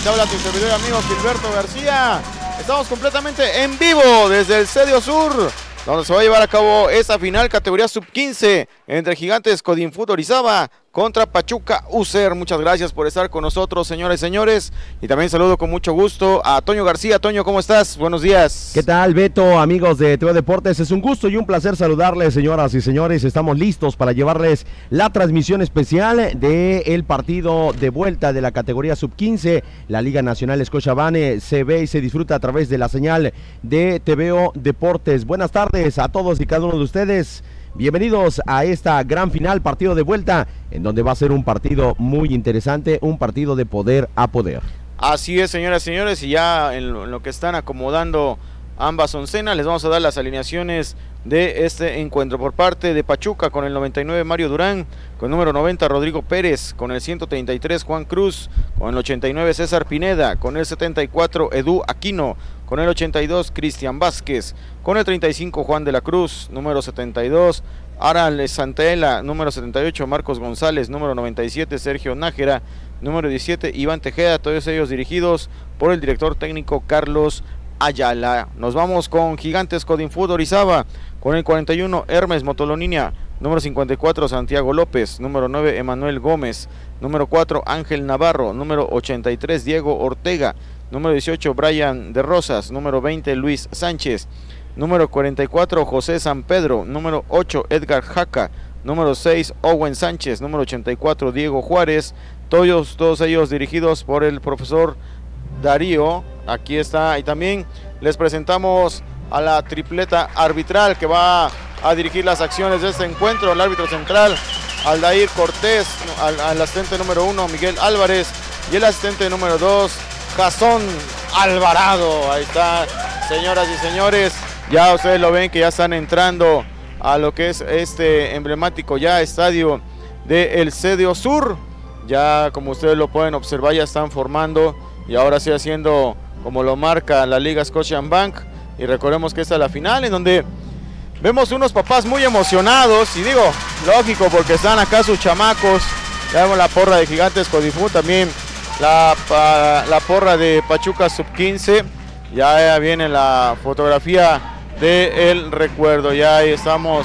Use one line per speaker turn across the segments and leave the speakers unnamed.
Te habla tu servidor y amigo Gilberto García. Estamos completamente en vivo desde el Cedio Sur, donde se va a llevar a cabo esta final categoría sub-15 entre Gigantes Codinfoot Orizaba contra Pachuca UCER. Muchas gracias por estar con nosotros, señores y señores. Y también saludo con mucho gusto a Toño García. Toño, ¿cómo estás? Buenos días.
¿Qué tal, Beto? Amigos de TV Deportes, es un gusto y un placer saludarles, señoras y señores. Estamos listos para llevarles la transmisión especial del partido de vuelta de la categoría sub-15. La Liga Nacional Scotiabank se ve y se disfruta a través de la señal de TVO Deportes. Buenas tardes a todos y cada uno de ustedes. Bienvenidos a esta gran final, partido de vuelta, en donde va a ser un partido muy interesante, un partido de poder a poder.
Así es, señoras y señores, y ya en lo que están acomodando ambas oncenas, les vamos a dar las alineaciones de este encuentro. Por parte de Pachuca, con el 99 Mario Durán, con el número 90 Rodrigo Pérez, con el 133 Juan Cruz, con el 89 César Pineda, con el 74 Edu Aquino, con el 82 Cristian Vázquez, con el 35 Juan de la Cruz, número 72 Aral Santaella, número 78 Marcos González, número 97 Sergio Nájera, número 17 Iván Tejeda, todos ellos dirigidos por el director técnico Carlos Ayala. Nos vamos con Gigantes Codinfoot Orizaba, con el 41 Hermes Motoloninia, número 54 Santiago López, número 9 Emanuel Gómez, número 4 Ángel Navarro, número 83 Diego Ortega, número 18 Brian de Rosas, número 20 Luis Sánchez, número 44 José San Pedro, número 8 Edgar Jaca, número 6 Owen Sánchez, número 84 Diego Juárez, todos ellos dirigidos por el profesor Darío. Aquí está, y también les presentamos a la tripleta arbitral que va a dirigir las acciones de este encuentro. El árbitro central Aldair Cortés, al asistente número 1 Miguel Álvarez y el asistente número 2 Jasón Alvarado. Ahí está, señoras y señores, ya ustedes lo ven que ya están entrando a lo que es este emblemático ya estadio del Cedio Sur. Ya como ustedes lo pueden observar, ya están formando y ahora sí haciendo como lo marca la Liga Scotiabank. Y recordemos que esta es la final, en donde vemos unos papás muy emocionados, y digo, lógico, porque están acá sus chamacos. Ya vemos la porra de Gigantes Codinfoot, también la porra de Pachuca Sub-15. Ya viene la fotografía del recuerdo. Ya ahí estamos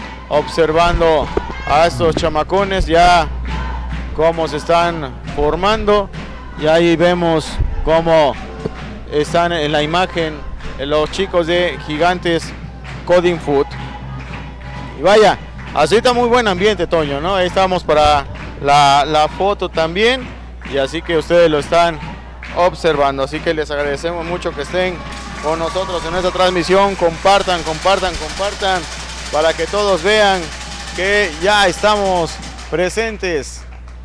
observando a estos chamacones, ya cómo se están formando. Y ahí vemos cómo están en la imagen los chicos de Gigantes Codinfoot. Y vaya, así está muy buen ambiente, Toño, ¿no? Ahí estamos para la foto también. Y así que ustedes lo están observando. Así que les agradecemos mucho que estén con nosotros en esta transmisión. Compartan para que todos vean que ya estamos presentes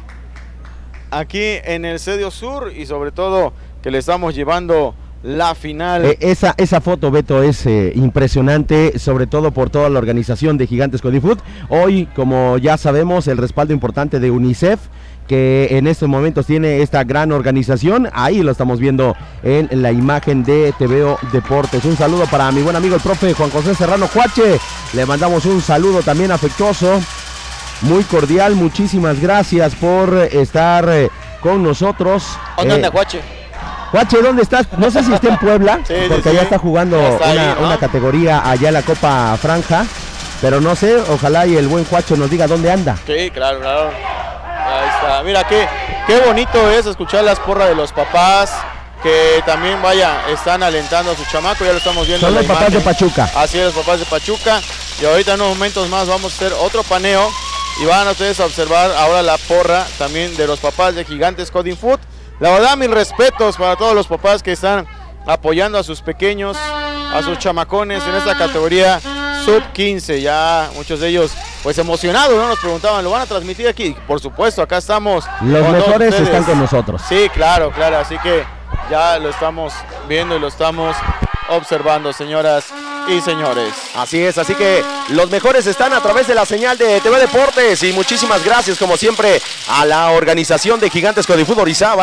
aquí en el Cedio Sur, y sobre todo que le estamos llevando la final.
Esa foto, Beto, es impresionante, sobre todo por toda la organización de Gigantes Codinfoot. Hoy, como ya sabemos, el respaldo importante de UNICEF, que en estos momentos tiene esta gran organización. Ahí lo estamos viendo en la imagen de TVO Deportes. Un saludo para mi buen amigo el profe Juan José Serrano Cuache. Le mandamos un saludo también afectuoso, muy cordial. Muchísimas gracias por estar con nosotros.
¿Dónde anda Cuache?
Cuache, ¿dónde estás? No sé si está en Puebla, sí, porque allá está jugando una categoría allá en la Copa Franja, pero no sé, ojalá y el buen Cuache nos diga dónde anda.
Sí, claro. Ahí está. Mira, qué bonito es escuchar las porras de los papás, que también, vaya, están alentando a su chamaco. Ya lo estamos viendo.
Son los papás de Pachuca.
Así es, los papás de Pachuca. Y ahorita en unos momentos más vamos a hacer otro paneo y van a ustedes a observar ahora la porra también de los papás de Gigantes Codinfoot. La verdad, mis respetos para todos los papás que están apoyando a sus pequeños, a sus chamacones en esta categoría sub-15. Ya muchos de ellos pues emocionados, ¿no? Nos preguntaban, ¿lo van a transmitir aquí? Por supuesto, acá estamos.
Los mejores están con nosotros.
Sí, claro, así que ya lo estamos viendo y lo estamos observando, señoras y señores.
Así es, así que los mejores están a través de la señal de TV Deportes, y muchísimas gracias como siempre a la organización de Gigantes Codinfoot Orizaba,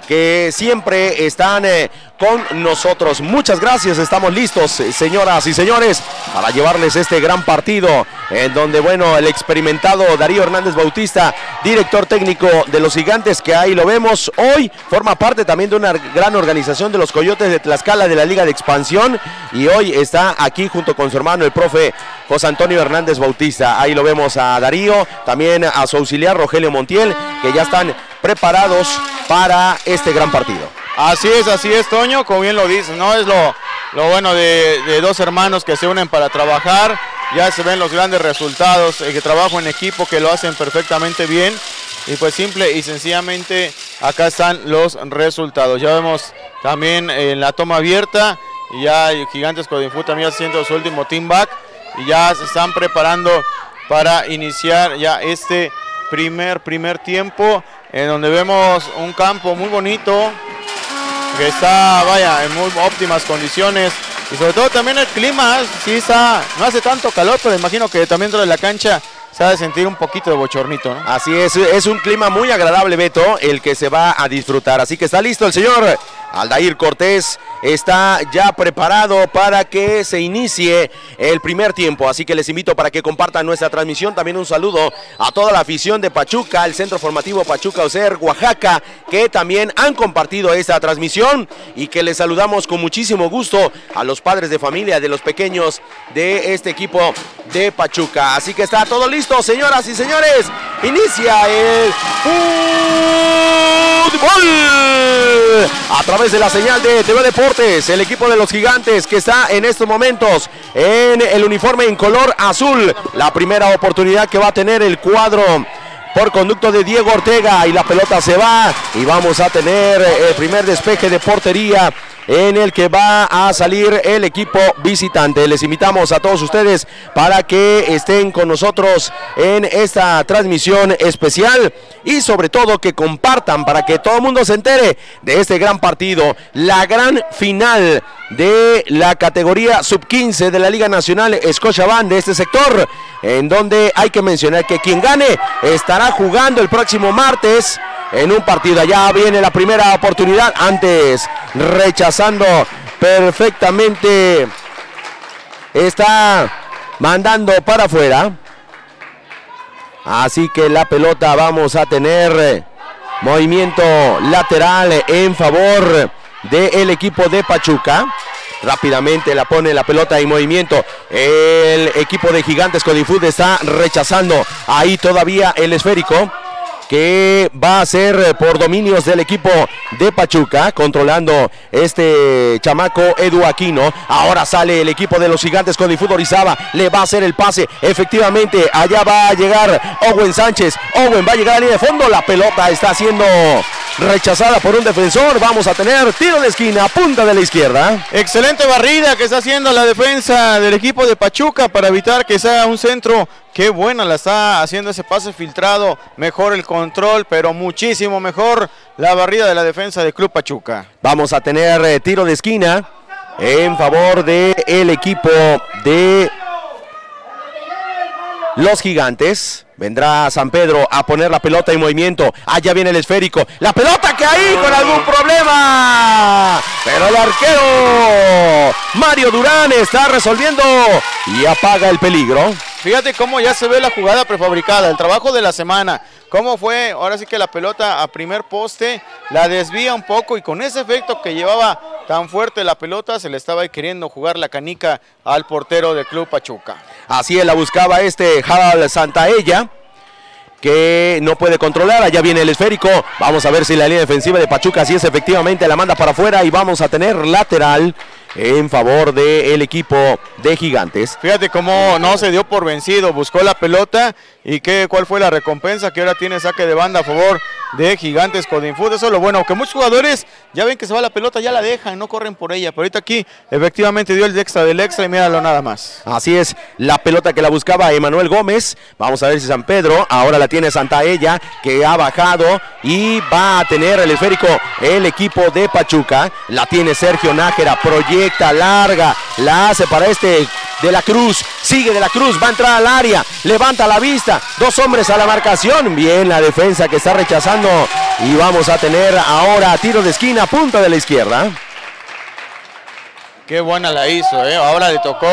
que siempre están con nosotros. Muchas gracias, estamos listos, señoras y señores, para llevarles este gran partido en donde, bueno, el experimentado Darío Hernández Bautista, director técnico de los Gigantes, que ahí lo vemos, hoy forma parte también de una gran organización de los Coyotes de Tlaxcala de la Liga de Expansión, y hoy está aquí junto con su hermano, el profe José Antonio Hernández Bautista. Ahí lo vemos a Darío, también a su auxiliar Rogelio Montiel, que ya están preparados para este gran partido.
Así es, Toño, como bien lo dices, ¿no? Es lo bueno de dos hermanos que se unen para trabajar. Ya se ven los grandes resultados, que trabajo en equipo, que lo hacen perfectamente bien. Y pues simple y sencillamente acá están los resultados. Ya vemos también en la toma abierta, y ya Gigantes Codinfoot también haciendo su último team back. Y ya se están preparando para iniciar ya este primer tiempo, en donde vemos un campo muy bonito, que está, vaya, en muy óptimas condiciones, y sobre todo también el clima, sí está, no hace tanto calor, pero imagino que también dentro de la cancha se ha de sentir un poquito de bochornito, ¿no?
Así es un clima muy agradable, Beto, el que se va a disfrutar, así que está listo el señor Aldair Cortés, está ya preparado para que se inicie el primer tiempo, así que les invito para que compartan nuestra transmisión. También un saludo a toda la afición de Pachuca, el Centro Formativo Pachuca Oser, Oaxaca, que también han compartido esta transmisión, y que les saludamos con muchísimo gusto a los padres de familia de los pequeños de este equipo de Pachuca. Así que está todo listo, señoras y señores, inicia el fútbol a través de la señal de TV Deportes. El equipo de los Gigantes, que está en estos momentos en el uniforme en color azul. La primera oportunidad que va a tener el cuadro por conducto de Diego Ortega, y la pelota se va, y vamos a tener el primer despeje de portería en el que va a salir el equipo visitante. Les invitamos a todos ustedes para que estén con nosotros en esta transmisión especial, y sobre todo que compartan para que todo el mundo se entere de este gran partido, la gran final de la categoría sub-15 de la Liga Nacional Scotiabank de este sector, en donde hay que mencionar que quien gane estará jugando el próximo martes en un partido. Allá viene la primera oportunidad, antes rechazando perfectamente, está mandando para afuera, así que la pelota vamos a tener movimiento lateral en favor del equipo de Pachuca. Rápidamente la pone la pelota en movimiento el equipo de Gigantes Codinfoot, está rechazando ahí todavía el esférico, que va a ser por dominios del equipo de Pachuca, controlando este chamaco Edu Aquino. Ahora sale el equipo de los Gigantes Codinfoot, Orizaba le va a hacer el pase, efectivamente allá va a llegar Owen Sánchez, Owen va a llegar a la línea de fondo, la pelota está siendo rechazada por un defensor. Vamos a tener tiro de esquina, punta de la izquierda.
Excelente barrida que está haciendo la defensa del equipo de Pachuca para evitar que sea un centro. Qué buena la está haciendo ese pase filtrado, mejor el control, pero muchísimo mejor la barrida de la defensa del Club Pachuca.
Vamos a tener tiro de esquina en favor del equipo de los Gigantes. Vendrá San Pedro a poner la pelota en movimiento. Allá viene el esférico. La pelota que ahí con algún problema. Pero el arquero Mario Durán está resolviendo y apaga el peligro.
Fíjate cómo ya se ve la jugada prefabricada, el trabajo de la semana. Cómo fue, ahora sí que la pelota a primer poste, la desvía un poco, y con ese efecto que llevaba tan fuerte la pelota, se le estaba queriendo jugar la canica al portero del Club Pachuca.
Así es, la buscaba Harold Santaella, que no puede controlar. Allá viene el esférico. Vamos a ver si la línea defensiva de Pachuca, si es efectivamente, la manda para afuera, y vamos a tener lateral en favor del equipo de Gigantes.
Fíjate cómo no se dio por vencido, buscó la pelota, y cuál fue la recompensa, que ahora tiene saque de banda a favor de Gigantes Codinfoot. Eso es lo bueno, que muchos jugadores ya ven que se va la pelota, ya la dejan, no corren por ella, pero ahorita aquí efectivamente dio el extra del extra, y míralo nada más.
Así es, la pelota que la buscaba Emanuel Gómez. Vamos a ver si San Pedro, ahora la tiene Santaella, que ha bajado, y va a tener el esférico el equipo de Pachuca. La tiene Sergio Nájera, proyecta larga, la hace para De la Cruz, sigue De la Cruz, va a entrar al área, levanta la vista, dos hombres a la marcación. Bien la defensa que está rechazando jugando. Y vamos a tener ahora tiro de esquina, punta de la izquierda.
Qué buena la hizo, ¿eh? Ahora le tocó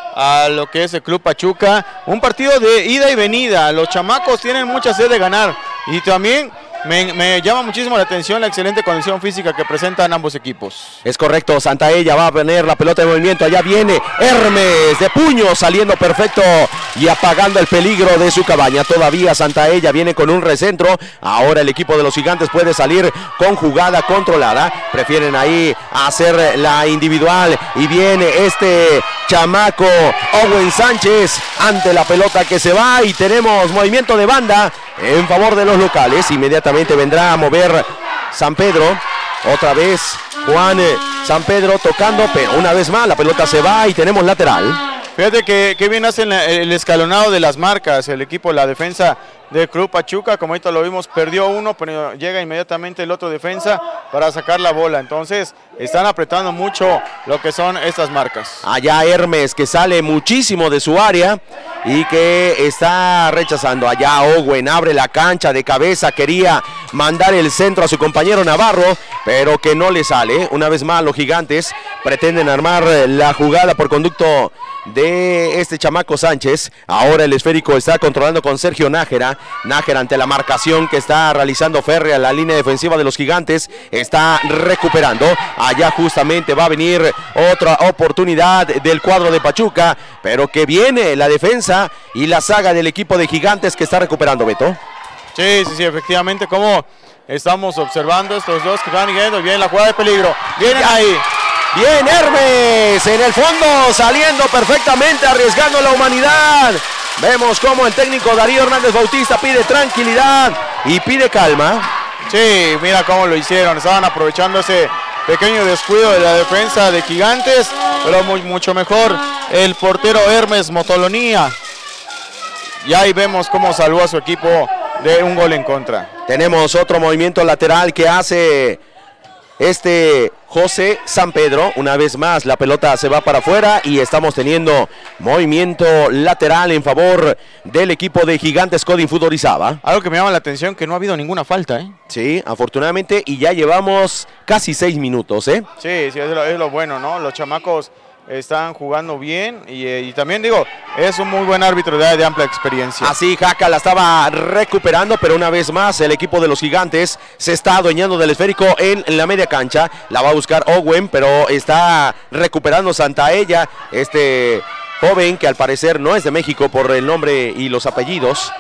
a lo que es el Club Pachuca. Un partido de ida y venida. Los chamacos tienen mucha sed de ganar. Y también me llama muchísimo la atención la excelente condición física que presentan ambos equipos.
Es correcto, Santaella va a poner la pelota de movimiento. Allá viene Hermes de puño, saliendo perfecto y apagando el peligro de su cabaña. Todavía Santaella viene con un recentro. Ahora el equipo de los Gigantes puede salir con jugada controlada. Prefieren ahí hacer la individual. Y viene este chamaco Owen Sánchez ante la pelota que se va. Y tenemos movimiento de banda en favor de los locales. Inmediatamente vendrá a mover San Pedro. Otra vez Juan San Pedro tocando, pero una vez más la pelota se va y tenemos lateral.
Fíjate que bien hacen el escalonado de las marcas, el equipo, la defensa del Club Pachuca, como ahorita lo vimos, perdió uno, pero llega inmediatamente el otro defensa para sacar la bola. Entonces están apretando mucho lo que son estas marcas.
Allá Hermes, que sale muchísimo de su área y que está rechazando. Allá Owen abre la cancha de cabeza, quería mandar el centro a su compañero Navarro, pero que no le sale. Una vez más los Gigantes pretenden armar la jugada por conducto de este chamaco Sánchez. Ahora el esférico está controlando con Sergio Nájera. Nájera ante la marcación que está realizando Ferre a la línea defensiva de los Gigantes. Está recuperando. Allá justamente va a venir otra oportunidad del cuadro de Pachuca, pero que viene la defensa y la saga del equipo de Gigantes que está recuperando, Beto.
Sí, efectivamente, como estamos observando estos dos que van yendo. Viene la jugada de peligro. Vienen ahí.
Bien Hermes en el fondo, saliendo perfectamente, arriesgando la humanidad. Vemos cómo el técnico Darío Hernández Bautista pide tranquilidad y pide calma.
Sí, mira cómo lo hicieron, estaban aprovechando ese pequeño descuido de la defensa de Gigantes, pero mucho mejor el portero Hermes Motolonía. Y ahí vemos cómo salvó a su equipo de un gol en contra.
Tenemos otro movimiento lateral que hace José San Pedro. Una vez más la pelota se va para afuera y estamos teniendo movimiento lateral en favor del equipo de Gigantes Codinfut Orizaba.
Algo que me llama la atención, que no ha habido ninguna falta, ¿eh?
Sí, afortunadamente, y ya llevamos casi 6 minutos, ¿eh?
Sí, es lo bueno, ¿no? Los chamacos están jugando bien y también digo, es un muy buen árbitro de amplia experiencia.
Así Jaca la estaba recuperando, pero una vez más el equipo de los Gigantes se está adueñando del esférico en la media cancha. La va a buscar Owen, pero está recuperando Santaella, este joven que al parecer no es de México por el nombre y los apellidos.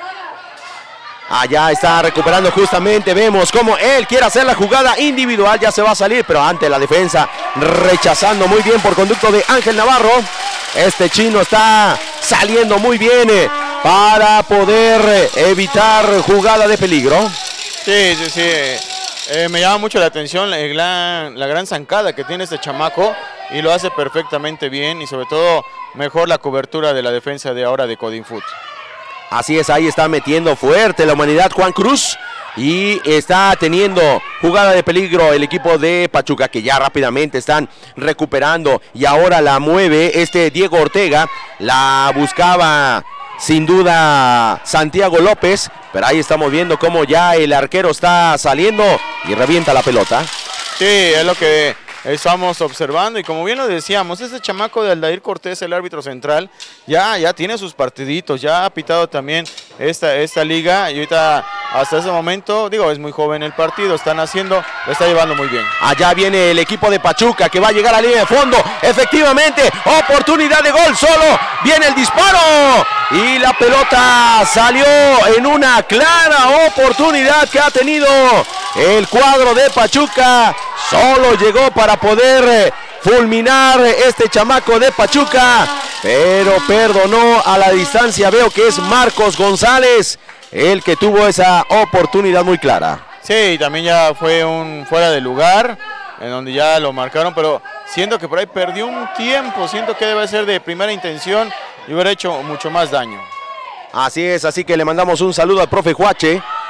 Allá está recuperando justamente, vemos cómo él quiere hacer la jugada individual, ya se va a salir, pero ante la defensa rechazando muy bien por conducto de Ángel Navarro. Este chino está saliendo muy bien para poder evitar jugada de peligro.
Sí. Me llama mucho la atención la gran zancada que tiene este chamaco y lo hace perfectamente bien y sobre todo mejor la cobertura de la defensa de ahora de Codinfut.
Así es, ahí está metiendo fuerte la humanidad Juan Cruz y está teniendo jugada de peligro el equipo de Pachuca, que ya rápidamente están recuperando y ahora la mueve Diego Ortega. La buscaba sin duda Santiago López, pero ahí estamos viendo cómo ya el arquero está saliendo y revienta la pelota.
Sí, es lo que estamos observando y como bien lo decíamos, este chamaco de Aldair Cortés, el árbitro central, ya tiene sus partiditos, ya ha pitado también esta liga y ahorita hasta ese momento, digo, es muy joven el partido, lo está llevando muy bien.
Allá viene el equipo de Pachuca que va a llegar a la línea de fondo, efectivamente, oportunidad de gol, solo viene el disparo y la pelota salió en una clara oportunidad que ha tenido el cuadro de Pachuca. Solo llegó para poder fulminar este chamaco de Pachuca, pero perdonó a la distancia. Veo que es Marcos González el que tuvo esa oportunidad muy clara.
Sí, también ya fue un fuera de lugar, en donde ya lo marcaron, pero siento que por ahí perdió un tiempo, siento que debe ser de primera intención y hubiera hecho mucho más daño.
Así es, así que le mandamos un saludo al profe Huache,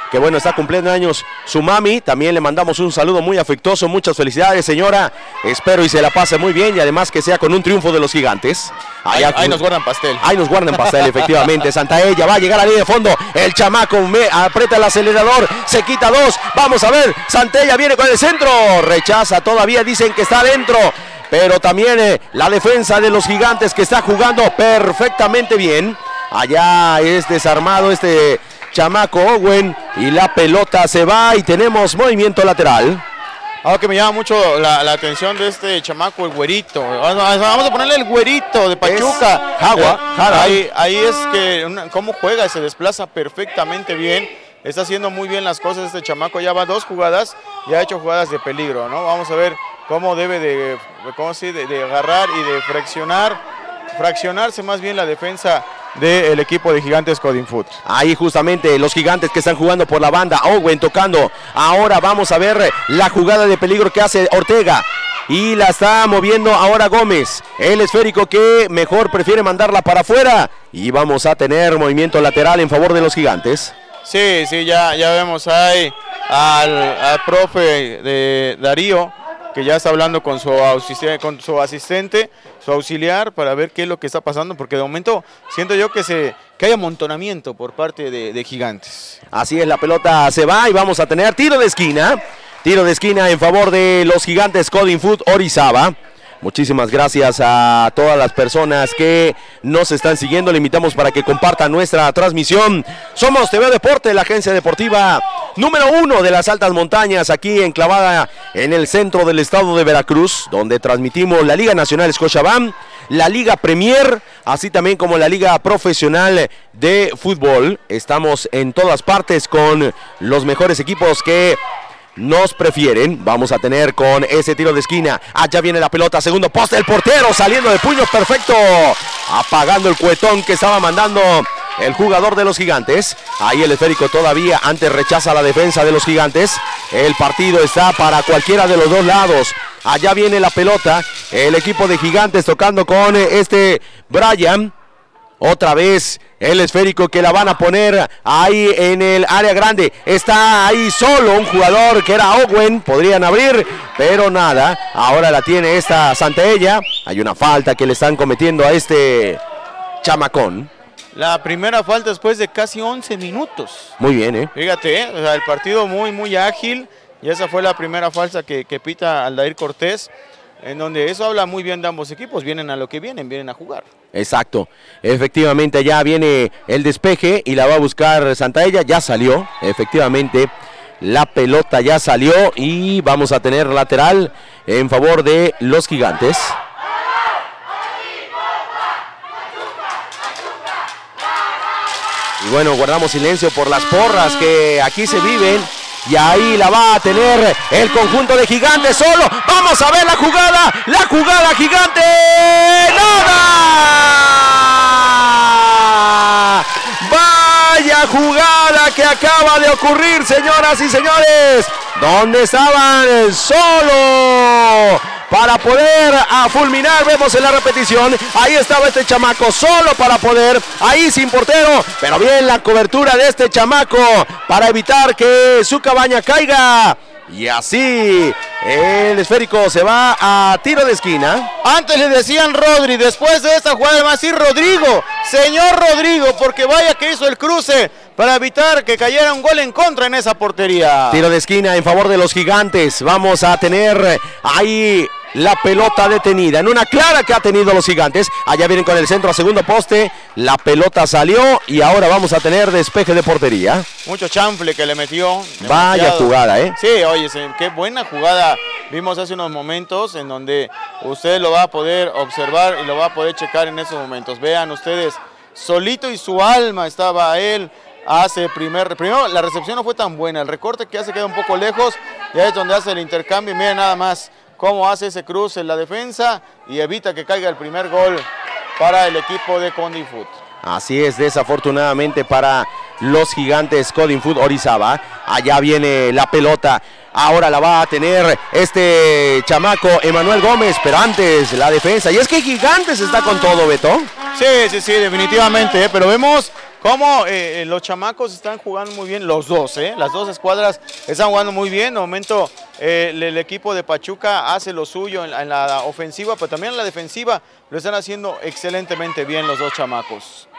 que bueno, está cumpliendo años su mami. También le mandamos un saludo muy afectuoso, muchas felicidades, señora. Espero y se la pase muy bien y además que sea con un triunfo de los Gigantes.
Ahí nos guardan pastel.
Ahí nos guardan pastel, efectivamente. Santaella va a llegar a la línea de fondo. El chamaco aprieta el acelerador, se quita dos. Vamos a ver, Santaella viene con el centro. Rechaza, todavía dicen que está adentro. Pero también la defensa de los Gigantes que está jugando perfectamente bien. Allá es desarmado este chamaco Owen y la pelota se va y tenemos movimiento lateral.
Algo que me llama mucho la atención de este chamaco, el güerito. Vamos a ponerle el güerito de Pachuca. Ahí es que cómo juega, se desplaza perfectamente bien. Está haciendo muy bien las cosas este chamaco. Ya va 2 jugadas y ha hecho jugadas de peligro, ¿no? Vamos a ver cómo debe de agarrar y de fraccionarse más bien la defensa del equipo de Gigantes Codinfoot.
Ahí justamente los Gigantes que están jugando por la banda. Owen tocando. Ahora vamos a ver la jugada de peligro que hace Ortega. Y la está moviendo ahora Gómez. El esférico que mejor prefiere mandarla para afuera. Y vamos a tener movimiento lateral en favor de los Gigantes.
Sí, ya vemos ahí al profe de Darío, que ya está hablando con su asistente, su auxiliar, para ver qué es lo que está pasando, porque de momento siento yo que hay amontonamiento por parte de Gigantes.
Así es, la pelota se va y vamos a tener tiro de esquina. Tiro de esquina en favor de los Gigantes Codinfoot Orizaba. Muchísimas gracias a todas las personas que nos están siguiendo. Le invitamos para que compartan nuestra transmisión. Somos TV Deporte, la agencia deportiva número 1 de las altas montañas, aquí enclavada en el centro del estado de Veracruz, donde transmitimos la Liga Nacional Scotiabank, la Liga Premier, así también como la Liga Profesional de Fútbol. Estamos en todas partes con los mejores equipos que nos prefieren. Vamos a tener con ese tiro de esquina. Allá viene la pelota, segundo poste, el portero saliendo de puños, perfecto, apagando el cuetón que estaba mandando el jugador de los Gigantes. Ahí el esférico todavía, antes rechaza la defensa de los Gigantes. El partido está para cualquiera de los dos lados. Allá viene la pelota, el equipo de Gigantes tocando con Brian. Otra vez el esférico que la van a poner ahí en el área grande. Está ahí solo un jugador que era Owen. Podrían abrir, pero nada. Ahora la tiene esta Santaella. Hay una falta que le están cometiendo a este chamacón.
La primera falta después de casi 11 minutos.
Muy bien,
Fíjate, o sea, el partido muy ágil. Y esa fue la primera falta que pita Aldair Cortés, en donde eso habla muy bien de ambos equipos. Vienen a lo que vienen a jugar.
Exacto, efectivamente ya viene el despeje y la va a buscar Santaella. Ya salió, efectivamente la pelota ya salió y vamos a tener lateral en favor de los Gigantes. Y bueno, guardamos silencio por las porras que aquí se viven. Y ahí la va a tener el conjunto de Gigantes solo. Vamos a ver la jugada Gigante. ¡Nada! Vaya jugada que acaba de ocurrir, señoras y señores. ¿Dónde estaban? Solo para poder fulminar, vemos en la repetición, ahí estaba este chamaco solo para poder, ahí sin portero, pero bien la cobertura de este chamaco para evitar que su cabaña caiga. Y así el esférico se va a tiro de esquina.
Antes le decían Rodri, después de esta jugada va a decir Rodrigo, señor Rodrigo, porque vaya que hizo el cruce para evitar que cayera un gol en contra en esa portería.
Tiro de esquina en favor de los Gigantes. Vamos a tener ahí la pelota detenida, en una clara que ha tenido los Gigantes. Allá vienen con el centro a segundo poste, la pelota salió y ahora vamos a tener despeje de portería.
Mucho chanfle que le metió.
Vaya jugada,
Sí, oye, qué buena jugada vimos hace unos momentos, en donde usted lo va a poder observar y lo va a poder checar en esos momentos. Vean ustedes, solito y su alma estaba él. Primero la recepción no fue tan buena, el recorte que hace queda un poco lejos, ya es donde hace el intercambio. Y miren nada más cómo hace ese cruce en la defensa y evita que caiga el primer gol para el equipo de Codinfoot.
Así es, desafortunadamente para los Gigantes Codinfoot Orizaba. Allá viene la pelota, ahora la va a tener este chamaco Emanuel Gómez, pero antes la defensa. Y es que Gigantes está con todo, Beto.
Sí, definitivamente, pero vemos Como los chamacos están jugando muy bien, los dos, las dos escuadras están jugando muy bien. De momento el equipo de Pachuca hace lo suyo en la ofensiva, pero también en la defensiva lo están haciendo excelentemente bien los dos chamacos.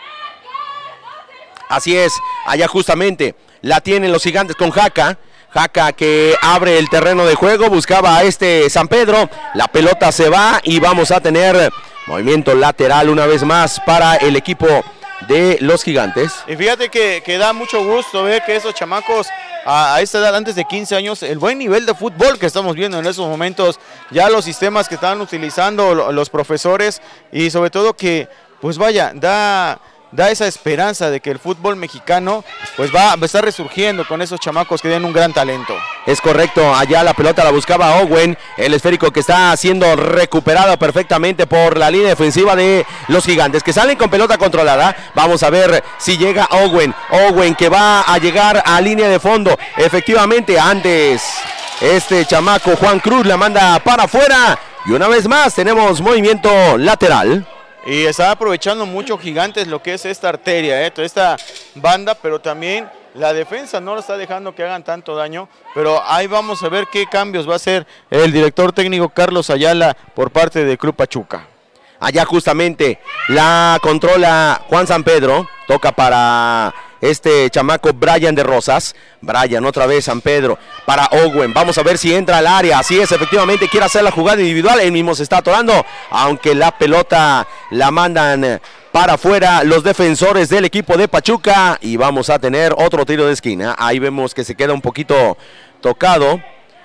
Así es, allá justamente la tienen los Gigantes con Jaca. Jaca que abre el terreno de juego, buscaba a San Pedro, la pelota se va y vamos a tener movimiento lateral una vez más para el equipo de los Gigantes.
Y fíjate que da mucho gusto ver que esos chamacos a esta edad, antes de 15 años, el buen nivel de fútbol que estamos viendo en esos momentos, ya los sistemas que están utilizando los profesores y sobre todo que, pues vaya, da esa esperanza de que el fútbol mexicano pues va a estar resurgiendo con esos chamacos que tienen un gran talento.
Es correcto, allá la pelota la buscaba Owen, el esférico que está siendo recuperado perfectamente por la línea defensiva de los Gigantes, que salen con pelota controlada. Vamos a ver si llega Owen que va a llegar a línea de fondo. Efectivamente, antes este chamaco Juan Cruz la manda para afuera y una vez más tenemos movimiento lateral.
Y está aprovechando mucho Gigantes lo que es esta arteria, toda esta banda, pero también la defensa no lo está dejando que hagan tanto daño. Pero ahí vamos a ver qué cambios va a hacer el director técnico Carlos Ayala por parte del Club Pachuca.
Allá justamente la controla Juan San Pedro, toca para este chamaco Brian de Rosas. Brian otra vez San Pedro para Owen, vamos a ver si entra al área. Así es, efectivamente quiere hacer la jugada individual, él mismo se está atorando, aunque la pelota la mandan para afuera los defensores del equipo de Pachuca y vamos a tener otro tiro de esquina. Ahí vemos que se queda un poquito tocado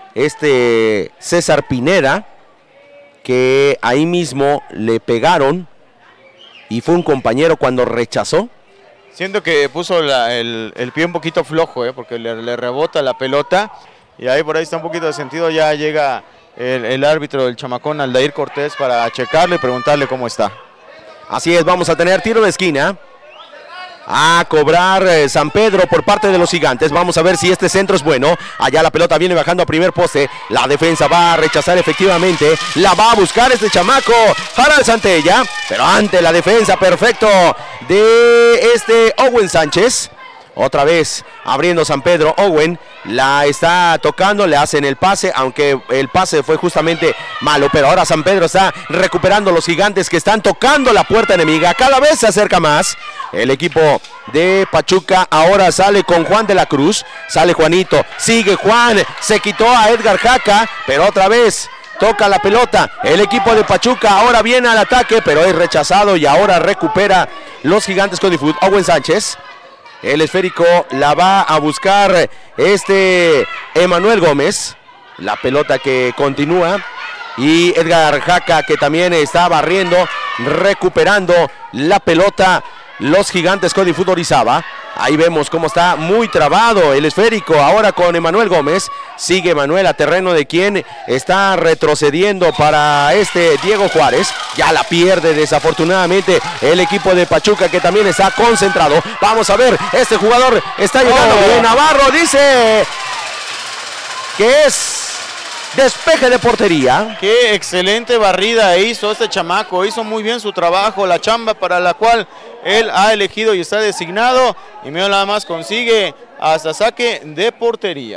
César Pineda, que ahí mismo le pegaron y fue un compañero cuando rechazó.
Siento que puso el pie un poquito flojo, porque le rebota la pelota y ahí por ahí está un poquito de sentido. Ya llega el árbitro del chamacón, Aldair Cortés, para checarle y preguntarle cómo está.
Así es, vamos a tener tiro de esquina. A cobrar San Pedro por parte de los Gigantes. Vamos a ver si este centro es bueno. Allá la pelota viene bajando a primer poste. La defensa va a rechazar efectivamente. La va a buscar este chamaco Harald Santella, pero ante la defensa perfecto de Owen Sánchez. Otra vez abriendo San Pedro. Owen la está tocando, le hacen el pase, aunque el pase fue justamente malo, pero ahora San Pedro está recuperando los Gigantes que están tocando la puerta enemiga. Cada vez se acerca más el equipo de Pachuca. Ahora sale con Juan de la Cruz, sale Juanito, sigue Juan, se quitó a Edgar Jaca, pero otra vez toca la pelota el equipo de Pachuca. Ahora viene al ataque, pero es rechazado y ahora recupera los Gigantes Cody Food. Owen Sánchez, el esférico la va a buscar Emanuel Gómez. La pelota que continúa. Y Edgar Jaca que también está barriendo, recuperando la pelota. Los Gigantes Cody Food Orizaba. Ahí vemos cómo está muy trabado el esférico. Ahora con Emanuel Gómez. Sigue Emanuel a terreno de quien está retrocediendo para Diego Juárez. Ya la pierde desafortunadamente el equipo de Pachuca, que también está concentrado. Vamos a ver, este jugador está llegando. Navarro dice que es despeje de portería.
Qué excelente barrida hizo este chamaco. Hizo muy bien su trabajo, la chamba para la cual él ha elegido y está designado. Y mira, nada más consigue hasta saque de portería.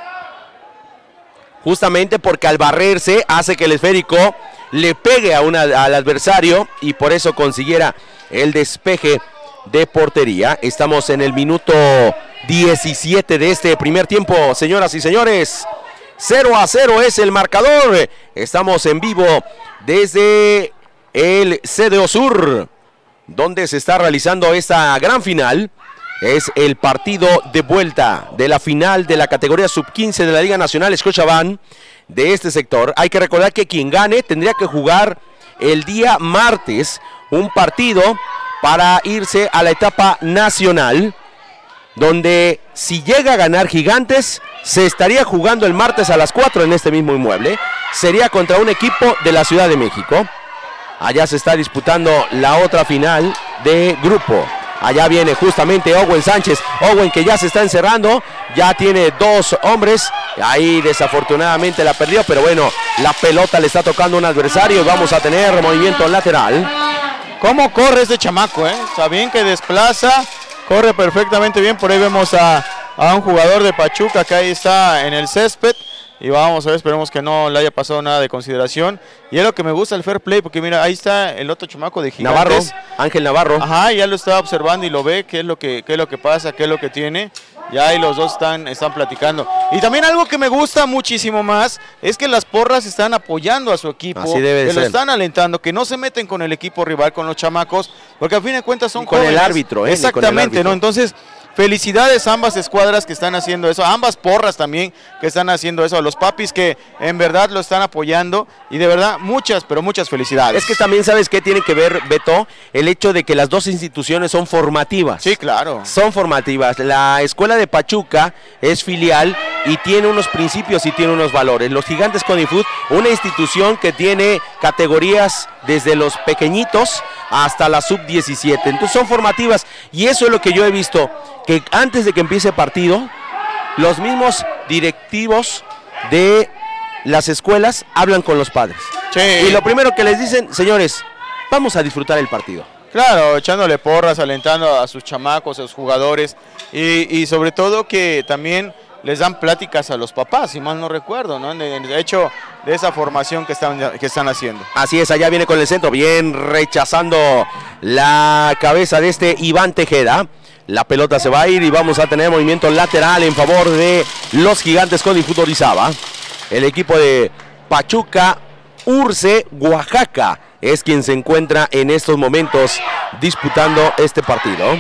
Justamente porque al barrerse hace que el esférico le pegue al adversario y por eso consiguiera el despeje de portería. Estamos en el minuto 17 de este primer tiempo, señoras y señores. 0-0 es el marcador. Estamos en vivo desde el CDO Sur, donde se está realizando esta gran final. Es el partido de vuelta de la final de la categoría sub-15 de la Liga Nacional Scotiabank de este sector. Hay que recordar que quien gane tendría que jugar el día martes un partido para irse a la etapa nacional, donde si llega a ganar Gigantes, se estaría jugando el martes a las 4 en este mismo inmueble. Sería contra un equipo de la Ciudad de México. Allá se está disputando la otra final de grupo. Allá viene justamente Owen Sánchez. Owen que ya se está encerrando. Ya tiene dos hombres. Ahí desafortunadamente la perdió. Pero bueno, la pelota le está tocando a un adversario. Vamos a tener movimiento lateral.
¿Cómo corre este chamaco? Está bien que desplaza corre perfectamente bien. Por ahí vemos a un jugador de Pachuca que ahí está en el césped. Y vamos a ver, esperemos que no le haya pasado nada de consideración. Y es lo que me gusta el fair play, porque mira, ahí está el otro chamaco de Gigantes.
Navarro, Ángel Navarro.
Ajá, ya lo estaba observando y lo ve, qué es lo que pasa, qué es lo que tiene. Ya ahí los dos están platicando. Y también algo que me gusta muchísimo más es que las porras están apoyando a su equipo.
Así debe
que
ser.
Lo están alentando, que no se meten con el equipo rival, con los chamacos, porque al fin de cuentas son
con
jóvenes.
el árbitro,
Exactamente,
con el árbitro.
¿no? Entonces, felicidades a ambas escuadras que están haciendo eso, a ambas porras también que están haciendo eso, a los papis que en verdad lo están apoyando y de verdad muchas, pero muchas felicidades.
Es que también sabes qué tiene que ver, Beto, el hecho de que las dos instituciones son formativas.
Sí, claro.
Son formativas. La escuela de Pachuca es filial y tiene unos principios y tiene unos valores. Los Gigantes CONIFUT, una institución que tiene categorías desde los pequeñitos hasta la sub-17. Entonces son formativas y eso es lo que yo he visto, que antes de que empiece el partido, los mismos directivos de las escuelas hablan con los padres.
Sí.
Y lo primero que les dicen, señores, vamos a disfrutar el partido.
Claro, echándole porras, alentando a sus chamacos, a sus jugadores y sobre todo que también les dan pláticas a los papás, si mal no recuerdo, ¿no? De hecho, de esa formación que están haciendo.
Así es, allá viene con el centro, bien rechazando la cabeza de este Iván Tejeda. La pelota se va a ir y vamos a tener movimiento lateral en favor de los Gigantes CONIFUT Orizaba. El equipo de Pachuca Urce Oaxaca es quien se encuentra en estos momentos disputando este partido.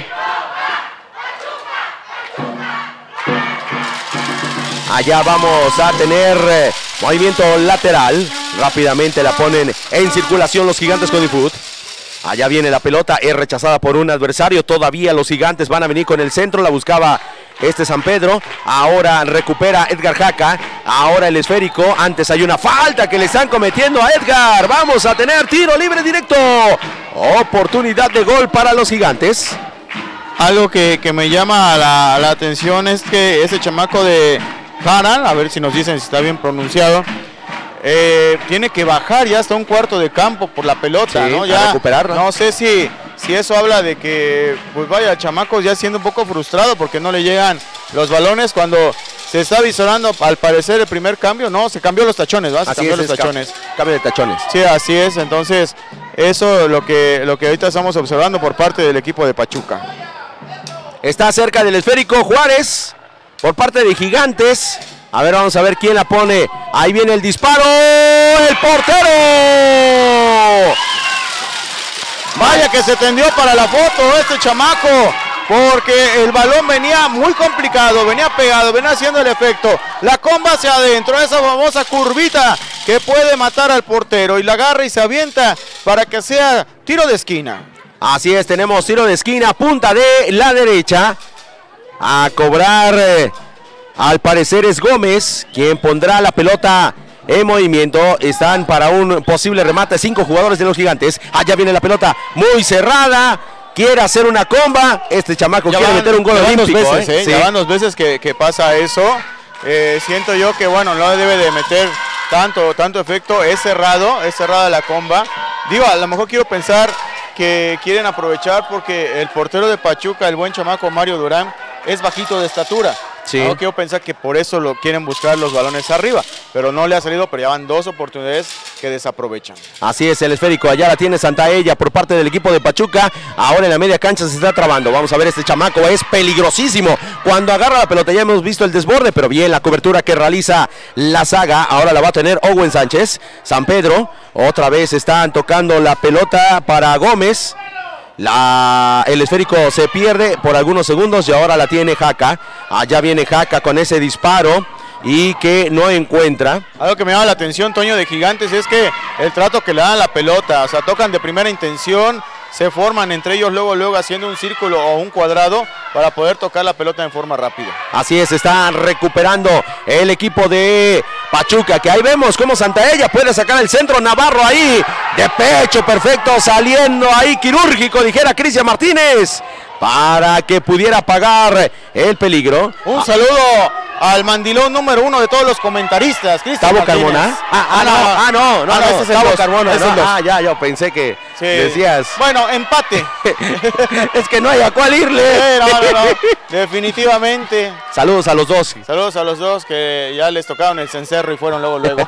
Allá vamos a tener movimiento lateral. Rápidamente la ponen en circulación los Gigantes CONIFUT. Allá viene la pelota, es rechazada por un adversario. Todavía los Gigantes van a venir con el centro. La buscaba San Pedro. Ahora recupera Edgar Jaca. Ahora el esférico. Antes hay una falta que le están cometiendo a Edgar. Vamos a tener tiro libre directo. Oportunidad de gol para los Gigantes.
Algo que me llama la atención es que ese chamaco de Haran, a ver si nos dicen si está bien pronunciado, tiene que bajar ya hasta un cuarto de campo por la pelota,
sí,
¿no? Ya
recuperarla.
No sé si eso habla de que, pues vaya, el chamaco ya siendo un poco frustrado porque no le llegan los balones cuando se está visorando, al parecer, el primer cambio. No, se cambió los tachones, ¿va? Se cambió los tachones.
Cambio de tachones.
Sí, así es. Entonces, eso es lo que ahorita estamos observando por parte del equipo de Pachuca.
Está cerca del esférico Juárez por parte de Gigantes. A ver, vamos a ver quién la pone. Ahí viene el disparo. ¡El portero!
Vaya que se tendió para la foto este chamaco, porque el balón venía muy complicado, venía pegado, venía haciendo el efecto. La comba hacia adentro, esa famosa curvita que puede matar al portero, y la agarra y se avienta para que sea tiro de esquina.
Así es, tenemos tiro de esquina, punta de la derecha. A cobrar, al parecer es Gómez, quien pondrá la pelota en movimiento. Están para un posible remate 5 jugadores de los Gigantes. Allá viene la pelota muy cerrada. Quiere hacer una comba. Este chamaco quiere meter un gol olímpico.
Sí. Ya van 2 veces que pasa eso. Siento yo que, bueno, no debe de meter tanto efecto. Es cerrada la comba. Digo, a lo mejor quiero pensar que quieren aprovechar porque el portero de Pachuca, el buen chamaco Mario Durán, es bajito de estatura.
Sí.
No quiero pensar que por eso lo quieren buscar los balones arriba, pero no le ha salido, pero ya van 2 oportunidades que desaprovechan.
Así es, el esférico, allá la tiene Santaella por parte del equipo de Pachuca. Ahora en la media cancha se está trabando. Vamos a ver, este chamaco es peligrosísimo. Cuando agarra la pelota ya hemos visto el desborde, pero bien la cobertura que realiza la saga. Ahora la va a tener Owen Sánchez. San Pedro, otra vez están tocando la pelota para Gómez. El esférico se pierde por algunos segundos y ahora la tiene Jaca. Allá viene Jaca con ese disparo y que no encuentra.
Algo que me llama la atención, Toño, de Gigantes, es que el trato que le dan a la pelota, o sea, tocan de primera intención, se forman entre ellos luego haciendo un círculo o un cuadrado para poder tocar la pelota en forma rápida.
Así es, están recuperando el equipo de Pachuca, que ahí vemos cómo Santaella puede sacar el centro. Navarro ahí de pecho, perfecto, saliendo ahí quirúrgico, dijera Cristian Martínez, para que pudiera pagar el peligro.
Un saludo al mandilón número 1 de todos los comentaristas, Cristian
¿Tavo
Martínez.
Carmona? No,
ese es el
Tavo
dos,
Carmona.
ese es el dos.
Ya, yo pensé que
Sí.
Decías.
Bueno, empate.
Es que no hay a cuál irle.
No. Definitivamente.
Saludos a los dos.
Saludos a los dos que ya les tocaron el cencerro y fueron luego.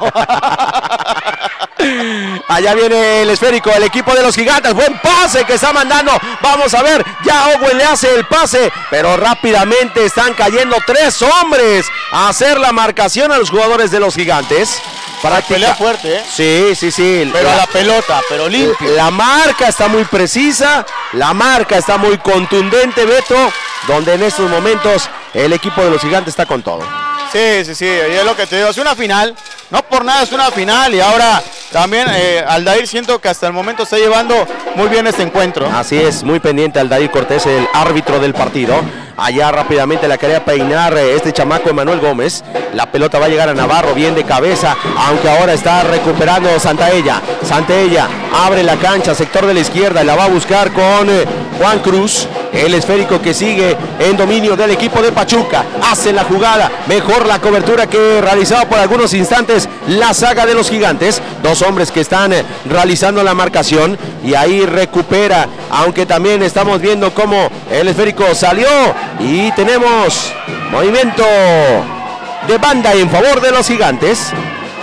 Allá viene el esférico, el equipo de los Gigantes. Buen pase que está mandando. Vamos a ver, ya Owen le hace el pase, pero rápidamente están cayendo 3 hombres a hacer la marcación a los jugadores de los Gigantes.
Para pelea fuerte, ¿eh?
Sí.
Pero a la pelota, pero limpio.
La marca está muy precisa, la marca está muy contundente, Beto, donde en estos momentos el equipo de los Gigantes está con todo.
Sí, y es lo que te digo, es una final, no por nada es una final, y ahora también Aldair siento que hasta el momento está llevando muy bien este encuentro.
Así es, muy pendiente Aldair Cortés, el árbitro del partido. Allá rápidamente la quería peinar este chamaco Emanuel Gómez. La pelota va a llegar a Navarro, bien de cabeza, aunque ahora está recuperando Santaella. Santaella abre la cancha, sector de la izquierda, la va a buscar con Juan Cruz. El esférico que sigue en dominio del equipo de Pachuca. Hace la jugada, mejor la cobertura que realizaba por algunos instantes la saga de los Gigantes. 2 hombres que están realizando la marcación y ahí recupera, aunque también estamos viendo cómo el esférico salió y tenemos movimiento de banda en favor de los Gigantes.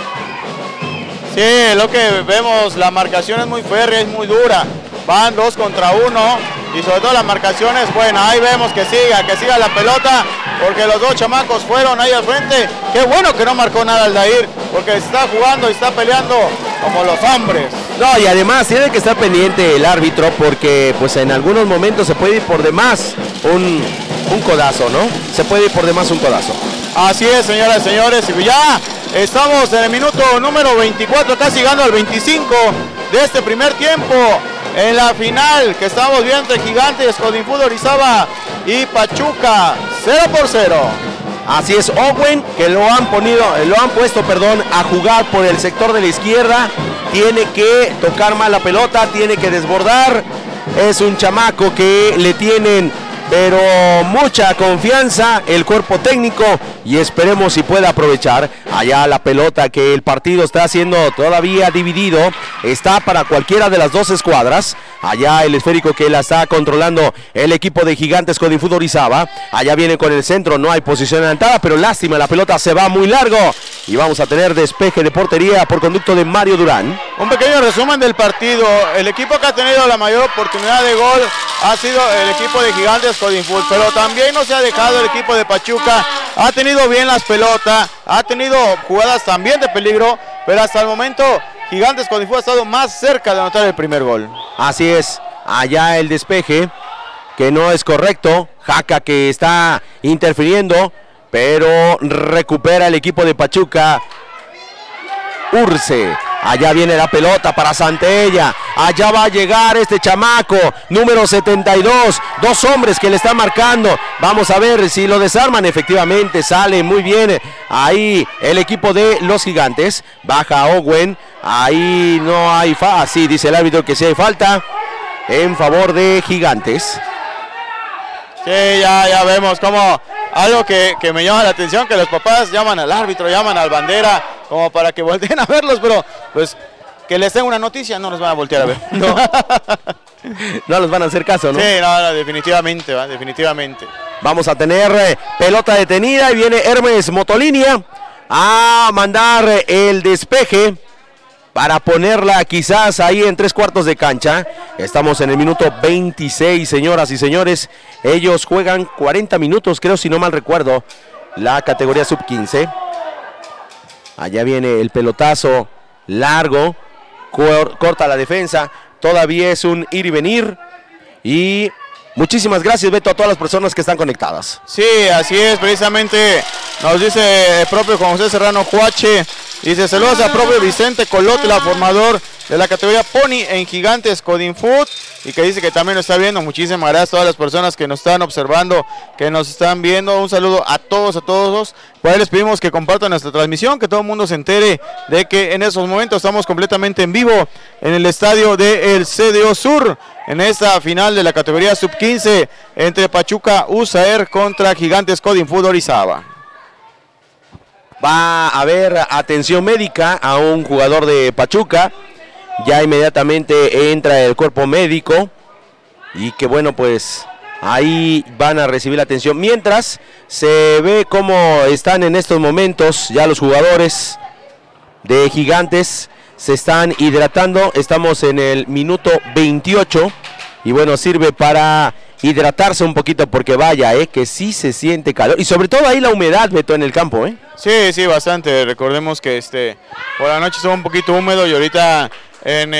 Sí, lo que vemos, la marcación es muy férrea, es muy dura. Van 2 contra 1 y sobre todo la marcación es buena. Ahí vemos que siga la pelota, porque los 2 chamacos fueron ahí al frente. Qué bueno que no marcó nada Aldair, porque está jugando y está peleando como los hombres.
No, y además tiene que estar pendiente el árbitro, porque pues en algunos momentos se puede ir por demás un codazo, ¿no? Se puede ir por demás un codazo.
Así es, señoras y señores, y ya estamos en el minuto número 24, casi llegando al 25 de este primer tiempo. En la final que estamos viendo entre Gigantes, Codinfut Orizaba y Pachuca, 0-0.
Así es, Owen, que lo han puesto a jugar por el sector de la izquierda. Tiene que tocar mal la pelota, tiene que desbordar. Es un chamaco que le tienen pero mucha confianza el cuerpo técnico, y esperemos si puede aprovechar. Allá la pelota, que el partido está siendo todavía dividido, está para cualquiera de las 2 escuadras. Allá el esférico que la está controlando el equipo de Gigantes Codinfut Orizaba. Allá viene con el centro, no hay posición adelantada, pero lástima, la pelota se va muy largo y vamos a tener despeje de portería por conducto de Mario Durán.
Un pequeño resumen del partido. El equipo que ha tenido la mayor oportunidad de gol ha sido el equipo de Gigantes Codinfut, pero también no se ha dejado el equipo de Pachuca. Ha tenido bien las pelotas, ha tenido jugadas también de peligro, pero hasta el momento Gigantes Codinfut ha estado más cerca de anotar el primer gol.
Así es, allá el despeje, que no es correcto. Jaca que está interfiriendo, pero recupera el equipo de Pachuca. Urce, allá viene la pelota para Santaella. Allá va a llegar este chamaco, número 72, 2 hombres que le están marcando. Vamos a ver si lo desarman. Efectivamente sale muy bien ahí el equipo de los Gigantes. Baja Owen, ahí no hay falta. Sí, dice el árbitro que sí hay falta en favor de Gigantes.
Sí, ya vemos como algo que me llama la atención, que los papás llaman al árbitro, llaman al bandera, como para que volteen a verlos, pero pues que les den una noticia, no los van a voltear a ver.
No, no los van a hacer caso, ¿no?
Sí, no, definitivamente, definitivamente.
Vamos a tener pelota detenida y viene Hermes Motolinia a mandar el despeje para ponerla quizás ahí en 3/4 de cancha. Estamos en el minuto 26, señoras y señores. Ellos juegan 40 minutos, creo, si no mal recuerdo, la categoría sub-15. Allá viene el pelotazo largo, corta la defensa. Todavía es un ir y venir. Y muchísimas gracias, Beto, a todas las personas que están conectadas.
Sí, así es, precisamente nos dice el propio Juan José Serrano Juache. Dice: saludos al propio Vicente Colotla, formador de la categoría Pony en Gigantes Codinfut, y que dice que también nos está viendo. Muchísimas gracias a todas las personas que nos están observando, que nos están viendo. Un saludo a todos. Por ahí les pedimos que compartan nuestra transmisión, que todo el mundo se entere de que en esos momentos estamos completamente en vivo en el estadio del CDO Sur, en esta final de la categoría sub-15 entre Pachuca USAER contra Gigantes Codinfut Orizaba.
Va a haber atención médica a un jugador de Pachuca ya inmediatamente entra el cuerpo médico y que bueno, pues ahí van a recibir la atención. Mientras se ve cómo están en estos momentos ya los jugadores de Gigantes, se están hidratando. Estamos en el minuto 28 y bueno, sirve para hidratarse un poquito porque vaya, que sí se siente calor y sobre todo ahí la humedad, Beto, en el campo,
Sí, bastante. Recordemos que por la noche estuvo un poquito húmedo y ahorita que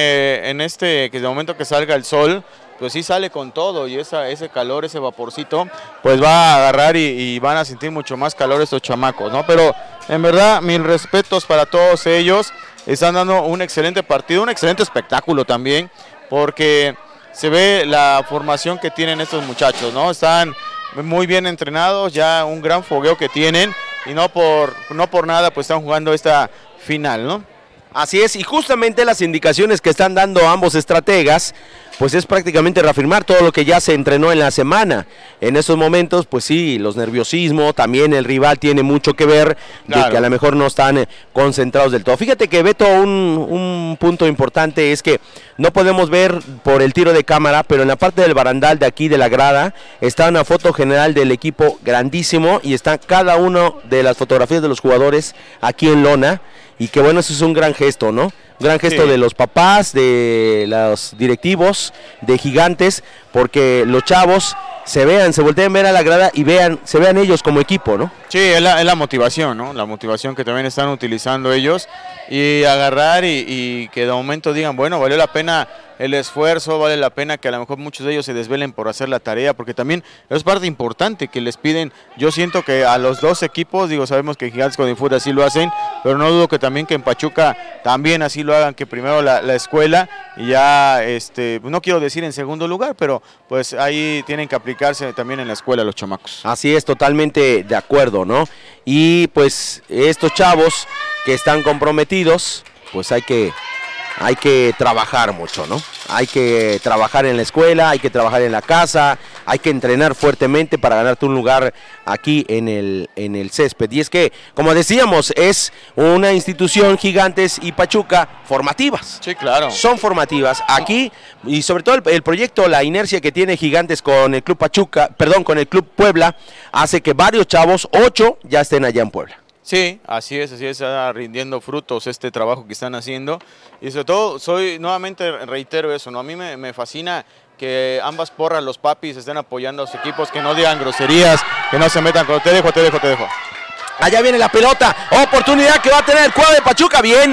de momento que salga el sol, pues sí sale con todo y ese calor, ese vaporcito, pues va a agarrar y van a sentir mucho más calor estos chamacos, ¿no? Pero en verdad, mis respetos para todos ellos, están dando un excelente partido, un excelente espectáculo también, porque se ve la formación que tienen estos muchachos, ¿no? Están muy bien entrenados, ya un gran fogueo que tienen y no por nada pues están jugando esta final, ¿no?
Así es, y justamente las indicaciones que están dando ambos estrategas, pues es prácticamente reafirmar todo lo que ya se entrenó en la semana. En esos momentos, pues sí, los nerviosismos, también el rival tiene mucho que ver, claro, de que a lo mejor no están concentrados del todo. Fíjate que, Beto, un punto importante es que no podemos ver por el tiro de cámara, pero en la parte del barandal de aquí de la grada está una foto general del equipo grandísimo y está cada una de las fotografías de los jugadores aquí en lona. Y que bueno, eso es un gran gesto, ¿no? Gran gesto de los papás, de los directivos, de Gigantes, porque los chavos se volteen a ver a la grada y se vean ellos como equipo, ¿no?
Sí, es la motivación, ¿no? La motivación que también están utilizando ellos y agarrar y que de momento digan, bueno, valió la pena el esfuerzo, vale la pena que a lo mejor muchos de ellos se desvelen por hacer la tarea, porque también es parte importante que les piden. Yo siento que a los dos equipos, sabemos que Gigantes con Infut así lo hacen, pero no dudo que también que en Pachuca también así lo hagan, que primero la escuela y ya, no quiero decir en segundo lugar, pero pues ahí tienen que aplicarse también en la escuela los chamacos.
Así es, totalmente de acuerdo, ¿no? Y pues estos chavos que están comprometidos, pues hay que trabajar mucho, ¿no? Hay que trabajar en la escuela, hay que trabajar en la casa, hay que entrenar fuertemente para ganarte un lugar aquí en el césped. Y es que, como decíamos, es una institución, Gigantes y Pachuca, formativas.
Sí, claro.
Son formativas. Aquí, y sobre todo el proyecto, la inercia que tiene Gigantes con el Club con el Club Puebla, hace que varios chavos, 8, ya estén allá en Puebla.
Sí, así es, está rindiendo frutos este trabajo que están haciendo y sobre todo, nuevamente reitero eso, ¿no? A mí me fascina que ambas porras, los papis, estén apoyando a los equipos, que no digan groserías, que no se metan con... Te dejo.
Allá viene la pelota, oportunidad que va a tener el cuadro de Pachuca, bien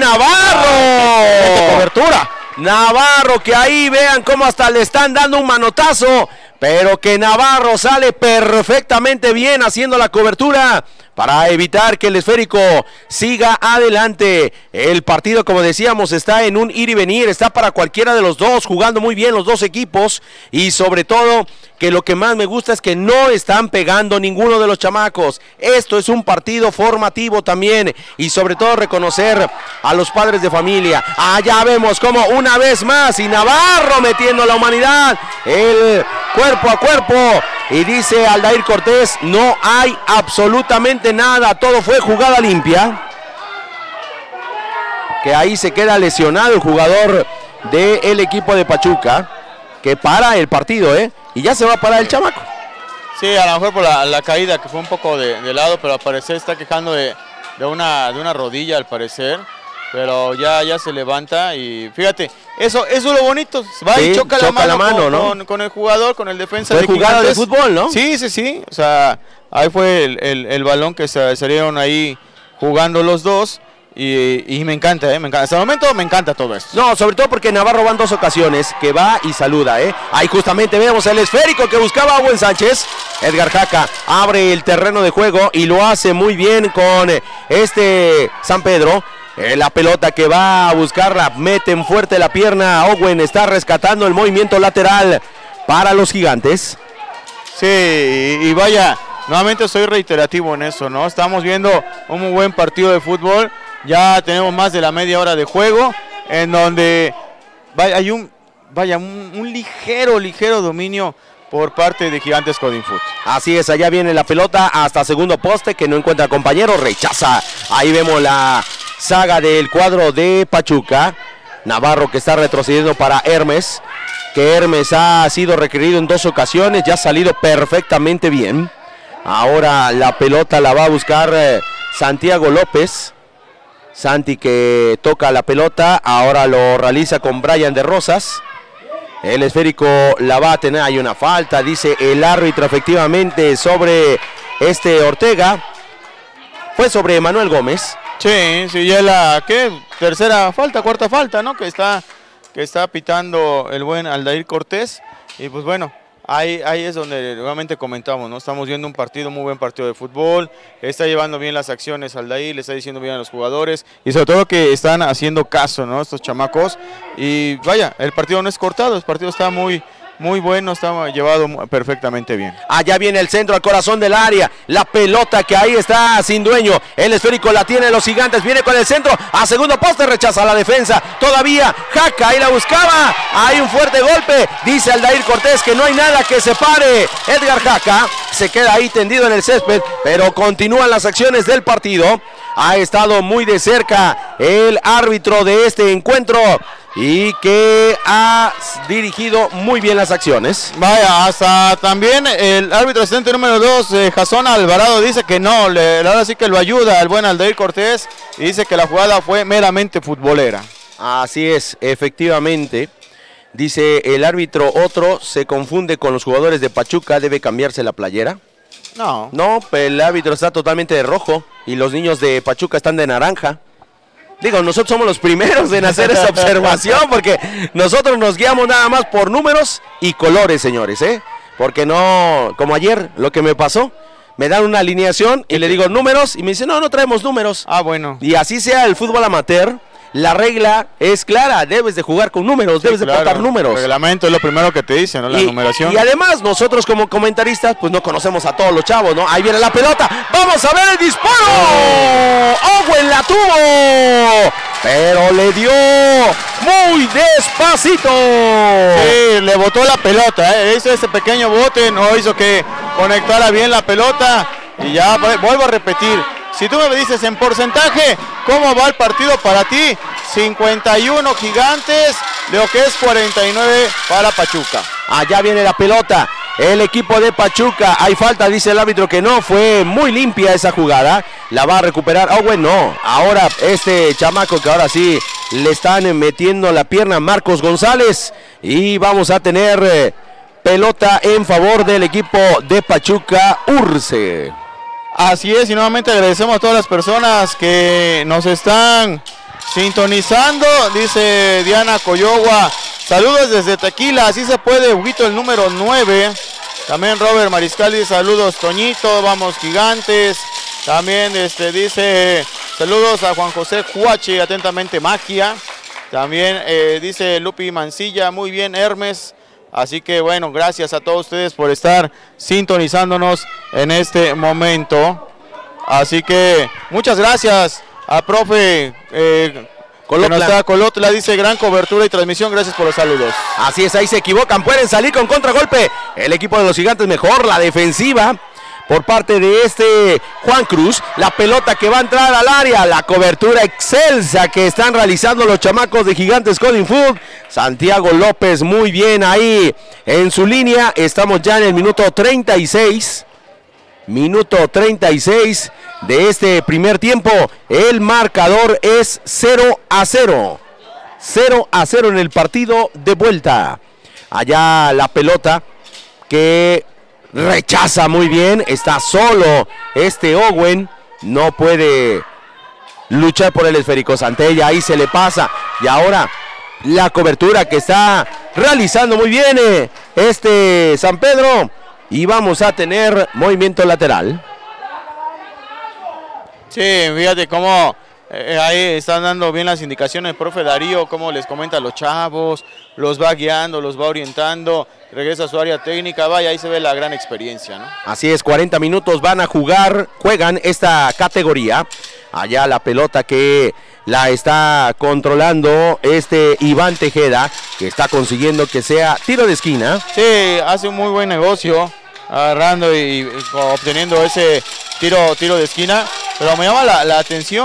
Navarro,
cobertura.
Navarro, que ahí vean cómo hasta le están dando un manotazo, pero que Navarro sale perfectamente bien haciendo la cobertura para evitar que el esférico siga adelante. El partido, como decíamos, está en un ir y venir, está para cualquiera de los dos, jugando muy bien los dos equipos y sobre todo que lo que más me gusta es que no están pegando ninguno de los chamacos. Esto es un partido formativo también y sobre todo reconocer a los padres de familia. Allá vemos como una vez más y Navarro metiendo a la humanidad el cuerpo a cuerpo y dice Aldair Cortés, no hay absolutamente nada, todo fue jugada limpia. Que ahí se queda lesionado el jugador del equipo de Pachuca, que para el partido, y ya se va a parar el chamaco.
Sí, a lo mejor por la caída, que fue un poco de lado, pero al parecer está quejando de una rodilla al parecer, pero ya se levanta y fíjate, eso es lo bonito, va y choca la mano ¿no? con el jugador, con el defensa.
Fue jugada de fútbol, ¿no?
Sí, o sea, ahí fue el balón que salieron ahí jugando los dos. Y me encanta, me encanta. Hasta el momento me encanta todo esto.
No, sobre todo porque Navarro va en 2 ocasiones, que va y saluda, Ahí justamente vemos el esférico que buscaba Owen Sánchez. Edgar Jaca abre el terreno de juego y lo hace muy bien con San Pedro. La pelota que va a buscarla, meten fuerte la pierna. Owen está rescatando el movimiento lateral para los Gigantes.
Sí, y vaya, nuevamente soy reiterativo en eso, ¿no? Estamos viendo un muy buen partido de fútbol. Ya tenemos más de la media hora de juego, en donde hay un ligero dominio por parte de Gigantes Codinfoot.
Así es, allá viene la pelota hasta segundo poste, que no encuentra compañero, rechaza. Ahí vemos la saga del cuadro de Pachuca. Navarro que está retrocediendo para Hermes, que Hermes ha sido requerido en 2 ocasiones, ya ha salido perfectamente bien. Ahora la pelota la va a buscar Santiago López. Santi que toca la pelota, ahora lo realiza con Brian de Rosas. El esférico la va a tener, hay una falta, dice el árbitro efectivamente sobre Ortega. Fue sobre Manuel Gómez.
Sí, ya la tercera falta, cuarta falta, ¿no? Que está pitando el buen Aldair Cortés. Y pues bueno, ahí es donde nuevamente comentamos, ¿no? Estamos viendo un partido, muy buen partido de fútbol. Está llevando bien las acciones Aldair, le está diciendo bien a los jugadores. Y sobre todo que están haciendo caso, ¿no? Estos chamacos. Y vaya, el partido no es cortado, el partido está muy bueno, está llevado perfectamente bien.
Allá viene el centro al corazón del área, la pelota que ahí está sin dueño, el esférico la tienen los Gigantes, viene con el centro, a segundo poste, rechaza la defensa, todavía Jaca, ahí la buscaba, hay un fuerte golpe, dice Aldair Cortés que no hay nada que separe, Edgar Jaca se queda ahí tendido en el césped, pero continúan las acciones del partido, ha estado muy de cerca el árbitro de este encuentro, y que ha dirigido muy bien las acciones.
Vaya, hasta también el árbitro asistente número 2, Jasón Alvarado, dice que no, ahora sí que lo ayuda al buen Aldair Cortés y dice que la jugada fue meramente futbolera.
Así es, efectivamente. Dice el árbitro otro, se confunde con los jugadores de Pachuca, debe cambiarse la playera.
No,
el árbitro está totalmente de rojo y los niños de Pachuca están de naranja. Digo, nosotros somos los primeros en hacer esa observación porque nosotros nos guiamos nada más por números y colores, señores, porque no, como ayer, lo que me pasó, me dan una alineación y le digo números y me dicen, no traemos números.
Ah, bueno.
Y así sea el fútbol amateur, la regla es clara, debes de jugar con números, debes de portar números.
El reglamento es lo primero que te dice, ¿no? La numeración.
Y además nosotros como comentaristas pues no conocemos a todos los chavos, ¿no? Ahí viene la pelota, vamos a ver el disparo. Owen la tuvo, pero le dio muy despacito.
Sí, le botó la pelota, hizo ese pequeño bote, no hizo que conectara bien la pelota. Y ya vuelvo a repetir, si tú me dices en porcentaje, ¿cómo va el partido para ti? 51 Gigantes, lo que es 49 para Pachuca.
Allá viene la pelota, el equipo de Pachuca, hay falta, dice el árbitro que no, fue muy limpia esa jugada, la va a recuperar, bueno, ahora este chamaco que ahora sí le están metiendo la pierna, Marcos González, y vamos a tener pelota en favor del equipo de Pachuca, Urce.
Así es, y nuevamente agradecemos a todas las personas que nos están sintonizando, dice Diana Coyogua, saludos desde Tequila, así se puede, Huguito el número 9, también Robert Mariscal, saludos Toñito, vamos Gigantes, también dice saludos a Juan José Huachi, atentamente Magia, también dice Lupi Mancilla, muy bien Hermes. Así que bueno, gracias a todos ustedes por estar sintonizándonos en este momento. Así que muchas gracias a profe Colotla, dice gran cobertura y transmisión, gracias por los saludos.
Así es, ahí se equivocan, pueden salir con contragolpe. El equipo de los Gigantes mejor, la defensiva por parte de Juan Cruz, la pelota que va a entrar al área, la cobertura excelsa que están realizando los chamacos de Gigantes Coding Food, Santiago López muy bien ahí en su línea, estamos ya en el minuto 36 de este primer tiempo, el marcador es 0-0 en el partido de vuelta, allá la pelota que rechaza muy bien, está solo Owen, no puede luchar por el esférico, Santella ahí se le pasa, y ahora la cobertura que está realizando muy bien San Pedro, y vamos a tener movimiento lateral.
Sí, fíjate cómo ahí están dando bien las indicaciones el profe Darío, como les comenta a los chavos, los va guiando, los va orientando, regresa a su área técnica, vaya, ahí se ve la gran experiencia, ¿no?
Así es, 40 minutos van a juegan esta categoría, allá la pelota que la está controlando Iván Tejeda, que está consiguiendo que sea tiro de esquina.
Sí, hace un muy buen negocio, agarrando y obteniendo ese tiro de esquina, pero me llama la atención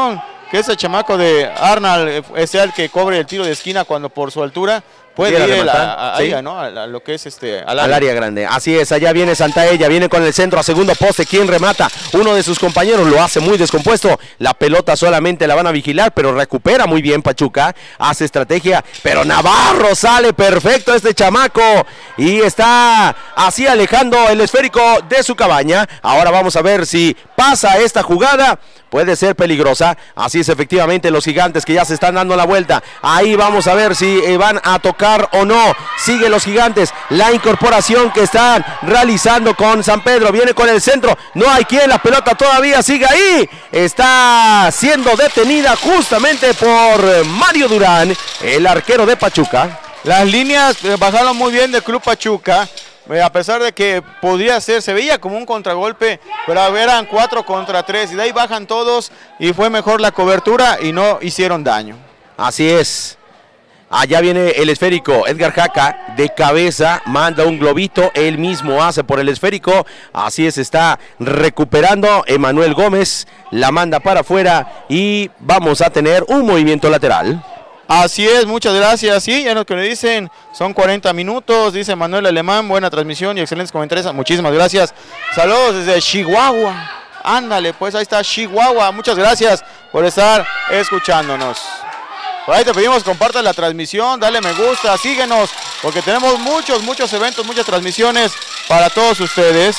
que ese chamaco de Arnold sea el que cobre el tiro de esquina cuando por su altura puede ir a lo que es
al área grande. Así es, allá viene Santaella, viene con el centro a segundo poste. ¿Quién remata? Uno de sus compañeros lo hace muy descompuesto. La pelota solamente la van a vigilar, pero recupera muy bien Pachuca. Hace estrategia, pero Navarro sale perfecto este chamaco. Y está así alejando el esférico de su cabaña. Ahora vamos a ver si pasa esta jugada. Puede ser peligrosa. Así es, efectivamente, los Gigantes que ya se están dando la vuelta. Ahí vamos a ver si van a tocar o no. Sigue los Gigantes. La incorporación que están realizando con San Pedro. Viene con el centro. No hay quien. La pelota todavía sigue ahí. Está siendo detenida justamente por Mario Durán, el arquero de Pachuca.
Las líneas bajaron muy bien del Club Pachuca. A pesar de que podría ser, se veía como un contragolpe, pero eran 4 contra 3 y de ahí bajan todos y fue mejor la cobertura y no hicieron daño.
Así es. Allá viene el esférico, Edgar Jaca de cabeza, manda un globito, él mismo hace por el esférico, así es, está recuperando Emanuel Gómez, la manda para afuera y vamos a tener un movimiento lateral.
Así es, muchas gracias. Sí, ya lo que le dicen, son 40 minutos, dice Manuel Alemán, buena transmisión y excelentes comentarios. Muchísimas gracias. Saludos desde Chihuahua. Ándale, pues ahí está Chihuahua. Muchas gracias por estar escuchándonos. Por ahí te pedimos, compartan la transmisión, dale me gusta, síguenos, porque tenemos muchos eventos, muchas transmisiones para todos ustedes.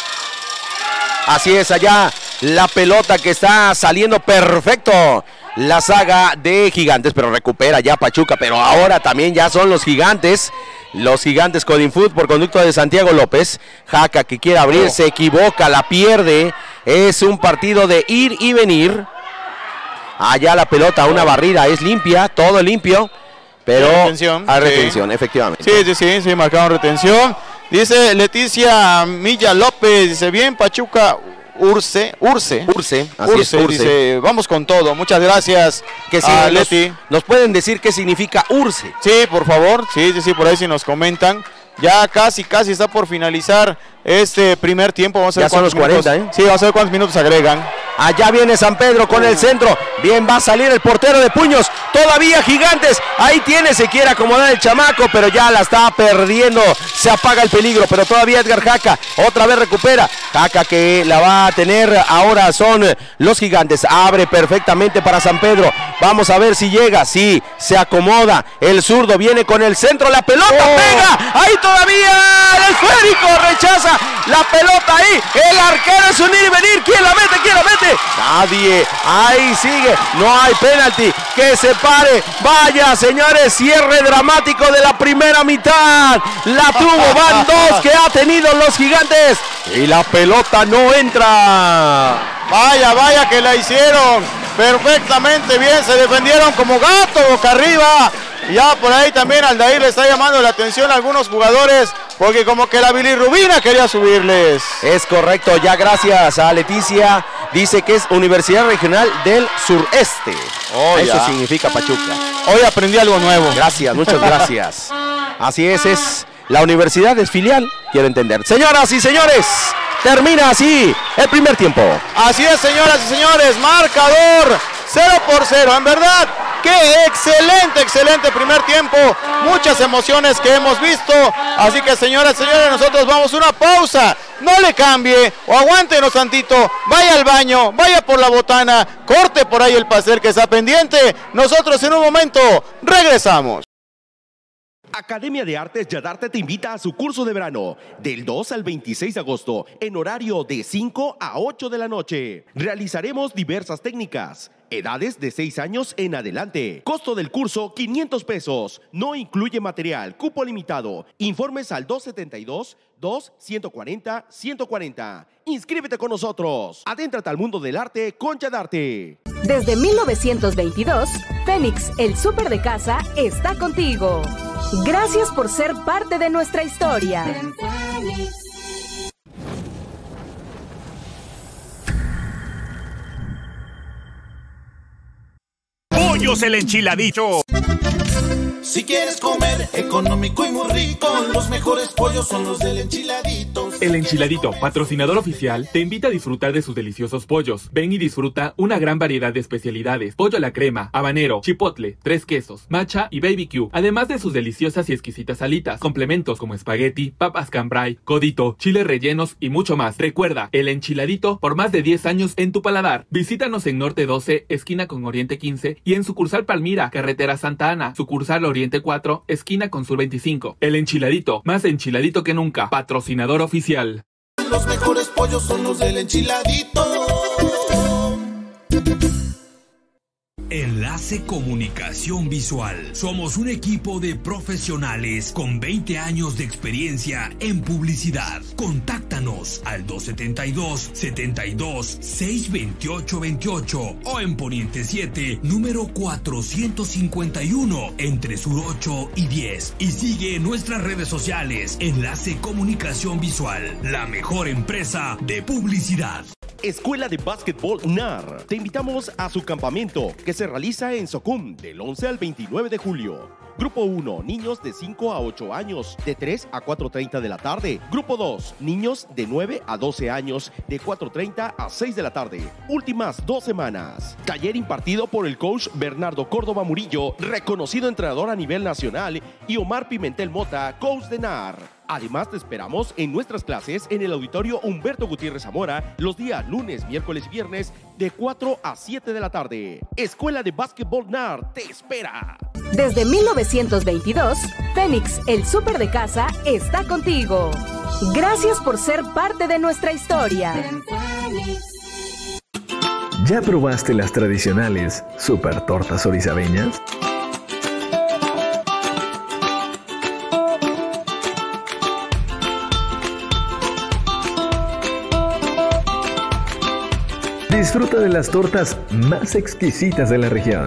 Así es, allá la pelota que está saliendo perfecto. La saga de Gigantes, pero recupera ya Pachuca, pero ahora también ya son los Gigantes Codinfoot por conducto de Santiago López. Jaca que quiere abrir, se equivoca, la pierde. Es un partido de ir y venir. Allá la pelota, una barrida, es limpia, todo limpio, pero hay retención, efectivamente.
Sí, marcaron retención. Dice Leticia Milla López, dice bien Pachuca. Urce, dice, vamos con todo, muchas gracias.
Que sí, Leti. ¿Nos pueden decir qué significa Urce?
Sí, por favor, sí, por ahí sí nos comentan. Ya casi está por finalizar este primer tiempo. Vamos a ver
ya son los 40, ¿eh?
Sí, vamos a ver cuántos minutos agregan.
Allá viene San Pedro con el centro. Bien, va a salir el portero de puños. Todavía Gigantes. Ahí tiene, se quiere acomodar el chamaco, pero ya la está perdiendo. Se apaga el peligro, pero todavía Edgar Jaca. Otra vez recupera. Jaca que la va a tener. Ahora son los Gigantes. Abre perfectamente para San Pedro. Vamos a ver si llega. Sí, se acomoda. El zurdo viene con el centro. La pelota pega. Ahí todavía el esférico rechaza. La pelota ahí. El arquero es un ir y venir. ¿Quién la mete? Nadie. Ahí sigue. No hay penalti. Que se pare. Vaya, señores. Cierre dramático de la primera mitad. La tuvo. Van dos que ha tenido los Gigantes. Y la pelota no entra.
Vaya que la hicieron perfectamente bien. Se defendieron como gato boca arriba. Ya por ahí también Aldair le está llamando la atención a algunos jugadores porque como que la bilirrubina quería subirles.
Es correcto, ya gracias a Leticia. Dice que es Universidad Regional del Sureste. Eso significa Pachuca.
Hoy aprendí algo nuevo.
Gracias, muchas gracias. Así es la universidad, es filial, quiero entender. Señoras y señores, termina así el primer tiempo.
Así es, señoras y señores, marcador 0-0, en verdad. Qué excelente primer tiempo, muchas emociones que hemos visto, así que señoras y señores, nosotros vamos a una pausa, no le cambie o aguántenos tantito, vaya al baño, vaya por la botana, corte por ahí el pastel que está pendiente, nosotros en un momento regresamos.
Academia de Artes Yadarte te invita a su curso de verano del 2 al 26 de agosto en horario de 5 a 8 de la noche. Realizaremos diversas técnicas, edades de 6 años en adelante. Costo del curso 500 pesos, no incluye material, cupo limitado. Informes al 272-2-140-140. Inscríbete con nosotros. Adéntrate al mundo del arte con Yadarte.
Desde 1922, Fénix, el súper de casa, está contigo. Gracias por ser parte de nuestra historia.
Pollos el Enchiladito.
Si quieres comer económico y muy rico, los mejores pollos son los del Enchiladitos. El Enchiladito, patrocinador oficial, te invita a disfrutar de sus deliciosos pollos. Ven y disfruta una gran variedad de especialidades: pollo a la crema, habanero, chipotle, 3 quesos, matcha y BBQ, además de sus deliciosas y exquisitas alitas, complementos como espagueti, papas cambray, codito, chiles rellenos y mucho más. Recuerda, El Enchiladito, por más de 10 años en tu paladar. Visítanos en Norte 12, esquina con Oriente 15, y en sucursal Palmira, carretera Santa Ana, sucursal Oriente 4, esquina con Sur 25. El Enchiladito, más enchiladito que nunca, patrocinador oficial.
Los mejores pollos son los del Enchiladito.
Enlace Comunicación Visual. Somos un equipo de profesionales con 20 años de experiencia en publicidad. Contáctanos al 272-72-628-28 o en Poniente 7, número 451, entre Sur 8 y 10. Y sigue nuestras redes sociales. Enlace Comunicación Visual, la mejor empresa de publicidad.
Escuela de Básquetbol NAR. Te invitamos a su campamento que se realiza en Socum del 11 al 29 de julio. Grupo 1, niños de 5 a 8 años, de 3 a 4:30 de la tarde. Grupo 2, niños de 9 a 12 años, de 4:30 a 6 de la tarde. Últimas 2 semanas. Taller impartido por el coach Bernardo Córdoba Murillo, reconocido entrenador a nivel nacional, y Omar Pimentel Mota, coach de NAR. Además, te esperamos en nuestras clases en el auditorio Humberto Gutiérrez Zamora los días lunes, miércoles y viernes de 4 a 7 de la tarde. Escuela de Básquetbol NAR te espera.
Desde 1922, Fénix, el súper de casa, está contigo. Gracias por ser parte de nuestra historia.
¿Ya probaste las tradicionales super tortas orizabeñas? Disfruta de las tortas más exquisitas de la región.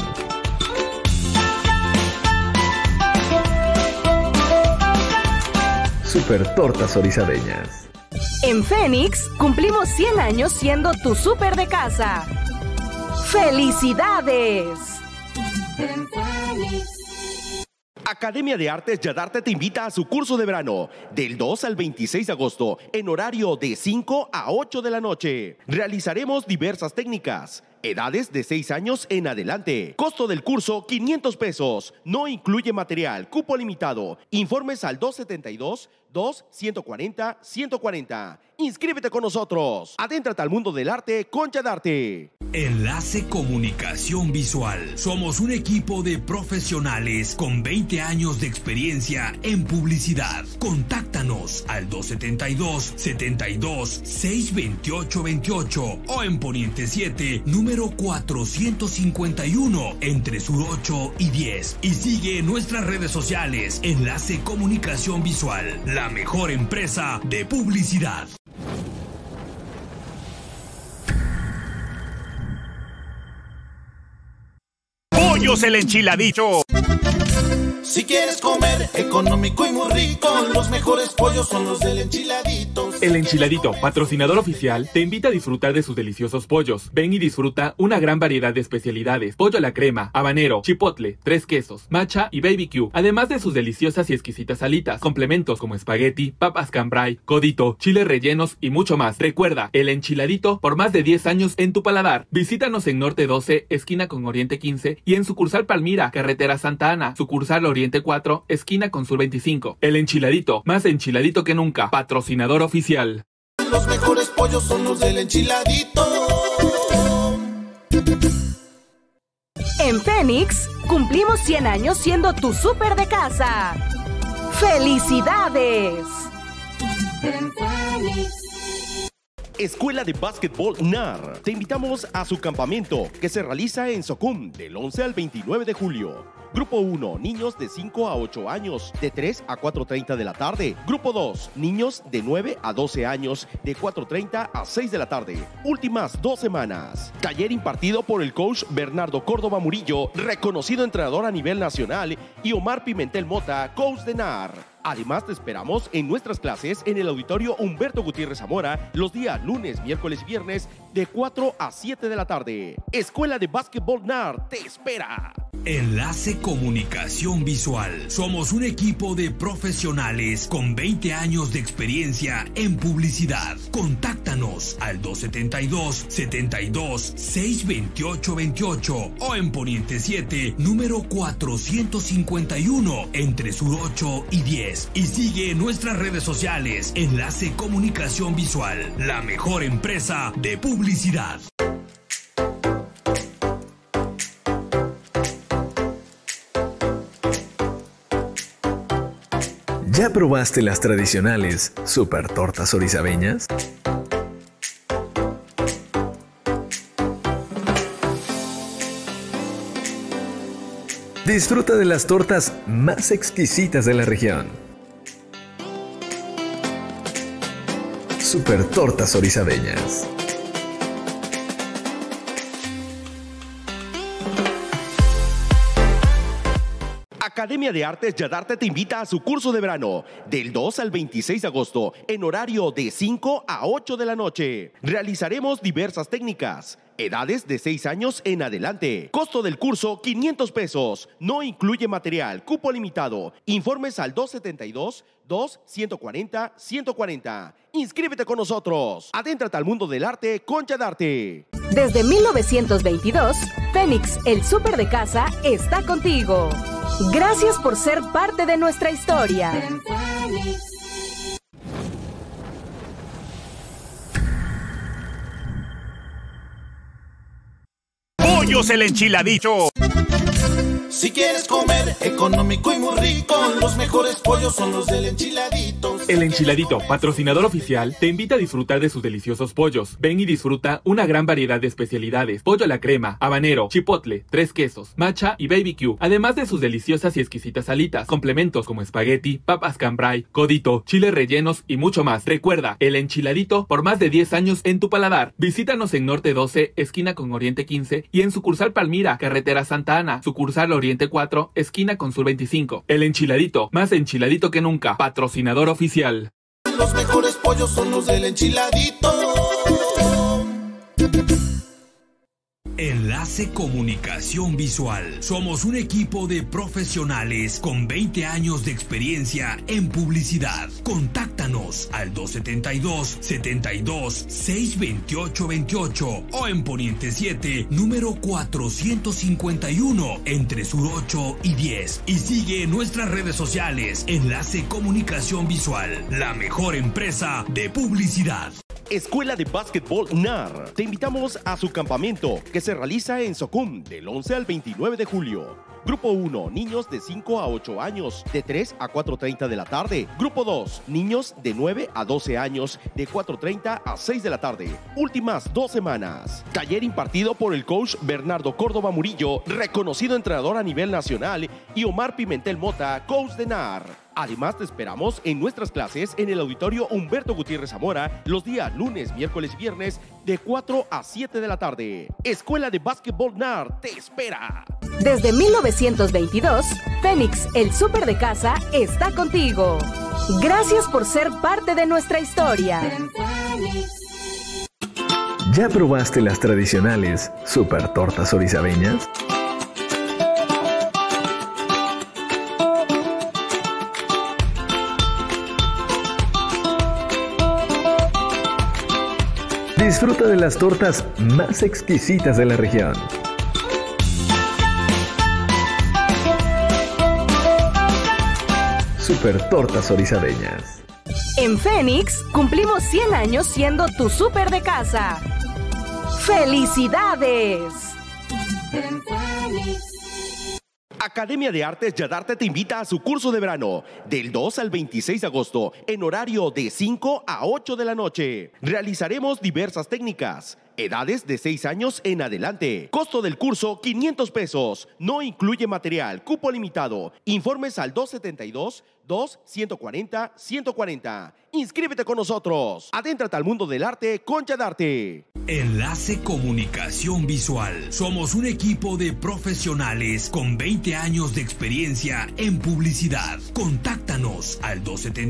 Super tortas orizabeñas.
En Fénix cumplimos 100 años siendo tu súper de casa. ¡Felicidades!
Academia de Artes Yadarte te invita a su curso de verano del 2 al 26 de agosto en horario de 5 a 8 de la noche. Realizaremos diversas técnicas. Edades de 6 años en adelante. Costo del curso, 500 pesos. No incluye material. Cupo limitado. Informes al 272-2-140-140. Inscríbete con nosotros. Adéntrate al mundo del arte con Yadarte.
Enlace Comunicación Visual. Somos un equipo de profesionales con 20 años de experiencia en publicidad. Contáctanos al 272-72-628-28 o en Poniente 7, número 451, entre Sur 8 y 10. Y sigue nuestras redes sociales. Enlace Comunicación Visual, la mejor empresa de publicidad.
Pollos el Enchiladito.
Si quieres comer económico y muy rico, los mejores pollos son los del Enchiladito.
El Enchiladito, patrocinador oficial, te invita a disfrutar de sus deliciosos pollos. Ven y disfruta una gran variedad de especialidades: pollo a la crema, habanero, chipotle, 3 quesos, matcha y BBQ, además de sus deliciosas y exquisitas alitas, complementos como espagueti, papas cambray, codito, chiles rellenos y mucho más. Recuerda, El Enchiladito, por más de 10 años en tu paladar. Visítanos en Norte 12, esquina con Oriente 15, y en sucursal Palmira, carretera Santa Ana, sucursal Oriente 4, esquina con Sur 25. El Enchiladito, más enchiladito que nunca, patrocinador oficial.
Los mejores pollos son los del Enchiladito.
En Fénix cumplimos 100 años siendo tu súper de casa. ¡Felicidades!
Escuela de Básquetbol NAR. Te invitamos a su campamento que se realiza en Socum del 11 al 29 de julio. Grupo 1, niños de 5 a 8 años, de 3 a 4:30 de la tarde. Grupo 2, niños de 9 a 12 años, de 4:30 a 6 de la tarde. Últimas 2 semanas. Taller impartido por el coach Bernardo Córdoba Murillo, reconocido entrenador a nivel nacional, y Omar Pimentel Mota, coach de NAR. Además, te esperamos en nuestras clases en el auditorio Humberto Gutiérrez Zamora los días lunes, miércoles y viernes de 4 a 7 de la tarde. Escuela de Básquetbol NAR te espera.
Enlace Comunicación Visual. Somos un equipo de profesionales con 20 años de experiencia en publicidad. Contáctanos al 272-628-28 o en Poniente 7, número 451, entre Sur 8 y 10. Y sigue nuestras redes sociales. Enlace Comunicación Visual, la mejor empresa de publicidad.
¿Ya probaste las tradicionales super tortas orizabeñas? Disfruta de las tortas más exquisitas de la región. Super tortas orizabeñas.
Academia de Artes Yadarte te invita a su curso de verano del 2 al 26 de agosto en horario de 5 a 8 de la noche. Realizaremos diversas técnicas, edades de 6 años en adelante. Costo del curso 500 pesos. No incluye material, cupo limitado. Informes al 272-2-140-140. Inscríbete con nosotros. Adéntrate al mundo del arte con Yadarte.
Desde 1922, Fénix, el súper de casa, está contigo. Gracias por ser parte de nuestra historia.
Pollos el Enchiladito.
Si quieres comer económico y muy rico, los mejores pollos son los del Enchiladito.
El Enchiladito, patrocinador oficial, te invita a disfrutar de sus deliciosos pollos. Ven y disfruta una gran variedad de especialidades: pollo a la crema, habanero, chipotle, 3 quesos, matcha y BBQ, además de sus deliciosas y exquisitas alitas, complementos como espagueti, papas cambray, codito, chiles rellenos y mucho más. Recuerda, El Enchiladito, por más de 10 años en tu paladar. Visítanos en Norte 12, esquina con Oriente 15, y en sucursal Palmira, carretera Santa Ana, sucursal Oriente 4, esquina con Sur 25. El Enchiladito, más enchiladito que nunca, patrocinador oficial.
Los mejores pollos son los del Enchiladito.
Enlace Comunicación Visual. Somos un equipo de profesionales con 20 años de experiencia en publicidad. Contáctanos al 272-628-28 o en Poniente 7, número 451, entre Sur 8 y 10. Y sigue nuestras redes sociales. Enlace Comunicación Visual, la mejor empresa de publicidad.
Escuela de Básquetbol NAR. Te invitamos a su campamento que se realiza en Socum del 11 al 29 de julio. Grupo 1, niños de 5 a 8 años, de 3 a 4:30 de la tarde. Grupo 2, niños de 9 a 12 años, de 4:30 a 6 de la tarde. Últimas 2 semanas. Taller impartido por el coach Bernardo Córdoba Murillo, reconocido entrenador a nivel nacional, y Omar Pimentel Mota, coach de NAR. Además, te esperamos en nuestras clases en el auditorio Humberto Gutiérrez Zamora los días lunes, miércoles y viernes de 4 a 7 de la tarde. Escuela de Básquetbol NAR te espera.
Desde 1922, Fénix, el súper de casa, está contigo. Gracias por ser parte de nuestra historia.
¿Ya probaste las tradicionales super tortas orizabeñas? Disfruta de las tortas más exquisitas de la región. Super tortas orizabeñas.
En Fénix cumplimos 100 años siendo tu súper de casa. ¡Felicidades!
Academia de Artes Yadarte te invita a su curso de verano del 2 al 26 de agosto en horario de 5 a 8 de la noche. Realizaremos diversas técnicas, edades de 6 años en adelante. Costo del curso 500 pesos. No incluye material, cupo limitado. Informes al 272-2-140-140. Inscríbete con nosotros. Adéntrate al mundo del arte con Yadarte.
Enlace Comunicación Visual. Somos un equipo de profesionales con 20 años de experiencia en publicidad. Contáctanos al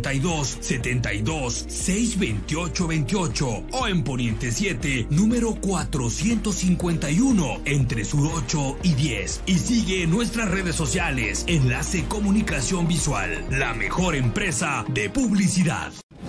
272-72-628-28 o en Poniente 7, número 451, entre Sur 8 y 10. Y sigue nuestras redes sociales. Enlace Comunicación Visual, la mejor empresa de publicidad.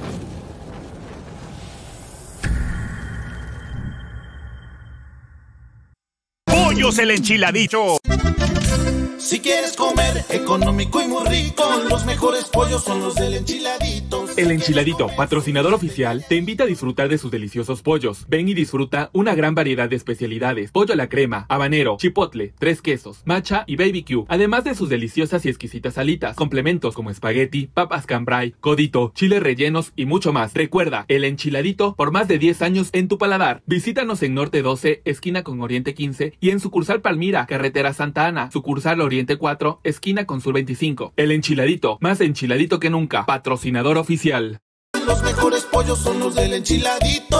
Pollos el Enchiladito.
Si quieres comer económico y muy rico, los mejores pollos son los del Enchiladito.
El Enchiladito, patrocinador oficial, te invita a disfrutar de sus deliciosos pollos. Ven y disfruta una gran variedad de especialidades: pollo a la crema, habanero, chipotle, 3 quesos, matcha y BBQ, además de sus deliciosas y exquisitas alitas, complementos como espagueti, papas cambray, codito, chiles rellenos y mucho más. Recuerda, El Enchiladito, por más de 10 años en tu paladar. Visítanos en Norte 12, esquina con Oriente 15, y en sucursal Palmira, carretera Santa Ana, sucursal Oriente 4, esquina con Sur 25. El Enchiladito, más enchiladito que nunca, patrocinador oficial.
Los mejores pollos son los del Enchiladito.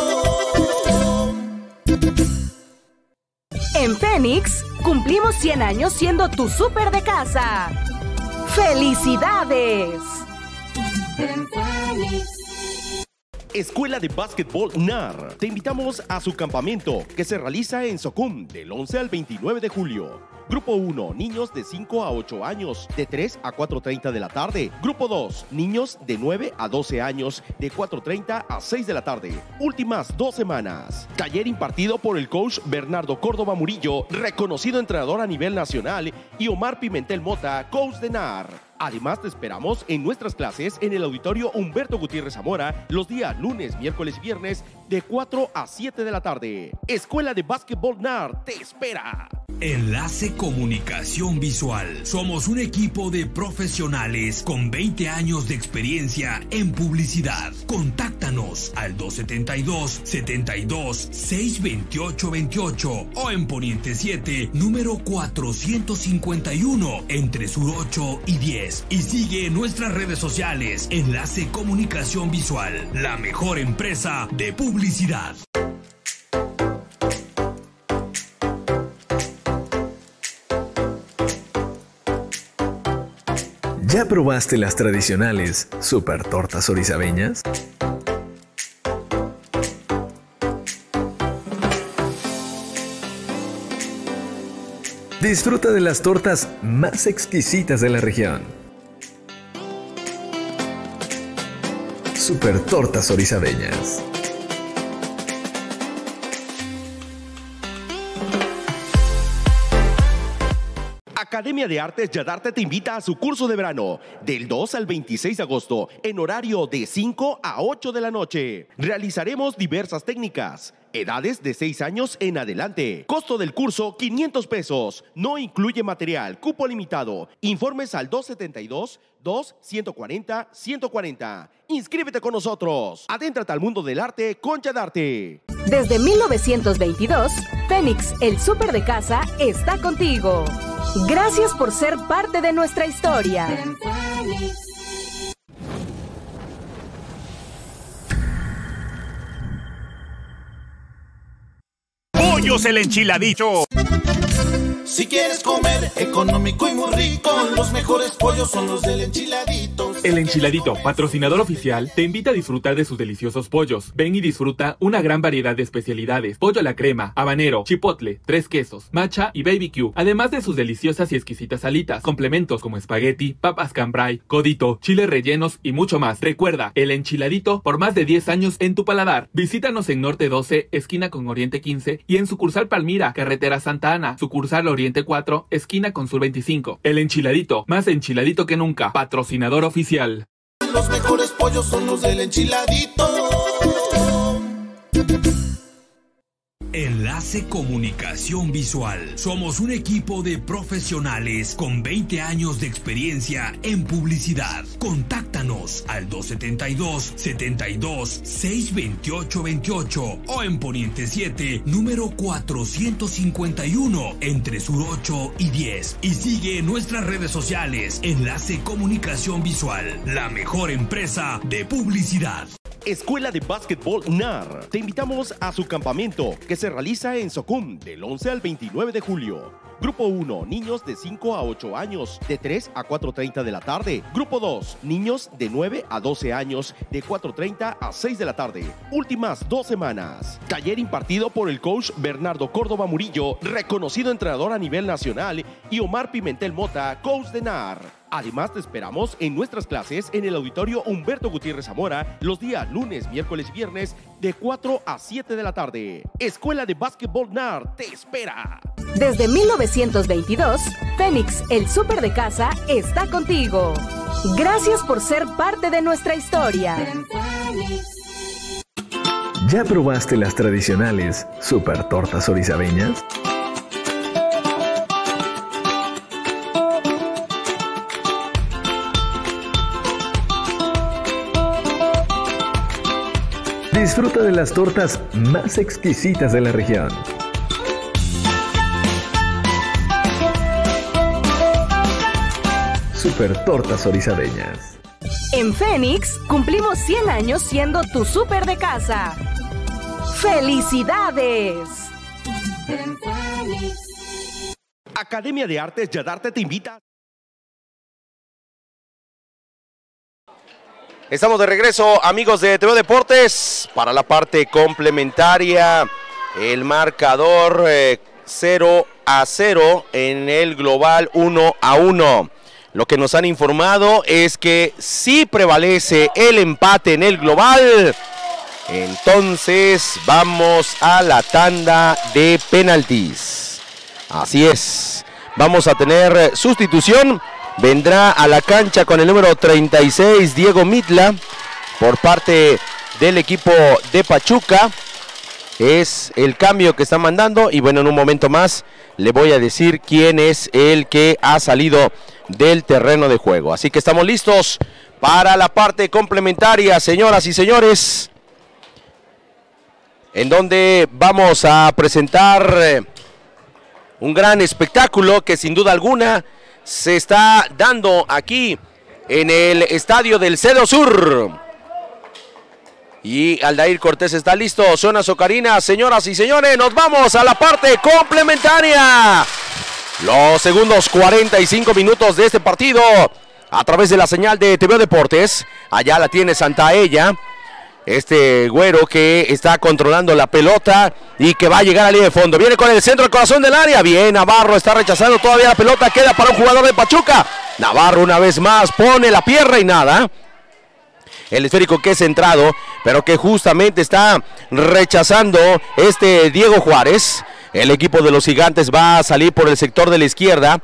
En Fénix, cumplimos 100 años siendo tu súper de casa. ¡Felicidades! En Fénix.
Escuela de Básquetbol NAR. Te invitamos a su campamento que se realiza en Socum del 11 al 29 de julio. Grupo 1, niños de 5 a 8 años, de 3 a 4:30 de la tarde. Grupo 2, niños de 9 a 12 años, de 4:30 a 6 de la tarde. Últimas 2 semanas. Taller impartido por el coach Bernardo Córdoba Murillo, reconocido entrenador a nivel nacional, y Omar Pimentel Mota, coach de NAR. Además, te esperamos en nuestras clases en el auditorio Humberto Gutiérrez Zamora los días lunes, miércoles y viernes de 4 a 7 de la tarde. Escuela de Básquetbol NAR te espera.
Enlace Comunicación Visual. Somos un equipo de profesionales con 20 años de experiencia en publicidad. Contáctanos al 272-72-628-28 o en Poniente 7, número 451, entre Sur 8 y 10. Y sigue nuestras redes sociales. Enlace Comunicación Visual, la mejor empresa de publicidad.
¿Ya probaste las tradicionales super tortas orizabeñas? Disfruta de las tortas más exquisitas de la región. Super tortas orizabeñas.
Academia de Artes Yadarte te invita a su curso de verano del 2 al 26 de agosto en horario de 5 a 8 de la noche. Realizaremos diversas técnicas, edades de 6 años en adelante. Costo del curso 500 pesos. No incluye material, cupo limitado. Informes al 272-2-140-140. Inscríbete con nosotros. Adéntrate al mundo del arte con Yadarte.
Desde 1922, Fénix, el súper de casa, está contigo. Gracias por ser parte de nuestra historia.
Pollos el Enchiladito.
Si quieres comer económico y muy rico, los mejores pollos son los del Enchiladito.
El Enchiladito, patrocinador oficial, te invita a disfrutar de sus deliciosos pollos. Ven y disfruta una gran variedad de especialidades: pollo a la crema, habanero, chipotle, 3 quesos, matcha y BBQ, además de sus deliciosas y exquisitas alitas, complementos como espagueti, papas cambray, codito, chiles rellenos y mucho más. Recuerda, El Enchiladito, por más de 10 años en tu paladar. Visítanos en Norte 12, esquina con Oriente 15, y en sucursal Palmira, carretera Santa Ana, sucursal Oriente 4, esquina con Sur 25. El Enchiladito, más enchiladito que nunca, patrocinador oficial.
Los mejores pollos son los del Enchiladito.
Enlace Comunicación Visual. Somos un equipo de profesionales con 20 años de experiencia en publicidad. Contáctanos al 272-628-28 o en Poniente 7, número 451, entre Sur 8 y 10. Y sigue nuestras redes sociales. Enlace Comunicación Visual, la mejor empresa de publicidad.
Escuela de Básquetbol NAR. Te invitamos a su campamento que se realiza en Socum del 11 al 29 de julio. Grupo 1, niños de 5 a 8 años, de 3 a 4:30 de la tarde. Grupo 2, niños de 9 a 12 años, de 4:30 a 6 de la tarde. Últimas 2 semanas. Taller impartido por el coach Bernardo Córdoba Murillo, reconocido entrenador a nivel nacional, y Omar Pimentel Mota, coach de NAR. Además, te esperamos en nuestras clases en el auditorio Humberto Gutiérrez Zamora los días lunes, miércoles y viernes de 4 a 7 de la tarde. Escuela de Básquetbol NAR te espera.
Desde 1922, Fénix, el súper de casa, está contigo. Gracias por ser parte de nuestra historia.
¿Ya probaste las tradicionales super tortas orizabeñas? Disfruta de las tortas más exquisitas de la región. Super tortas orizabeñas.
En Fénix cumplimos 100 años siendo tu súper de casa. ¡Felicidades!
Academia de Artes Yadarte te invita.
Estamos de regreso, amigos de TV Deportes, para la parte complementaria. El marcador 0-0 en el global 1-1. Lo que nos han informado es que si prevalece el empate en el global, entonces vamos a la tanda de penaltis. Así es, vamos a tener sustitución. Vendrá a la cancha con el número 36, Diego Mitla, por parte del equipo de Pachuca. Es el cambio que está mandando y bueno, en un momento más le voy a decir quién es el que ha salido del terreno de juego. Así que estamos listos para la parte complementaria, señoras y señores, en donde vamos a presentar un gran espectáculo que sin duda alguna se está dando aquí en el estadio del Cedo Sur. Y Aldair Cortés está listo, zona Socarina. Señoras y señores, nos vamos a la parte complementaria. Los segundos 45 minutos de este partido a través de la señal de TV Deportes. Allá la tiene Santaella. Este güero que está controlando la pelota y que va a llegar a línea de fondo. Viene con el centro del corazón del área. Bien, Navarro está rechazando todavía la pelota. Queda para un jugador de Pachuca. Navarro una vez más pone la pierna y nada. El esférico que es centrado, pero que justamente está rechazando este Diego Juárez. El equipo de los Gigantes va a salir por el sector de la izquierda.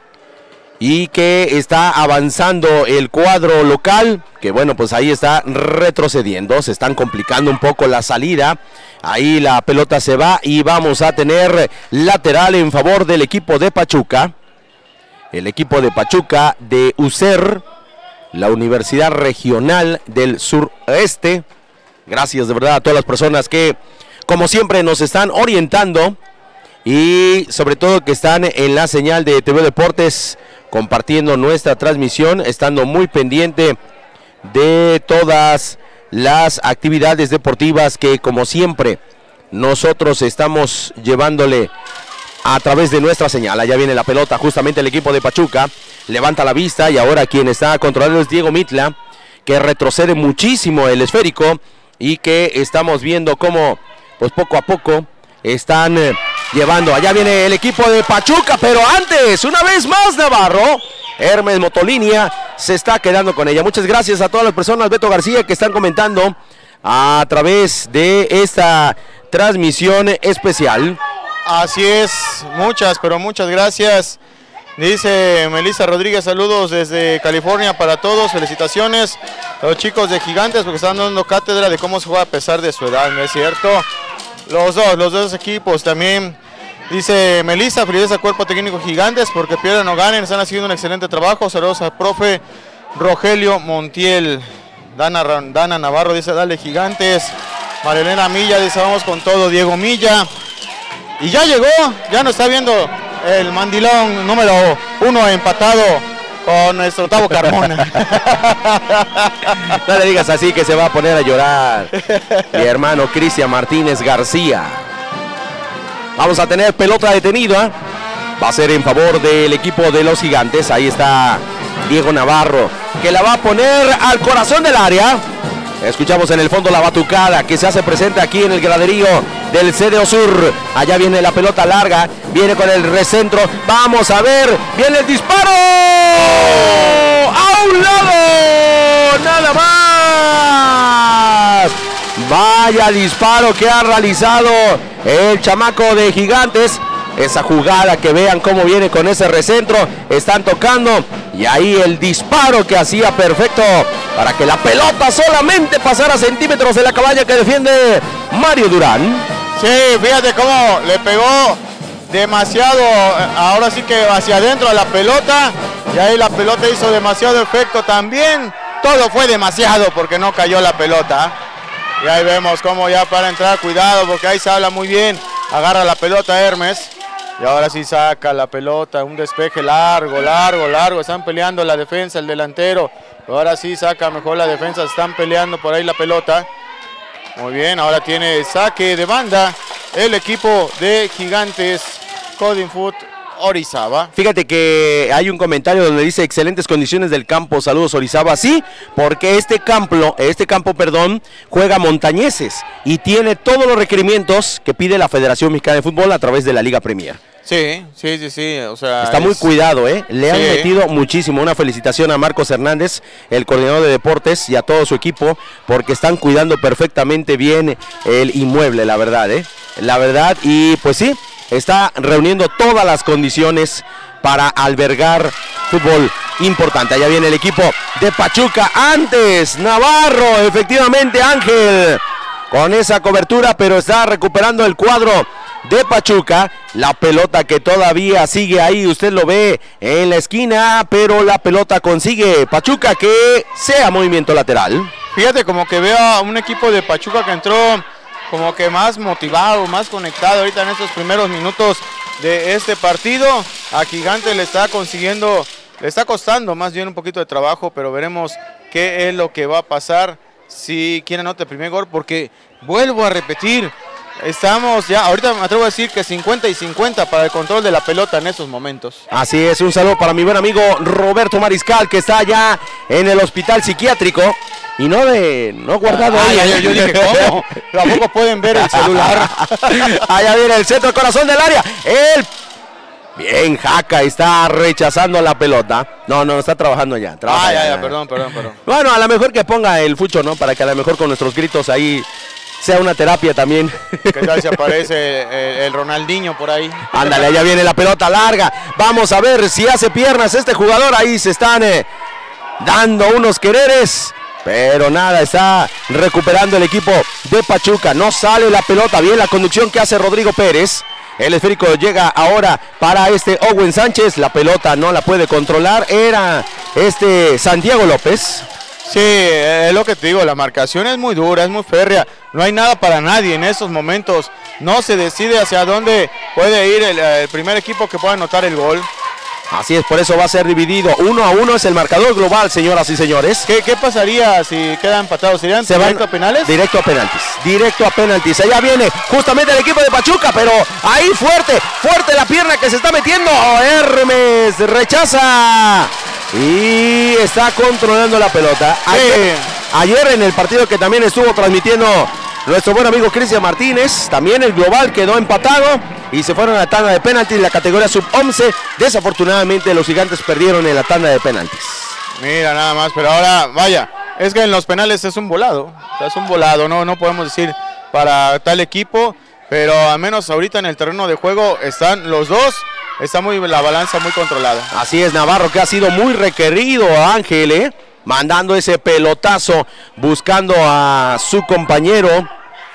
Y que está avanzando el cuadro local, que bueno, pues ahí está retrocediendo, se están complicando un poco la salida. Ahí la pelota se va y vamos a tener lateral en favor del equipo de Pachuca. El equipo de Pachuca de UCER, la Universidad Regional del Sureste. Gracias de verdad a todas las personas que, como siempre, nos están orientando y sobre todo que están en la señal de TV Deportes, compartiendo nuestra transmisión, estando muy pendiente de todas las actividades deportivas que, como siempre, nosotros estamos llevándole a través de nuestra señal. Allá viene la pelota, justamente el equipo de Pachuca levanta la vista y ahora quien está controlando es Diego Mitla, que retrocede muchísimo el esférico y que estamos viendo cómo pues poco a poco están llevando. Allá viene el equipo de Pachuca, pero antes, una vez más Navarro, Hermes Motolinia se está quedando con ella. Muchas gracias a todas las personas, Beto García, que están comentando a través de esta transmisión especial.
Así es, muchas, pero muchas gracias. Dice Melissa Rodríguez, saludos desde California para todos, felicitaciones a los chicos de Gigantes porque están dando cátedra de cómo se juega a pesar de su edad, ¿no es cierto? Los dos equipos también. Dice Melissa, felicidades al cuerpo técnico Gigantes porque pierden o ganen, están haciendo un excelente trabajo. Saludos al profe Rogelio Montiel. Dana Navarro dice, dale Gigantes. Marilena Milla dice, vamos con todo. Diego Milla. Y ya llegó, ya nos está viendo el mandilón número 1 empatado con nuestro Tavo Carmona.
No le digas así que se va a poner a llorar. Mi hermano Cristian Martínez García. Vamos a tener pelota detenida. Va a ser en favor del equipo de los Gigantes. Ahí está Diego Navarro, que la va a poner al corazón del área. Escuchamos en el fondo la batucada que se hace presente aquí en el graderío del CDO Sur. Allá viene la pelota larga, viene con el recentro. Vamos a ver, viene el disparo. ¡A un lado! ¡Nada más! Vaya disparo que ha realizado el chamaco de Gigantes. Esa jugada que vean cómo viene con ese recentro. Están tocando y ahí el disparo que hacía perfecto para que la pelota solamente pasara centímetros de la cabaña que defiende Mario Durán.
Sí, fíjate cómo le pegó demasiado, ahora sí que hacia adentro a la pelota. Y ahí la pelota hizo demasiado efecto también. Todo fue demasiado porque no cayó la pelota. Y ahí vemos cómo ya para entrar, cuidado porque ahí se habla muy bien. Agarra la pelota Hermes. Y ahora sí saca la pelota, un despeje largo. Están peleando la defensa, el delantero. Ahora sí saca mejor la defensa, están peleando por ahí la pelota. Muy bien, ahora tiene saque de banda el equipo de Gigantes Coding Foot Orizaba.
Fíjate que hay un comentario donde dice excelentes condiciones del campo, saludos Orizaba. Sí, porque este campo, juega Montañeses y tiene todos los requerimientos que pide la Federación Mexicana de Fútbol a través de la Liga Premier.
Sí, o sea,
está muy cuidado, le han metido muchísimo. Una felicitación a Marcos Hernández, el coordinador de deportes, y a todo su equipo, porque están cuidando perfectamente bien el inmueble, la verdad, y pues sí, está reuniendo todas las condiciones para albergar fútbol importante. Allá viene el equipo de Pachuca, antes Navarro, efectivamente Ángel, con esa cobertura, pero está recuperando el cuadro de Pachuca. La pelota que todavía sigue ahí, usted lo ve en la esquina, pero la pelota consigue Pachuca que sea movimiento lateral.
Fíjate como que veo a un equipo de Pachuca que entró como que más motivado, más conectado ahorita en estos primeros minutos de este partido. A Gigante le está costando más bien un poquito de trabajo, pero veremos qué es lo que va a pasar si quiere anotar el primer gol, porque vuelvo a repetir, estamos ya, ahorita me atrevo a decir que 50 y 50 para el control de la pelota en estos momentos.
Así es, un saludo para mi buen amigo Roberto Mariscal, que está ya en el hospital psiquiátrico y no guardado ahí.
Yo dije, ¿cómo? Tampoco pueden ver el celular.
Allá viene el centro, corazón del área. Bien, Jaca está rechazando la pelota. No, está trabajando ya.
Perdón.
Bueno, a lo mejor que ponga el fucho, ¿no? Para que a lo mejor con nuestros gritos ahí sea una terapia también.
¿Qué tal si aparece el Ronaldinho por ahí?
Ándale, allá viene la pelota larga. Vamos a ver si hace piernas este jugador. Ahí se están dando unos quereres. Pero nada, está recuperando el equipo de Pachuca. No sale la pelota. Bien la conducción que hace Rodrigo Pérez. El esférico llega ahora para Owen Sánchez. La pelota no la puede controlar. Era Santiago López.
Sí, es lo que te digo. La marcación es muy dura, es muy férrea. No hay nada para nadie en estos momentos. No se decide hacia dónde puede ir el primer equipo que pueda anotar el gol.
Así es, por eso va a ser dividido 1-1, es el marcador global, señoras y señores.
¿Qué pasaría si quedan empatados? ¿Serían directo a penales?
Directo a penaltis. Allá viene justamente el equipo de Pachuca, pero ahí fuerte la pierna que se está metiendo. Hermes rechaza y está controlando la pelota. Ayer en el partido que también estuvo transmitiendo nuestro buen amigo Cristian Martínez, también el global quedó empatado y se fueron a la tanda de penaltis en la categoría sub-11. Desafortunadamente los Gigantes perdieron en la tanda de penaltis.
Mira nada más, pero ahora vaya, es que en los penales es un volado, no podemos decir para tal equipo, pero al menos ahorita en el terreno de juego están los dos, está la balanza muy controlada.
Así es, Navarro, que ha sido muy requerido, Ángel, mandando ese pelotazo, buscando a su compañero.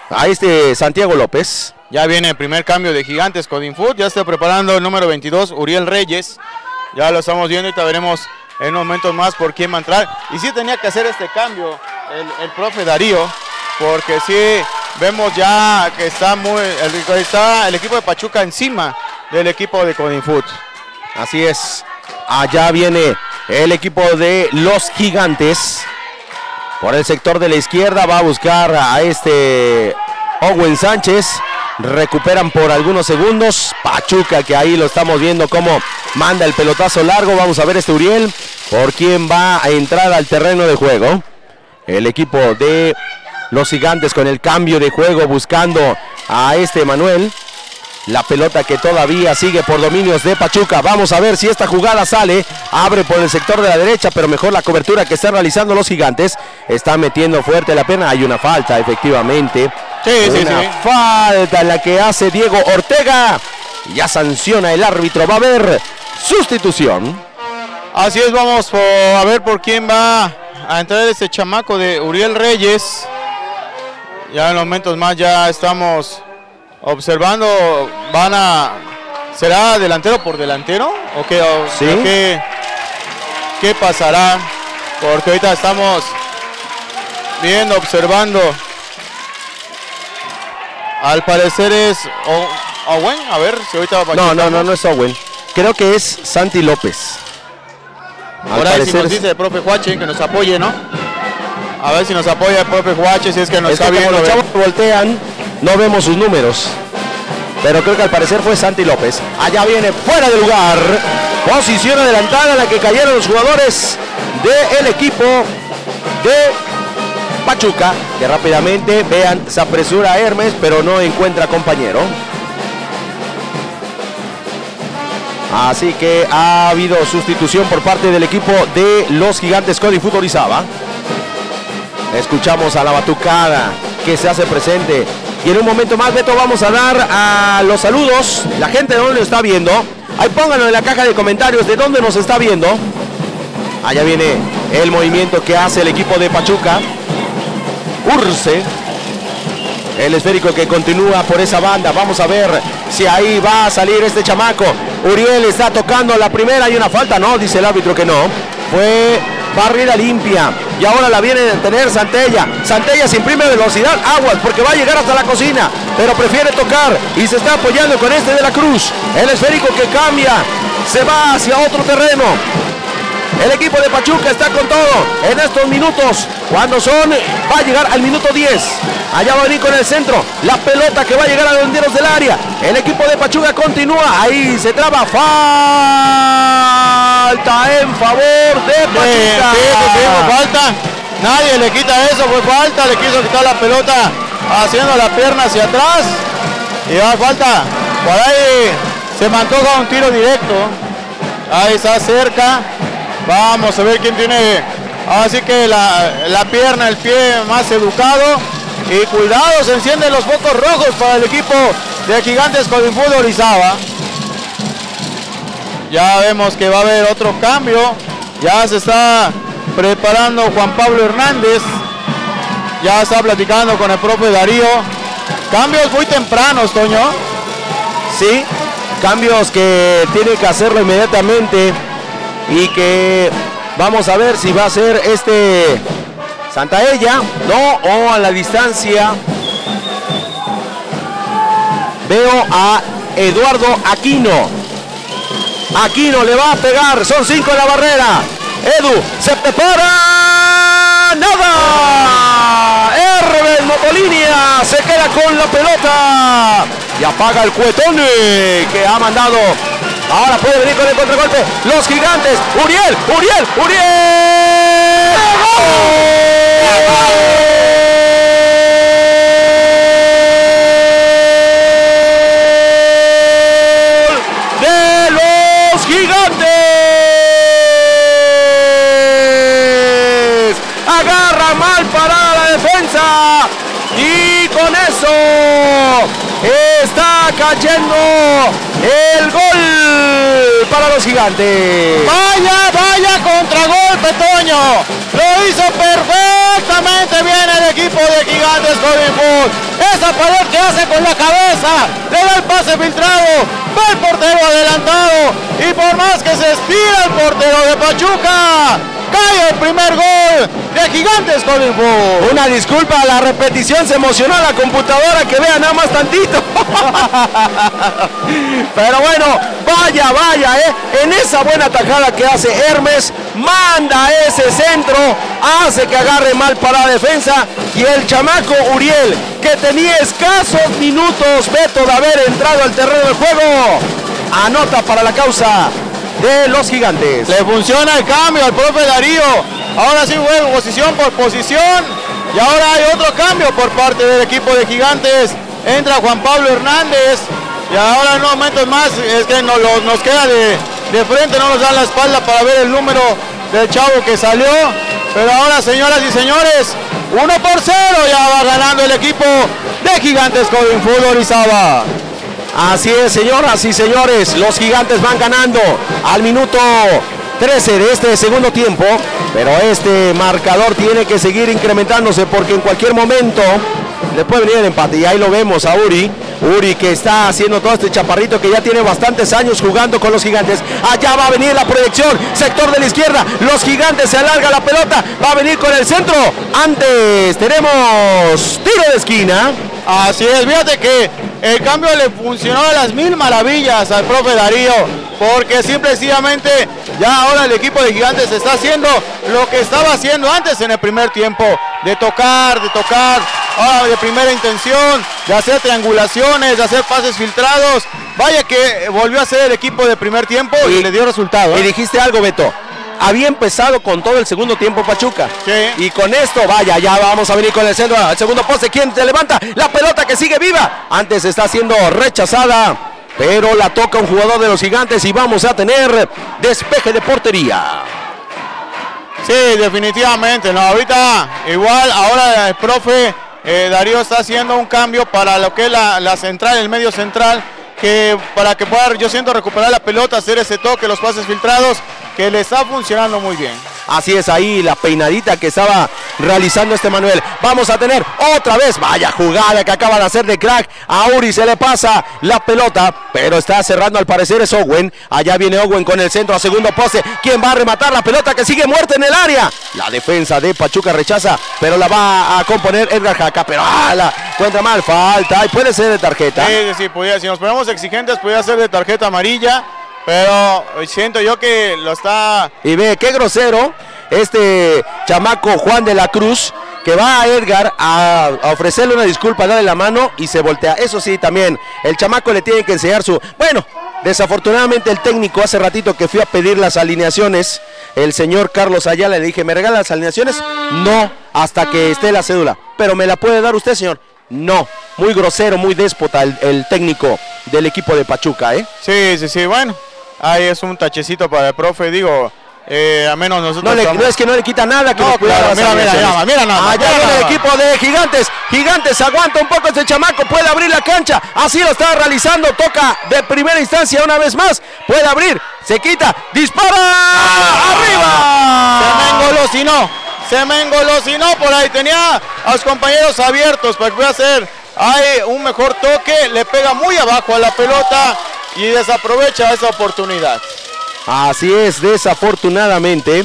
a Santiago López.
Ya viene el primer cambio de Gigantes Codinfoot. Ya está preparando el número 22, Uriel Reyes. Ya lo estamos viendo y te veremos en unos momentos más por quién va a entrar. Y sí tenía que hacer este cambio el profe Darío, porque sí vemos ya que está el equipo de Pachuca encima del equipo de Codinfoot.
Así es. Allá viene el equipo de los Gigantes. Por el sector de la izquierda va a buscar a Owen Sánchez. Recuperan por algunos segundos. Pachuca, que ahí lo estamos viendo cómo manda el pelotazo largo. Vamos a ver Uriel por quién va a entrar al terreno de juego. El equipo de los Gigantes con el cambio de juego buscando a Manuel. La pelota que todavía sigue por dominios de Pachuca. Vamos a ver si esta jugada sale. Abre por el sector de la derecha, pero mejor la cobertura que están realizando los Gigantes. Está metiendo fuerte la pierna. Hay una falta, efectivamente. Una falta en la que hace Diego Ortega. Ya sanciona el árbitro. Va a haber sustitución.
Así es, vamos a ver por quién va a entrar este chamaco de Uriel Reyes. Ya en los momentos más ya estamos observando. ¿Será delantero por delantero? ¿O qué,
sí.
¿Qué pasará? Porque ahorita estamos viendo, observando. Al parecer es Owen. A ver si ahorita va a
No es Owen. Creo que es Santi López.
Por ahí si nos dice el profe Huache que nos apoye, ¿no? A ver si nos apoya el profe Huache, si es que nos está viendo.
Los chavos voltean, no vemos sus números. Pero creo que al parecer fue Santi López. Allá viene fuera de lugar. Posición adelantada en la que cayeron los jugadores del equipo de Pachuca, que rápidamente, vean, se apresura a Hermes, pero no encuentra compañero. Así que ha habido sustitución por parte del equipo de los Gigantes Codinfoot Orizaba. Escuchamos a la batucada que se hace presente. Y en un momento más, Beto, vamos a dar a los saludos. La gente de dónde nos está viendo. Ahí pónganlo en la caja de comentarios de dónde nos está viendo. Allá viene el movimiento que hace el equipo de Pachuca. Urce, el esférico que continúa por esa banda. Vamos a ver si ahí va a salir este chamaco. Uriel está tocando la primera. Hay una falta, no, dice el árbitro que no. Fue barrida limpia y ahora la viene a detener Santella. Santella se imprime velocidad, aguas, porque va a llegar hasta la cocina, pero prefiere tocar y se está apoyando con de la Cruz. El esférico que cambia, se va hacia otro terreno. El equipo de Pachuca está con todo en estos minutos. Cuando va a llegar al minuto 10. Allá va a venir con el centro. La pelota que va a llegar a los linderos del área. El equipo de Pachuca continúa. Ahí se traba. Falta en favor de Pachuca.
Sí, falta. Nadie le quita eso. Fue falta. Le quiso quitar la pelota haciendo la pierna hacia atrás. Y va falta. Por ahí se mantoja un tiro directo. Ahí está cerca. Vamos a ver quién tiene, así que la pierna, el pie más educado. Y cuidado, se encienden los focos rojos para el equipo de Gigantes Codinfoot Orizaba. Ya vemos que va a haber otro cambio. Ya se está preparando Juan Pablo Hernández. Ya está platicando con el profe Darío. Cambios muy tempranos, Toño.
Sí, cambios que tiene que hacerlo inmediatamente. Y que vamos a ver si va a ser Santaella, no, o a la distancia. Veo a Eduardo Aquino. Aquino le va a pegar, son 5 en la barrera. Edu se prepara, nada. Hermes Motolinia se queda con la pelota y apaga el cuetón que ha mandado. Ahora puede venir con el contragolpe. Los Gigantes. Uriel. ¡Gol! De los Gigantes. Agarra mal parada la defensa. Y con eso está cayendo el gol para los Gigantes.
Vaya contragolpe, Toño. Lo hizo perfectamente se viene el equipo de Gigantes Godinfoot. Esa pared que hace con la cabeza, le da el pase filtrado, va el portero adelantado y por más que se estira el portero de Pachuca, cae el primer gol de Gigantes Godinfoot.
Una disculpa, la repetición se emocionó a la computadora, que vean nada más tantito. Pero bueno, vaya, en esa buena tajada que hace Hermes, manda ese centro, hace que agarre mal para la defensa y el chamaco Uriel, que tenía escasos minutos, Beto, de haber entrado al terreno de juego, anota para la causa de los Gigantes.
Le funciona el cambio al profe Darío. Ahora sí juega posición por posición. Y ahora hay otro cambio por parte del equipo de Gigantes. Entra Juan Pablo Hernández. Y ahora en unos momentos más es que nos queda de frente, no nos dan la espalda para ver el número del chavo que salió. Pero ahora, señoras y señores, 1-0 ya va ganando el equipo de Gigantes Godinfoot Orizaba.
Así es, señoras y señores, los Gigantes van ganando al minuto 13 de este segundo tiempo, pero este marcador tiene que seguir incrementándose porque en cualquier momento le puede venir el empate. Y ahí lo vemos a Uri que está haciendo todo este chaparrito que ya tiene bastantes años jugando con los Gigantes. Allá va a venir la proyección, sector de la izquierda, los Gigantes, se alarga la pelota, va a venir con el centro. Antes tenemos tiro de esquina.
Así es, fíjate que el cambio le funcionó a las mil maravillas al profe Darío, porque simplemente ya ahora el equipo de Gigantes está haciendo lo que estaba haciendo antes en el primer tiempo, de tocar, ahora de primera intención, de hacer triangulaciones, de hacer pases filtrados. Vaya que volvió a ser el equipo de primer tiempo y le dio resultado.
Y dijiste algo, Beto. Había empezado con todo el segundo tiempo Pachuca.
Sí.
Y con esto, vaya, ya vamos a venir con el centro. Al segundo poste, ¿quién se levanta? La pelota que sigue viva. Antes está siendo rechazada, pero la toca un jugador de los Gigantes y vamos a tener despeje de portería.
Sí, definitivamente. No, ahorita igual, ahora el profe Darío está haciendo un cambio para lo que es la central, el medio central, para que pueda, yo siento, recuperar la pelota, hacer ese toque, los pases filtrados, que le está funcionando muy bien.
Así es, ahí la peinadita que estaba realizando Manuel. Vamos a tener otra vez, vaya jugada que acaba de hacer de crack. A Uri se le pasa la pelota, pero está cerrando, al parecer es Owen. Allá viene Owen con el centro a segundo poste. ¿Quién va a rematar la pelota que sigue muerta en el área? La defensa de Pachuca rechaza, pero la va a componer Edgar Jaca, pero la encuentra mal, falta, y puede ser de tarjeta.
Sí, si nos ponemos exigentes, podría ser de tarjeta amarilla. Pero siento yo que lo está...
Y ve, qué grosero este chamaco Juan de la Cruz, que va a Edgar a ofrecerle una disculpa, darle la mano y se voltea. Eso sí, también el chamaco le tiene que enseñar su... Bueno, desafortunadamente el técnico, hace ratito que fui a pedir las alineaciones, el señor Carlos Ayala, le dije, ¿me regala las alineaciones? No, hasta que esté la cédula. ¿Pero me la puede dar usted, señor? No, muy grosero, muy déspota el técnico del equipo de Pachuca, ¿eh?
Sí, bueno. Ahí es un tachecito para el profe, digo, a menos nosotros...
No es que no le quita nada, que
no, claro, mira nada.
Allá viene el equipo de Gigantes. Gigantes aguanta un poco este chamaco, puede abrir la cancha, así lo está realizando, toca de primera instancia una vez más, puede abrir, se quita, dispara, arriba.
Se me engolosinó por ahí, tenía a los compañeros abiertos para que pueda hacer un mejor toque, le pega muy abajo a la pelota y desaprovecha esa oportunidad.
Así es, desafortunadamente.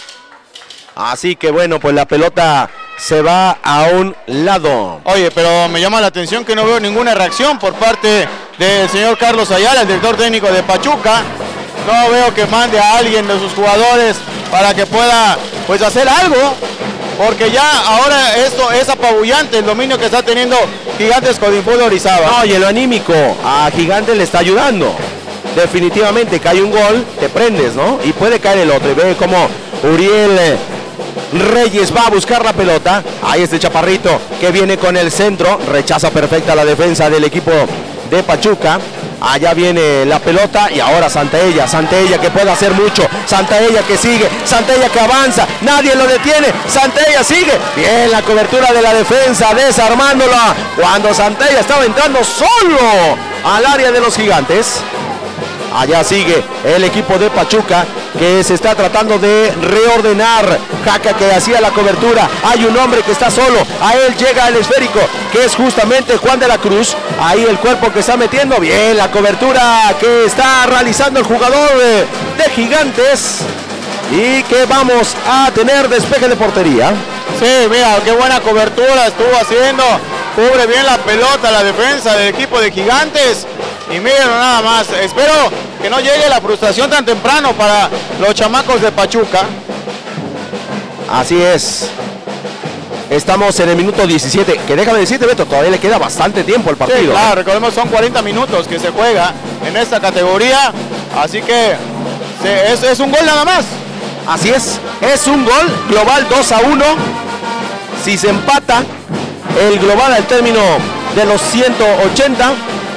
Así que bueno, pues la pelota se va a un lado.
Oye, pero me llama la atención que no veo ninguna reacción por parte del señor Carlos Ayala, el director técnico de Pachuca. No veo que mande a alguien de sus jugadores para que pueda pues hacer algo, porque ya ahora esto es apabullante el dominio que está teniendo Gigantes Godinfoot Orizaba.
Oye, lo anímico a Gigantes le está ayudando. Definitivamente cae un gol, te prendes, ¿no? Y puede caer el otro. Y ve como Uriel Reyes va a buscar la pelota. Ahí este chaparrito que viene con el centro, rechaza perfecta la defensa del equipo de Pachuca. Allá viene la pelota y ahora Santaella que puede hacer mucho, Santaella que sigue, Santaella que avanza, nadie lo detiene, Santaella sigue, bien la cobertura de la defensa, desarmándola, cuando Santaella estaba entrando solo al área de los Gigantes. Allá sigue el equipo de Pachuca que se está tratando de reordenar. Jaca que hacía la cobertura. Hay un hombre que está solo. A él llega el esférico, que es justamente Juan de la Cruz. Ahí el cuerpo que está metiendo. Bien, la cobertura que está realizando el jugador de Gigantes. Y que vamos a tener despeje de portería.
Sí, mira, qué buena cobertura estuvo haciendo. Cubre bien la pelota la defensa del equipo de Gigantes. Y miren nada más, espero que no llegue la frustración tan temprano para los chamacos de Pachuca.
Así es. Estamos en el minuto 17, que déjame decirte, Beto, todavía le queda bastante tiempo al partido.
Sí, claro, recordemos, son 40 minutos que se juega en esta categoría. Así que es un gol nada más.
Así es un gol global 2-1. Si se empata el global al término de los 180,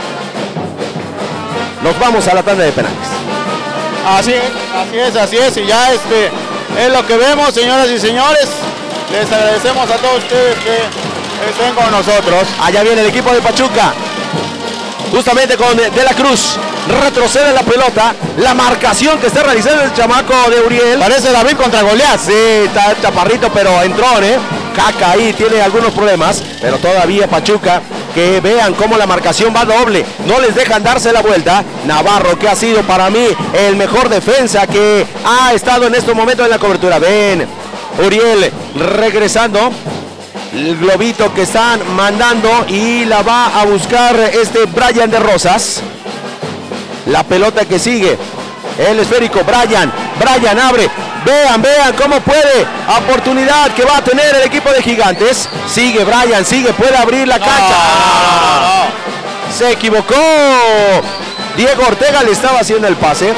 nos vamos a la tanda de penales.
Así es, y ya es lo que vemos, señoras y señores. Les agradecemos a todos ustedes que estén con nosotros.
Allá viene el equipo de Pachuca, justamente con De la Cruz. Retrocede la pelota, la marcación que está realizando el chamaco de Uriel.
Parece David contra Goliat.
Sí, está chaparrito, pero entró, Caca ahí tiene algunos problemas, pero todavía Pachuca, que vean cómo la marcación va doble, no les dejan darse la vuelta. Navarro, que ha sido para mí el mejor defensa que ha estado en estos momentos en la cobertura. Ven, Uriel regresando, el globito que están mandando y la va a buscar Brian de Rosas. La pelota que sigue, el esférico, Brian abre. Vean cómo puede. Oportunidad que va a tener el equipo de Gigantes. Sigue Brian, puede abrir la cancha. Se equivocó. Diego Ortega le estaba haciendo el pase.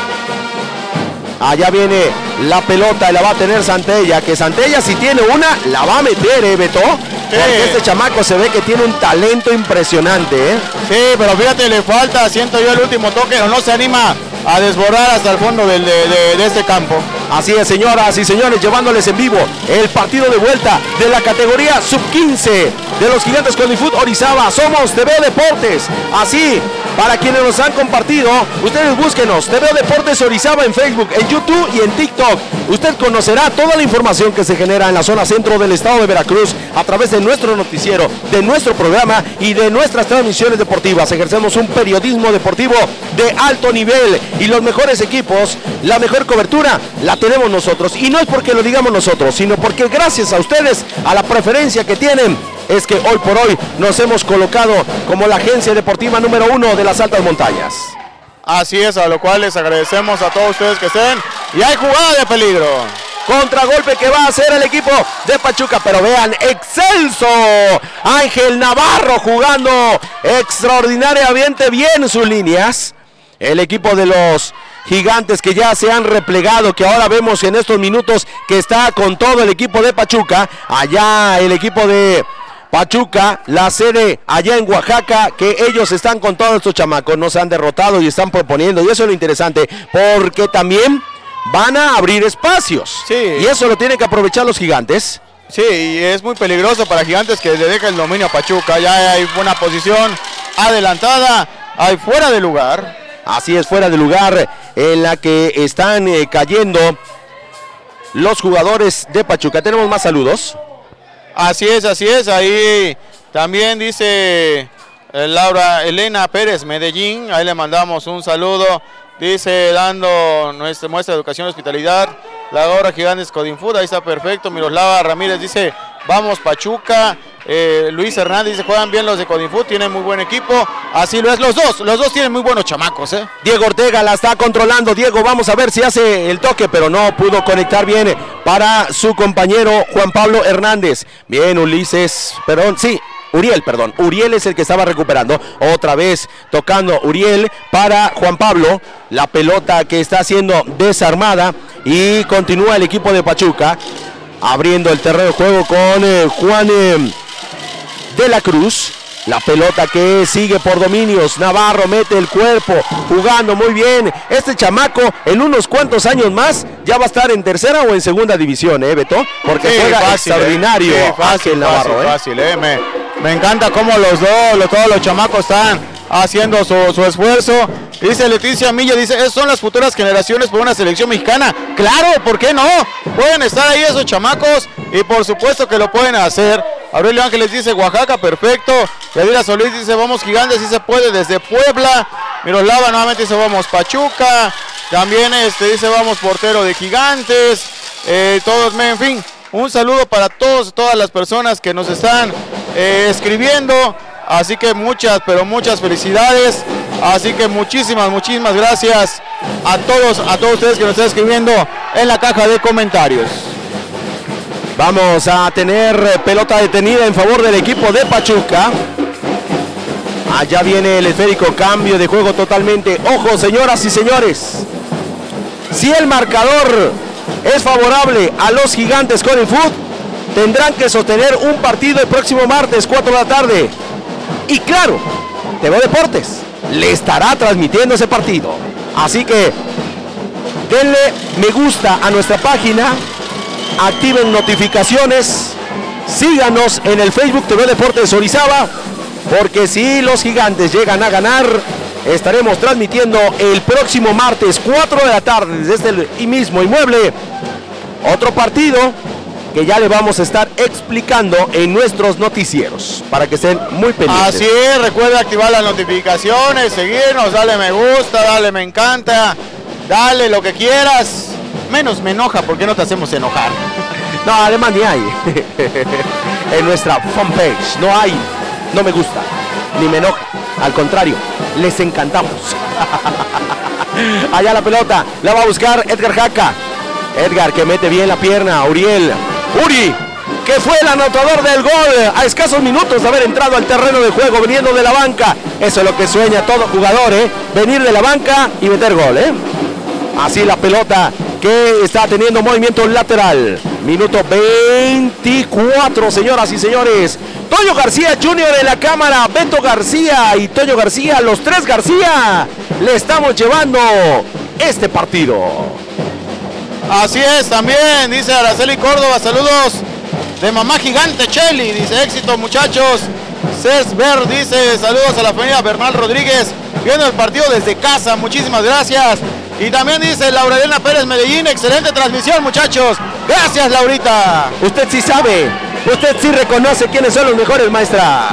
Allá viene la pelota y la va a tener Santella. Que Santella, si tiene una, la va a meter, Beto. Porque este chamaco se ve que tiene un talento impresionante,
Sí, pero fíjate, le falta, siento yo, el último toque, o no se anima a desbordar hasta el fondo de este campo.
Así es, señoras y señores, llevándoles en vivo el partido de vuelta de la categoría sub-15 de los Gigantes CODIFUT Orizaba. Somos TV Deportes. Así, para quienes nos han compartido, ustedes búsquenos, TV Deportes Orizaba en Facebook, en YouTube y en TikTok. Usted conocerá toda la información que se genera en la zona centro del estado de Veracruz a través de nuestro noticiero, de nuestro programa y de nuestras transmisiones deportivas. Ejercemos un periodismo deportivo de alto nivel y los mejores equipos, la mejor cobertura la tenemos nosotros, y no es porque lo digamos nosotros, sino porque gracias a ustedes, a la preferencia que tienen, es que hoy por hoy nos hemos colocado como la agencia deportiva número 1 de las altas montañas.
Así es, a lo cual les agradecemos a todos ustedes que estén, y hay jugada de peligro.
Contragolpe que va a hacer el equipo de Pachuca, pero vean, excelso Ángel Navarro jugando extraordinariamente bien sus líneas. El equipo de los Gigantes que ya se han replegado, que ahora vemos en estos minutos que está con todo el equipo de Pachuca. Allá el equipo de Pachuca, la sede allá en Oaxaca, que ellos están con todos estos chamacos, no se han derrotado y están proponiendo, y eso es lo interesante, porque también van a abrir espacios, y eso lo tienen que aprovechar los Gigantes.
Sí, y es muy peligroso para Gigantes que le deje el dominio a Pachuca. Ya hay buena posición adelantada, hay fuera de lugar.
Así es, fuera de lugar en la que están cayendo los jugadores de Pachuca. Tenemos más saludos.
Así es, ahí también dice Laura Elena Pérez, Medellín, ahí le mandamos un saludo. Dice, dando nuestra muestra de educación y hospitalidad, la obra Gigantes CODIFUT, ahí está perfecto. Miroslava Ramírez dice, vamos Pachuca. Luis Hernández dice, juegan bien los de CODIFUT, tienen muy buen equipo. Así lo es, los dos tienen muy buenos chamacos.
Diego Ortega la está controlando. Diego, vamos a ver si hace el toque, pero no pudo conectar bien para su compañero Juan Pablo Hernández. Bien, Uriel es el que estaba recuperando. Otra vez tocando Uriel para Juan Pablo. La pelota que está siendo desarmada y continúa el equipo de Pachuca abriendo el terreno de juego con Juan de la Cruz. La pelota que sigue por dominios. Navarro mete el cuerpo, jugando muy bien. Este chamaco en unos cuantos años más ya va a estar en tercera o en segunda división, Beto, porque juega fácil, extraordinario.
Fácil, Navarro. Me encanta cómo todos los chamacos están haciendo su esfuerzo. Dice Leticia Milla, dice, ¿esas son las futuras generaciones por una selección mexicana? Claro, ¿por qué no? Pueden estar ahí esos chamacos y por supuesto que lo pueden hacer. Aurelio Ángeles dice Oaxaca, perfecto. Yadira Solís dice vamos Gigantes, sí se puede desde Puebla. Miroslava nuevamente dice vamos Pachuca. También dice vamos portero de Gigantes. Todos, en fin, un saludo para todas las personas que nos están escribiendo. Así que muchas, pero muchas felicidades. Así que muchísimas gracias a todos ustedes que nos están escribiendo en la caja de comentarios.
Vamos a tener pelota detenida en favor del equipo de Pachuca. Allá viene el esférico, cambio de juego totalmente. Ojo, señoras y señores. Si el marcador es favorable a los Gigantes Cody Food, tendrán que sostener un partido el próximo martes, 4 de la tarde. Y claro, TV Deportes le estará transmitiendo ese partido. Así que denle me gusta a nuestra página, activen notificaciones, síganos en el Facebook TV Deportes Orizaba, porque si los Gigantes llegan a ganar, estaremos transmitiendo el próximo martes 4 de la tarde desde el mismo inmueble otro partido que ya le vamos a estar explicando en nuestros noticieros para que estén muy pendientes.
Así es, recuerda activar las notificaciones, seguirnos, dale me gusta, dale me encanta, dale lo que quieras, menos me enoja, ¿por qué no te hacemos enojar?
No, además ni hay. En nuestra fanpage no hay, no me gusta, ni me enoja, al contrario, les encantamos. Allá la pelota, la va a buscar Edgar Jaca. Edgar que mete bien la pierna, Uriel. Uri, que fue el anotador del gol a escasos minutos de haber entrado al terreno de juego viniendo de la banca. Eso es lo que sueña todo jugador, venir de la banca y meter gol, Así la pelota que está teniendo movimiento lateral. Minuto 24, señoras y señores. Toño García Jr. en la cámara, Beto García y Toño García, los tres García, le estamos llevando este partido.
Así es, también dice Araceli Córdoba, saludos de mamá gigante Cheli, dice éxito muchachos. Cersber dice saludos a la familia Bernal Rodríguez, viendo el partido desde casa, muchísimas gracias. Y también dice Laura Elena Pérez Medellín, excelente transmisión muchachos, gracias Laurita.
Usted sí sabe, usted sí reconoce quiénes son los mejores, maestra.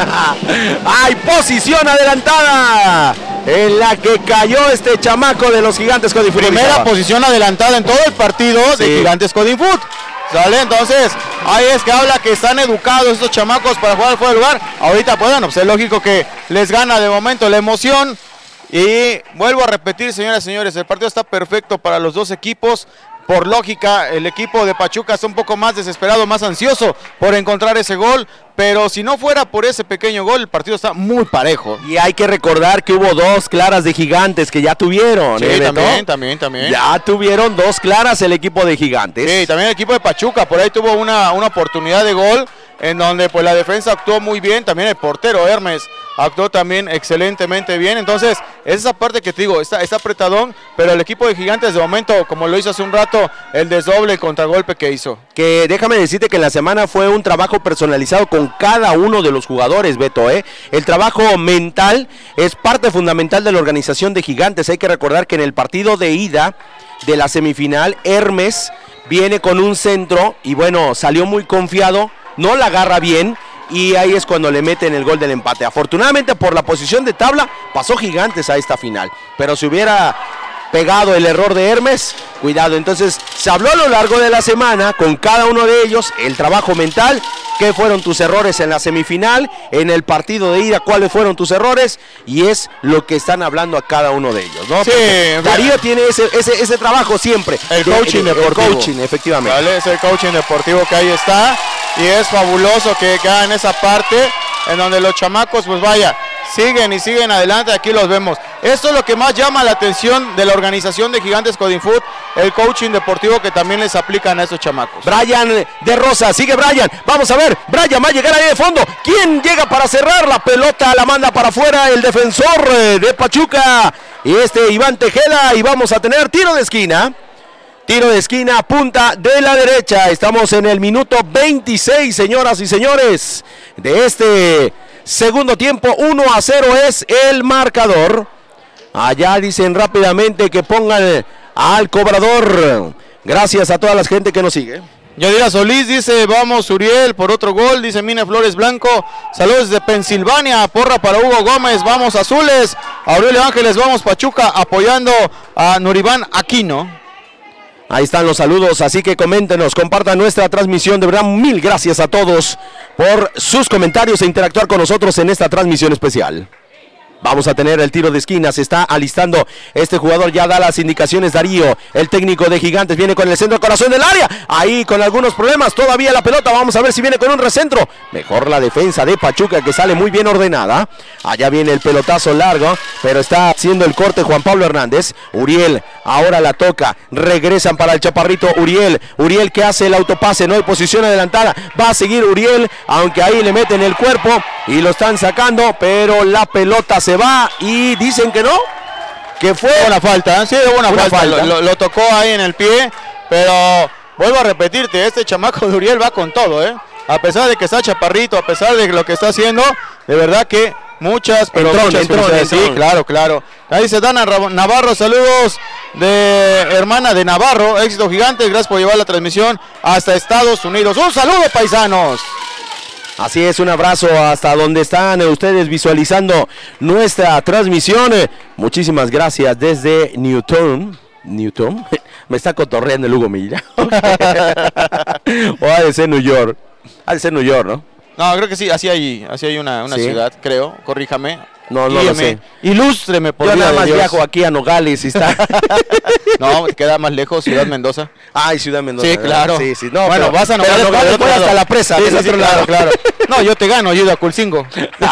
Hay posición adelantada en la que cayó este chamaco de los Gigantes Cody Food.
Primera posición adelantada en todo el partido de Gigantes Cody Food. ¿Sale? Entonces, ahí es que habla que están educados estos chamacos para jugar fuera del lugar. Ahorita pueden, pues es lógico que les gana de momento la emoción. Y vuelvo a repetir, señoras y señores, el partido está perfecto para los dos equipos. Por lógica, el equipo de Pachuca está un poco más desesperado, más ansioso por encontrar ese gol, pero si no fuera por ese pequeño gol, el partido está muy parejo.
Y hay que recordar que hubo dos claras de Gigantes que ya tuvieron.
Sí, también.
Ya tuvieron dos claras el equipo de Gigantes.
Sí, también el equipo de Pachuca, por ahí tuvo una oportunidad de gol, en donde pues la defensa actuó muy bien, también el portero Hermes actuó también excelentemente bien. Entonces, es esa parte que te digo, está apretadón, pero el equipo de Gigantes de momento, como lo hizo hace un rato, el desdoble, el contragolpe que hizo.
Que déjame decirte que en la semana fue un trabajo personalizado con cada uno de los jugadores, Beto, El trabajo mental es parte fundamental de la organización de Gigantes. Hay que recordar que en el partido de ida de la semifinal, Hermes viene con un centro y bueno, salió muy confiado, no la agarra bien y ahí es cuando le meten el gol del empate. Afortunadamente por la posición de tabla pasó Gigantes a esta final, pero si hubiera pegado el error de Hermes, cuidado. Entonces se habló a lo largo de la semana con cada uno de ellos, el trabajo mental, qué fueron tus errores en la semifinal, en el partido de ida, cuáles fueron tus errores, y es lo que están hablando a cada uno de ellos, ¿no?
Sí,
Darío tiene ese trabajo siempre.
El coaching deportivo.
El coaching, efectivamente.
¿Vale? Es el coaching deportivo que ahí está, y es fabuloso que hagan esa parte, en donde los chamacos, pues vaya, siguen y siguen adelante, aquí los vemos. Esto es lo que más llama la atención de la organización de Gigantes Cody Food, el coaching deportivo que también les aplican a estos chamacos.
Brian de Rosa, sigue Brian, vamos a ver, Brian va a llegar ahí de fondo, ¿quién llega para cerrar? La pelota la manda para afuera el defensor de Pachuca, y Iván Tejeda, y vamos a tener tiro de esquina. Tiro de esquina, punta de la derecha. Estamos en el minuto 26, señoras y señores, de este segundo tiempo. 1-0 es el marcador. Allá dicen rápidamente que pongan al cobrador. Gracias a toda la gente que nos sigue.
Yadira Solís dice, vamos Uriel por otro gol, dice Mine Flores Blanco, saludos de Pensilvania, porra para Hugo Gómez, vamos Azules, Aurelio Ángeles, vamos Pachuca, apoyando a Nuribán Aquino.
Ahí están los saludos, así que coméntenos, compartan nuestra transmisión, de verdad mil gracias a todos por sus comentarios e interactuar con nosotros en esta transmisión especial. Vamos a tener el tiro de esquina, se está alistando este jugador, ya da las indicaciones Darío, el técnico de Gigantes, viene con el centro corazón del área, ahí con algunos problemas, todavía la pelota, vamos a ver si viene con un recentro, mejor la defensa de Pachuca que sale muy bien ordenada, allá viene el pelotazo largo, pero está haciendo el corte Juan Pablo Hernández, Uriel ahora la toca, regresan para el chaparrito Uriel que hace el autopase, no hay posición adelantada, va a seguir Uriel, aunque ahí le meten el cuerpo y lo están sacando, pero la pelota se va y dicen que no, que fue
una falta, sí, una falta. Lo tocó ahí en el pie, pero vuelvo a repetirte, este chamaco de Uriel va con todo, a pesar de que está chaparrito, a pesar de lo que está haciendo, de verdad que muchas felicidades. Sí, claro. Ahí se dan a Navarro, saludos de hermana de Navarro, éxito Gigantes, gracias por llevar la transmisión hasta Estados Unidos. Un saludo, paisanos.
Así es, un abrazo hasta donde están ustedes visualizando nuestra transmisión. Muchísimas gracias desde Newton. Me está cotorreando el Hugo Milla. O ha de ser New York. Ha de ser New York, ¿no?
No, creo que sí, así hay una ¿sí? Ciudad, creo, corríjame.
No lo sé.
Ilústreme por
Yo nada más viajo aquí a Nogales y está.
No, queda más lejos, Ciudad Mendoza.
Ay, Ciudad Mendoza.
Sí, claro.
Sí. No,
bueno, vas a Nogales,
pero hasta la presa.
Sí, claro. No, yo te gano, ayuda a Culcingo.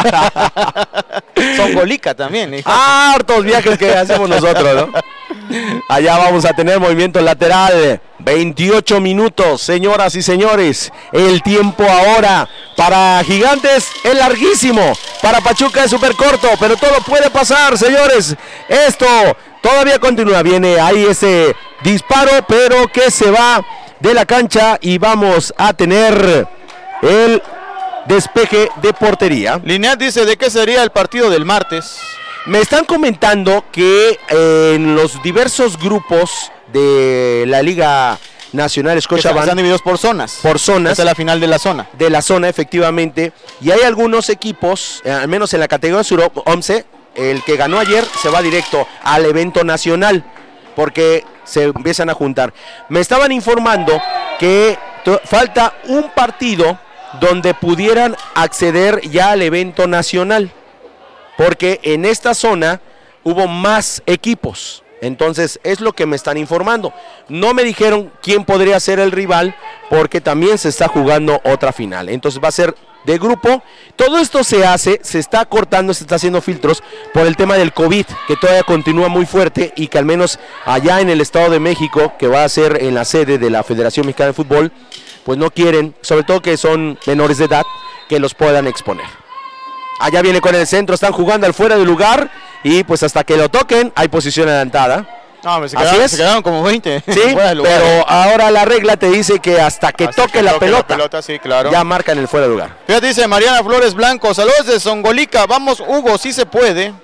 Songolica también.
Hartos viajes que hacemos nosotros, ¿no? Allá vamos a tener movimiento lateral. 28 minutos, señoras y señores. El tiempo ahora para Gigantes es larguísimo. Para Pachuca es súper corto, pero todo puede pasar, señores. Esto todavía continúa. Viene ahí ese disparo, pero que se va de la cancha y vamos a tener el despeje de portería.
Lineat dice, ¿de qué sería el partido del martes?
Me están comentando que en los diversos grupos de la Liga Nacional Scotiabank
están divididos por zonas. Esta es la final de la zona.
De la zona, efectivamente. Y hay algunos equipos, al menos en la categoría Sur 11, el que ganó ayer se va directo al evento nacional, porque se empiezan a juntar. Me estaban informando que falta un partido donde pudieran acceder ya al evento nacional, porque en esta zona hubo más equipos. Entonces es lo que me están informando. No me dijeron quién podría ser el rival, porque también se está jugando otra final. Entonces va a ser de grupo. Todo esto se está cortando, se está haciendo filtros por el tema del COVID, que todavía continúa muy fuerte, y que al menos allá en el Estado de México, que va a ser en la sede de la Federación Mexicana de Fútbol, pues no quieren, sobre todo que son menores de edad, que los puedan exponer. Allá viene con el centro, están jugando al fuera de lugar y pues hasta que lo toquen hay posición adelantada.
No, se quedaron como 20.
Sí, pero ahora la regla te dice que hasta que toque la pelota,
sí, claro,
ya marcan el fuera de lugar.
Fíjate, dice Mariana Flores Blanco, saludos de Songolica, vamos Hugo, sí se puede.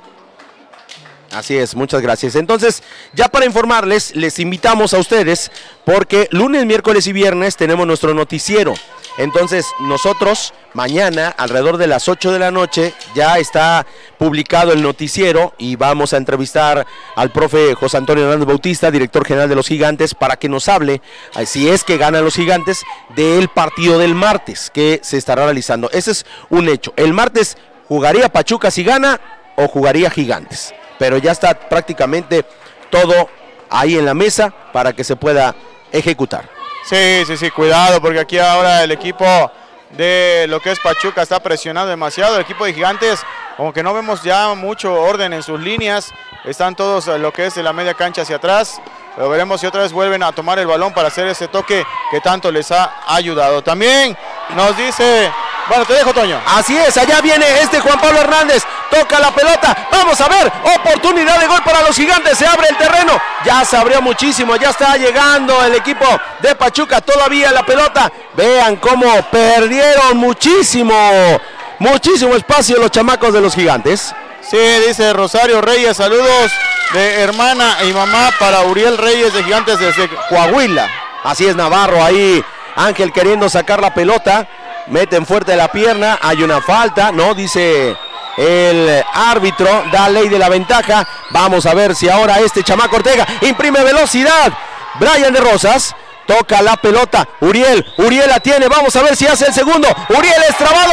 Así es, muchas gracias. Entonces, ya para informarles, les invitamos a ustedes, porque lunes, miércoles y viernes tenemos nuestro noticiero. Entonces, nosotros mañana, alrededor de las 8 de la noche, ya está publicado el noticiero y vamos a entrevistar al profe José Antonio Hernández Bautista, director general de los Gigantes, para que nos hable, si es que ganan los Gigantes, del partido del martes que se estará realizando. Ese es un hecho. El martes jugaría Pachuca si gana o jugaría Gigantes, pero ya está prácticamente todo ahí en la mesa para que se pueda ejecutar.
Sí, cuidado, porque aquí ahora el equipo de lo que es Pachuca está presionando demasiado. El equipo de Gigantes, como que no vemos ya mucho orden en sus líneas, están todos lo que es de la media cancha hacia atrás, pero veremos si otra vez vuelven a tomar el balón para hacer ese toque que tanto les ha ayudado. También nos dice, bueno, te dejo, Toño.
Así es, allá viene Juan Pablo Hernández, toca la pelota, vamos a ver, oportunidad de gol para los Gigantes, se abre el terreno, ya se abrió muchísimo, ya está llegando el equipo de Pachuca, todavía la pelota, vean cómo perdieron muchísimo espacio los chamacos de los Gigantes.
Sí, dice Rosario Reyes, saludos de hermana y mamá para Uriel Reyes de Gigantes desde Coahuila.
Así es, Navarro, ahí Ángel queriendo sacar la pelota, meten fuerte la pierna, hay una falta, no, dice el árbitro, da ley de la ventaja. Vamos a ver si ahora este chamaco Ortega imprime velocidad. Brian de Rosas toca la pelota, Uriel la tiene, vamos a ver si hace el segundo. Uriel es trabado,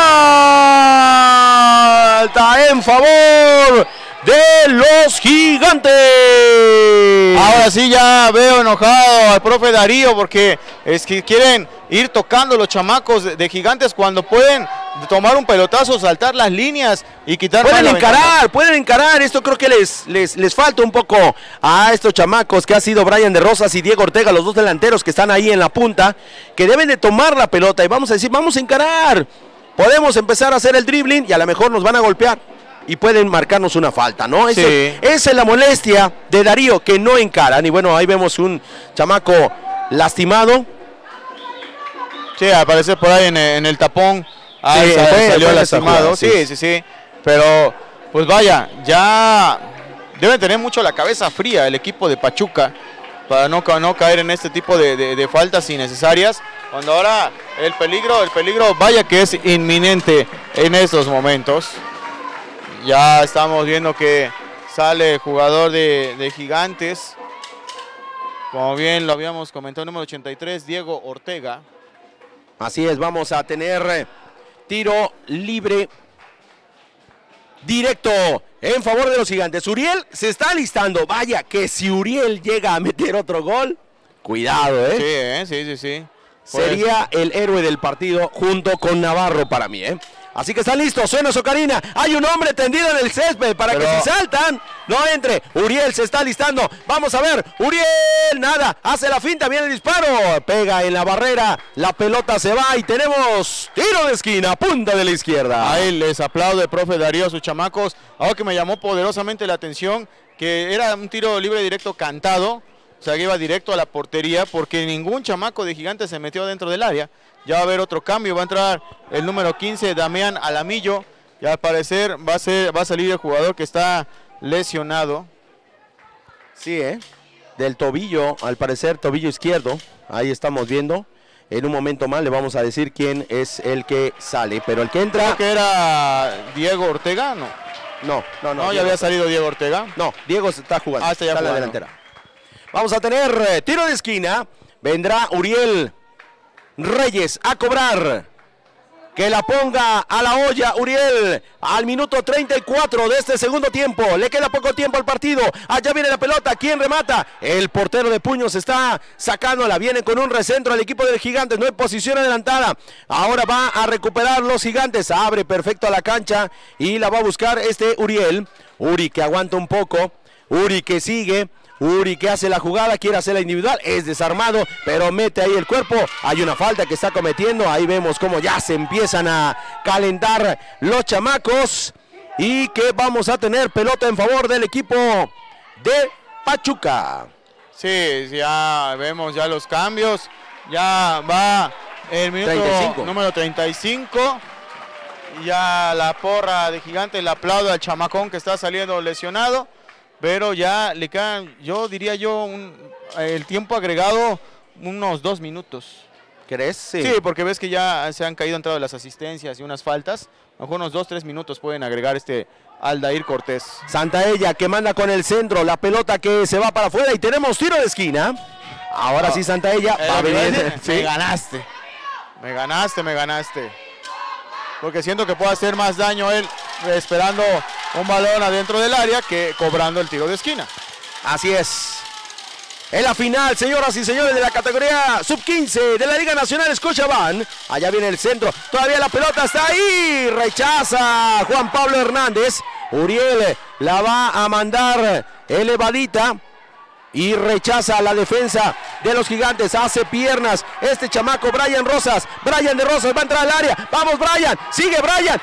falta en favor de los Gigantes.
Ahora sí ya veo enojado al profe Darío porque es que quieren ir tocando los chamacos de Gigantes cuando pueden tomar un pelotazo, saltar las líneas y quitar.
Pueden encarar. Esto creo que les falta un poco a estos chamacos que ha sido Brian de Rosas y Diego Ortega, los dos delanteros que están ahí en la punta, que deben de tomar la pelota y vamos a decir, vamos a encarar. Podemos empezar a hacer el dribbling y a lo mejor nos van a golpear y pueden marcarnos una falta, ¿no? Esa es la molestia de Darío, que no encaran. Y bueno, ahí vemos un chamaco lastimado.
Sí, aparece por ahí en el tapón. Salió lastimado. Sí. Pero, pues vaya, ya deben tener mucho la cabeza fría el equipo de Pachuca para no caer en este tipo de faltas innecesarias. Cuando ahora el peligro, vaya que es inminente en estos momentos. Ya estamos viendo que sale el jugador de Gigantes. Como bien lo habíamos comentado, número 83, Diego Ortega.
Así es, vamos a tener tiro libre directo en favor de los Gigantes. Uriel se está alistando. Vaya que si Uriel llega a meter otro gol, cuidado,
Sí.
Sería el héroe del partido junto con Navarro para mí, Así que están listos, suena Socarina, hay un hombre tendido en el césped para que si saltan, no entre. Uriel se está alistando, vamos a ver, Uriel, nada, hace la finta, viene el disparo, pega en la barrera, la pelota se va y tenemos tiro de esquina, punta de la izquierda.
Ahí les aplaude, profe Darío, a sus chamacos. Algo que me llamó poderosamente la atención, que era un tiro libre directo cantado, o sea que iba directo a la portería, porque ningún chamaco de Gigantes se metió dentro del área. Ya va a haber otro cambio, va a entrar el número 15, Damián Alamillo, y al parecer va a salir el jugador que está lesionado.
Sí, del tobillo, al parecer tobillo izquierdo, ahí estamos viendo. En un momento más le vamos a decir quién es el que sale, pero el que entra...
Creo que era Diego Ortega, ¿no?
No,
ya había salido Diego Ortega.
No, Diego está jugando,
está ya
jugando. La delantera. Vamos a tener tiro de esquina, vendrá Uriel Reyes a cobrar, que la ponga a la olla Uriel al minuto 34 de este segundo tiempo. Le queda poco tiempo al partido. Allá viene la pelota, ¿quién remata? El portero de puños está sacándola, viene con un recentro al equipo de Gigantes, no hay posición adelantada. Ahora va a recuperar los Gigantes, abre perfecto a la cancha y la va a buscar Uriel. Uri que aguanta un poco, Uri que sigue. Uri que hace la jugada, quiere hacer la individual, es desarmado, pero mete ahí el cuerpo. Hay una falta que está cometiendo, ahí vemos cómo ya se empiezan a calentar los chamacos y que vamos a tener pelota en favor del equipo de Pachuca.
Sí, ya vemos ya los cambios, ya va el minuto número 35, ya la porra de Gigantes le aplaude al chamacón que está saliendo lesionado. Pero ya le quedan, yo diría el tiempo agregado, unos 2 minutos.
¿Crees?
Sí, porque ves que ya se han caído entrado las asistencias y unas faltas. A lo mejor unos 2-3 minutos pueden agregar Aldair Cortés.
Santaella que manda con el centro, la pelota que se va para afuera y tenemos tiro de esquina. Ahora sí Santaella va a venir.
Sí. Me ganaste. Porque siento que puede hacer más daño él esperando un balón adentro del área que cobrando el tiro de esquina.
Así es. En la final, señoras y señores, de la categoría sub-15 de la Liga Nacional Scotiabank. Allá viene el centro, todavía la pelota está ahí. Rechaza Juan Pablo Hernández. Uriel la va a mandar elevadita. Y rechaza la defensa de los Gigantes, hace piernas este chamaco Brian Rosas, Brian de Rosas va a entrar al área, vamos Brian, sigue Brian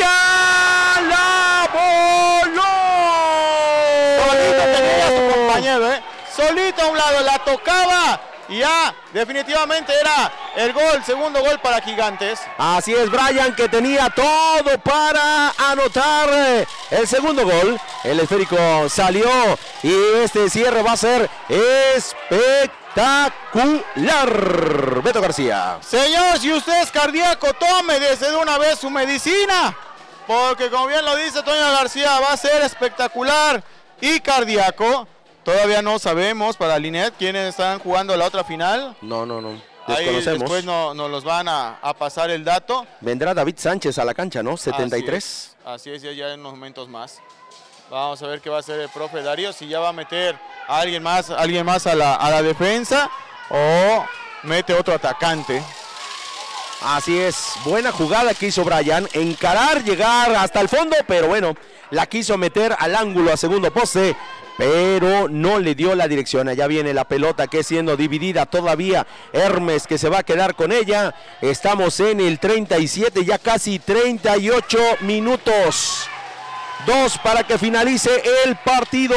la voló.
Solito tenía a su compañero, solito a un lado, la tocaba y ya definitivamente era el gol, segundo gol para Gigantes.
Así es, Brian, que tenía todo para anotar el segundo gol. El esférico salió y este cierre va a ser espectacular. Beto García.
Señor, si usted es cardíaco, tome desde una vez su medicina, porque como bien lo dice Toño García, va a ser espectacular y cardíaco. Todavía no sabemos para Linet quiénes están jugando la otra final.
No.
Ahí
Desconocemos.
después nos los van a pasar el dato.
Vendrá David Sánchez a la cancha, ¿no? 73.
Así es, ya en unos momentos más. Vamos a ver qué va a hacer el profe Darío, si ya va a meter a alguien más a la defensa o mete otro atacante.
Así es, buena jugada que hizo Brian, encarar, llegar hasta el fondo, pero bueno, la quiso meter al ángulo a segundo poste, pero no le dio la dirección. Allá viene la pelota que es siendo dividida todavía. Hermes que se va a quedar con ella. Estamos en el 37, ya casi 38 minutos. 2 para que finalice el partido.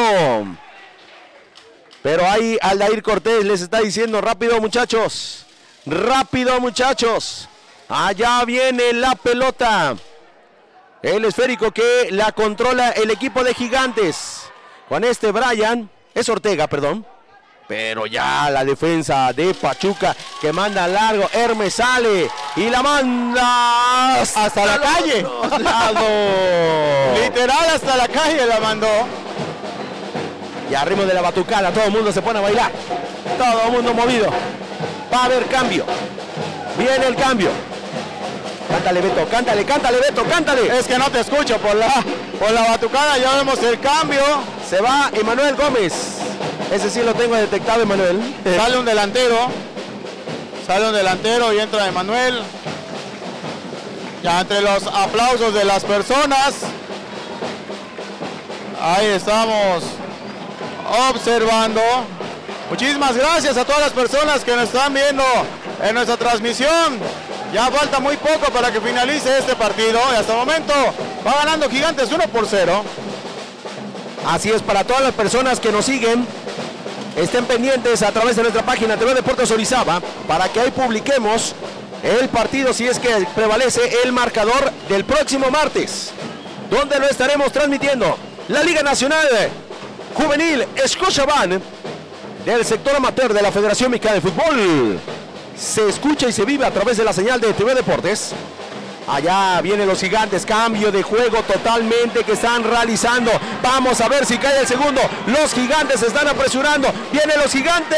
Pero ahí Aldair Cortés les está diciendo: rápido muchachos, rápido muchachos. Allá viene la pelota. El esférico que la controla el equipo de Gigantes. Con este Brian, es Ortega, perdón. Pero ya la defensa de Pachuca que manda largo. Hermes sale y la manda
hasta la calle. Literal hasta la calle la mandó.
Y a ritmo de la batucada todo el mundo se pone a bailar. Todo el mundo movido. Va a haber cambio. Viene el cambio. Cántale Beto, cántale Beto, cántale.
Es que no te escucho por la batucada. Ya vemos el cambio.
Se va Emanuel Gómez. Ese sí lo tengo detectado, Emanuel.
Sale un delantero y entra Emanuel. Ya entre los aplausos de las personas. Ahí estamos observando. Muchísimas gracias a todas las personas que nos están viendo en nuestra transmisión. Ya falta muy poco para que finalice este partido y hasta el momento va ganando Gigantes 1-0.
Así es, para todas las personas que nos siguen, estén pendientes a través de nuestra página TV Deportes Orizaba para que ahí publiquemos el partido, si es que prevalece el marcador del próximo martes, donde lo estaremos transmitiendo. La Liga Nacional Juvenil Scotiabank del sector amateur de la Federación Mexicana de Fútbol se escucha y se vive a través de la señal de TV Deportes. Allá vienen los Gigantes, cambio de juego totalmente que están realizando. Vamos a ver si cae el segundo. Los Gigantes se están apresurando. Vienen los Gigantes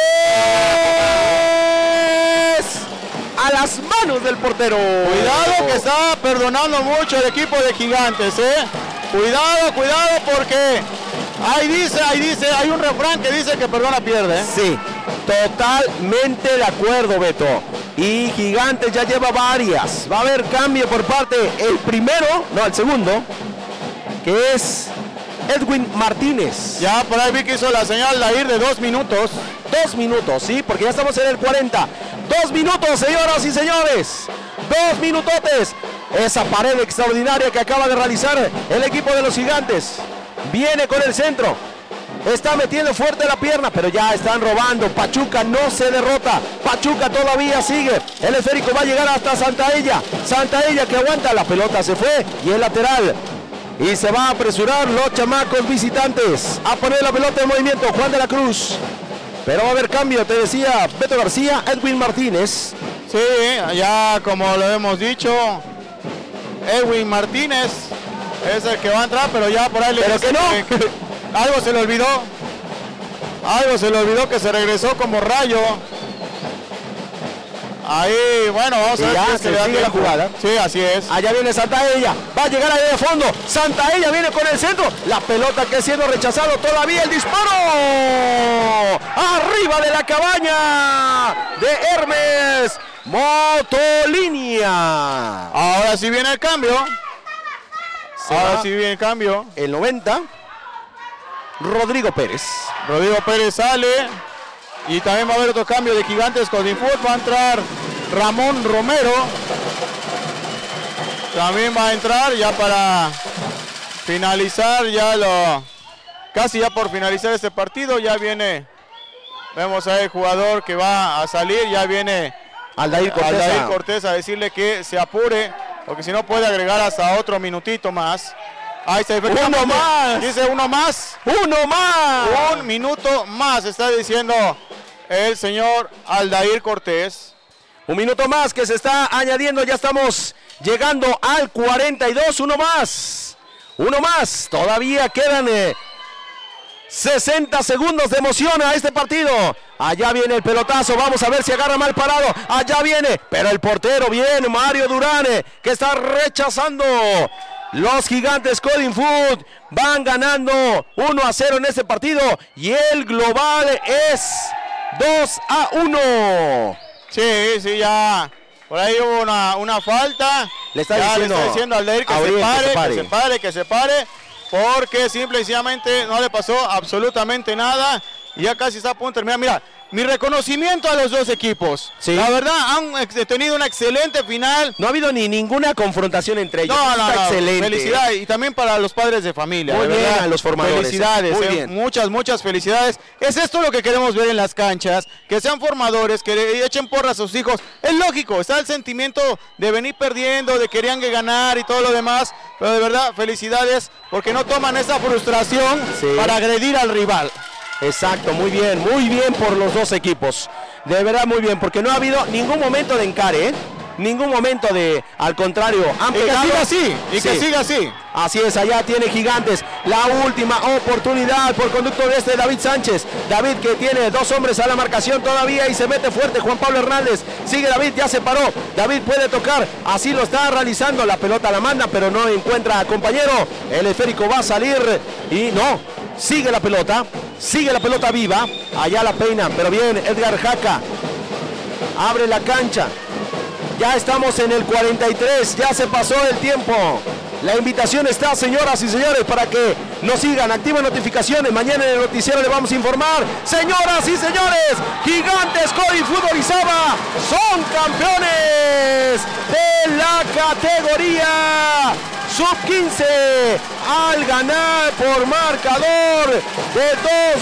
a las manos del portero.
Cuidado que está perdonando mucho el equipo de Gigantes, Cuidado porque ahí dice, hay un refrán que dice que perdona pierde.
Sí, totalmente de acuerdo, Beto. Y Gigantes ya lleva varias. Va a haber cambio por parte el segundo, que es Edwin Martínez.
Ya por ahí vi que hizo la señal de ir de 2 minutos.
2 minutos, sí, porque ya estamos en el 40. 2 minutos, señoras y señores. 2 minutotes. Esa pared extraordinaria que acaba de realizar el equipo de los Gigantes. Viene con el centro. Está metiendo fuerte la pierna, pero ya están robando. Pachuca no se derrota. Pachuca todavía sigue. El esférico va a llegar hasta Santaella. Santaella que aguanta. La pelota se fue y el lateral. Y se va a apresurar los chamacos visitantes a poner la pelota en movimiento. Juan de la Cruz. Pero va a haber cambio, te decía Beto García, Edwin Martínez.
Sí, ya como lo hemos dicho, Edwin Martínez es el que va a entrar, pero ya por ahí le
pero que no.
Algo se le olvidó que se regresó como rayo. Ahí, bueno, vamos a ver
ya
si es que le da
sigue la jugada.
Sí, así es.
Allá viene Santaella, va a llegar ahí de fondo. Santaella viene con el centro. La pelota que siendo rechazado todavía el disparo. Arriba de la cabaña de Hermes Motolinia.
Ahora sí viene el cambio. El
90. Rodrigo Pérez
sale. Y también va a haber otro cambio de Gigantes con Infut. Va a entrar Ramón Romero. También va a entrar ya para finalizar casi ya por finalizar este partido. Ya viene, vemos ahí el jugador que va a salir. Ya viene
Aldair
Cortés a decirle que se apure, porque si no puede agregar hasta otro minutito más. Ahí está.
Uno más.
Dice uno más.
Uno más.
Un minuto más, está diciendo el señor Aldair Cortés.
Un minuto más que se está añadiendo, ya estamos llegando al 42, uno más. Uno más, todavía quedan 60 segundos de emoción a este partido. Allá viene el pelotazo, vamos a ver si agarra mal parado. Allá viene, pero el portero bien, Mario Durán, que está rechazando. Los Gigantes Coding Food van ganando 1-0 en este partido y el global es 2-1.
Sí, ya. Por ahí hubo una falta.
Le está diciendo
a Aldair que se pare, porque simple y sencillamente no le pasó absolutamente nada. Y ya casi está a punto de terminar. Mira, mi reconocimiento a los dos equipos.
Sí.
La verdad, han tenido una excelente final.
No ha habido ninguna confrontación entre ellos.
No, excelente. Felicidades. Y también para los padres de familia.
Muy bien, a los formadores.
Felicidades.
Muy bien.
Muchas felicidades. Es esto lo que queremos ver en las canchas. Que sean formadores, que echen porra a sus hijos. Es lógico, está el sentimiento de venir perdiendo, de querían ganar y todo lo demás. Pero de verdad, felicidades, porque no toman esa frustración para agredir al rival.
Exacto, muy bien por los dos equipos. De verdad muy bien, porque no ha habido ningún momento de encare, ningún momento de, al contrario, han pegado.
Que siga así.
Así es, allá tiene Gigantes la última oportunidad por conducto de David Sánchez. David que tiene dos hombres a la marcación todavía y se mete fuerte. Juan Pablo Hernández, sigue David, ya se paró. David puede tocar, así lo está realizando. La pelota la manda, pero no encuentra a compañero. El esférico va a salir y no, sigue la pelota viva. Allá la peina, pero bien, Edgar Jaca abre la cancha. Ya estamos en el 43, ya se pasó el tiempo. La invitación está, señoras y señores, para que nos sigan, activen notificaciones. Mañana en el noticiero le vamos a informar. Señoras y señores, Gigantes Coding Food Orizaba son campeones de la categoría sub-15 al ganar por marcador de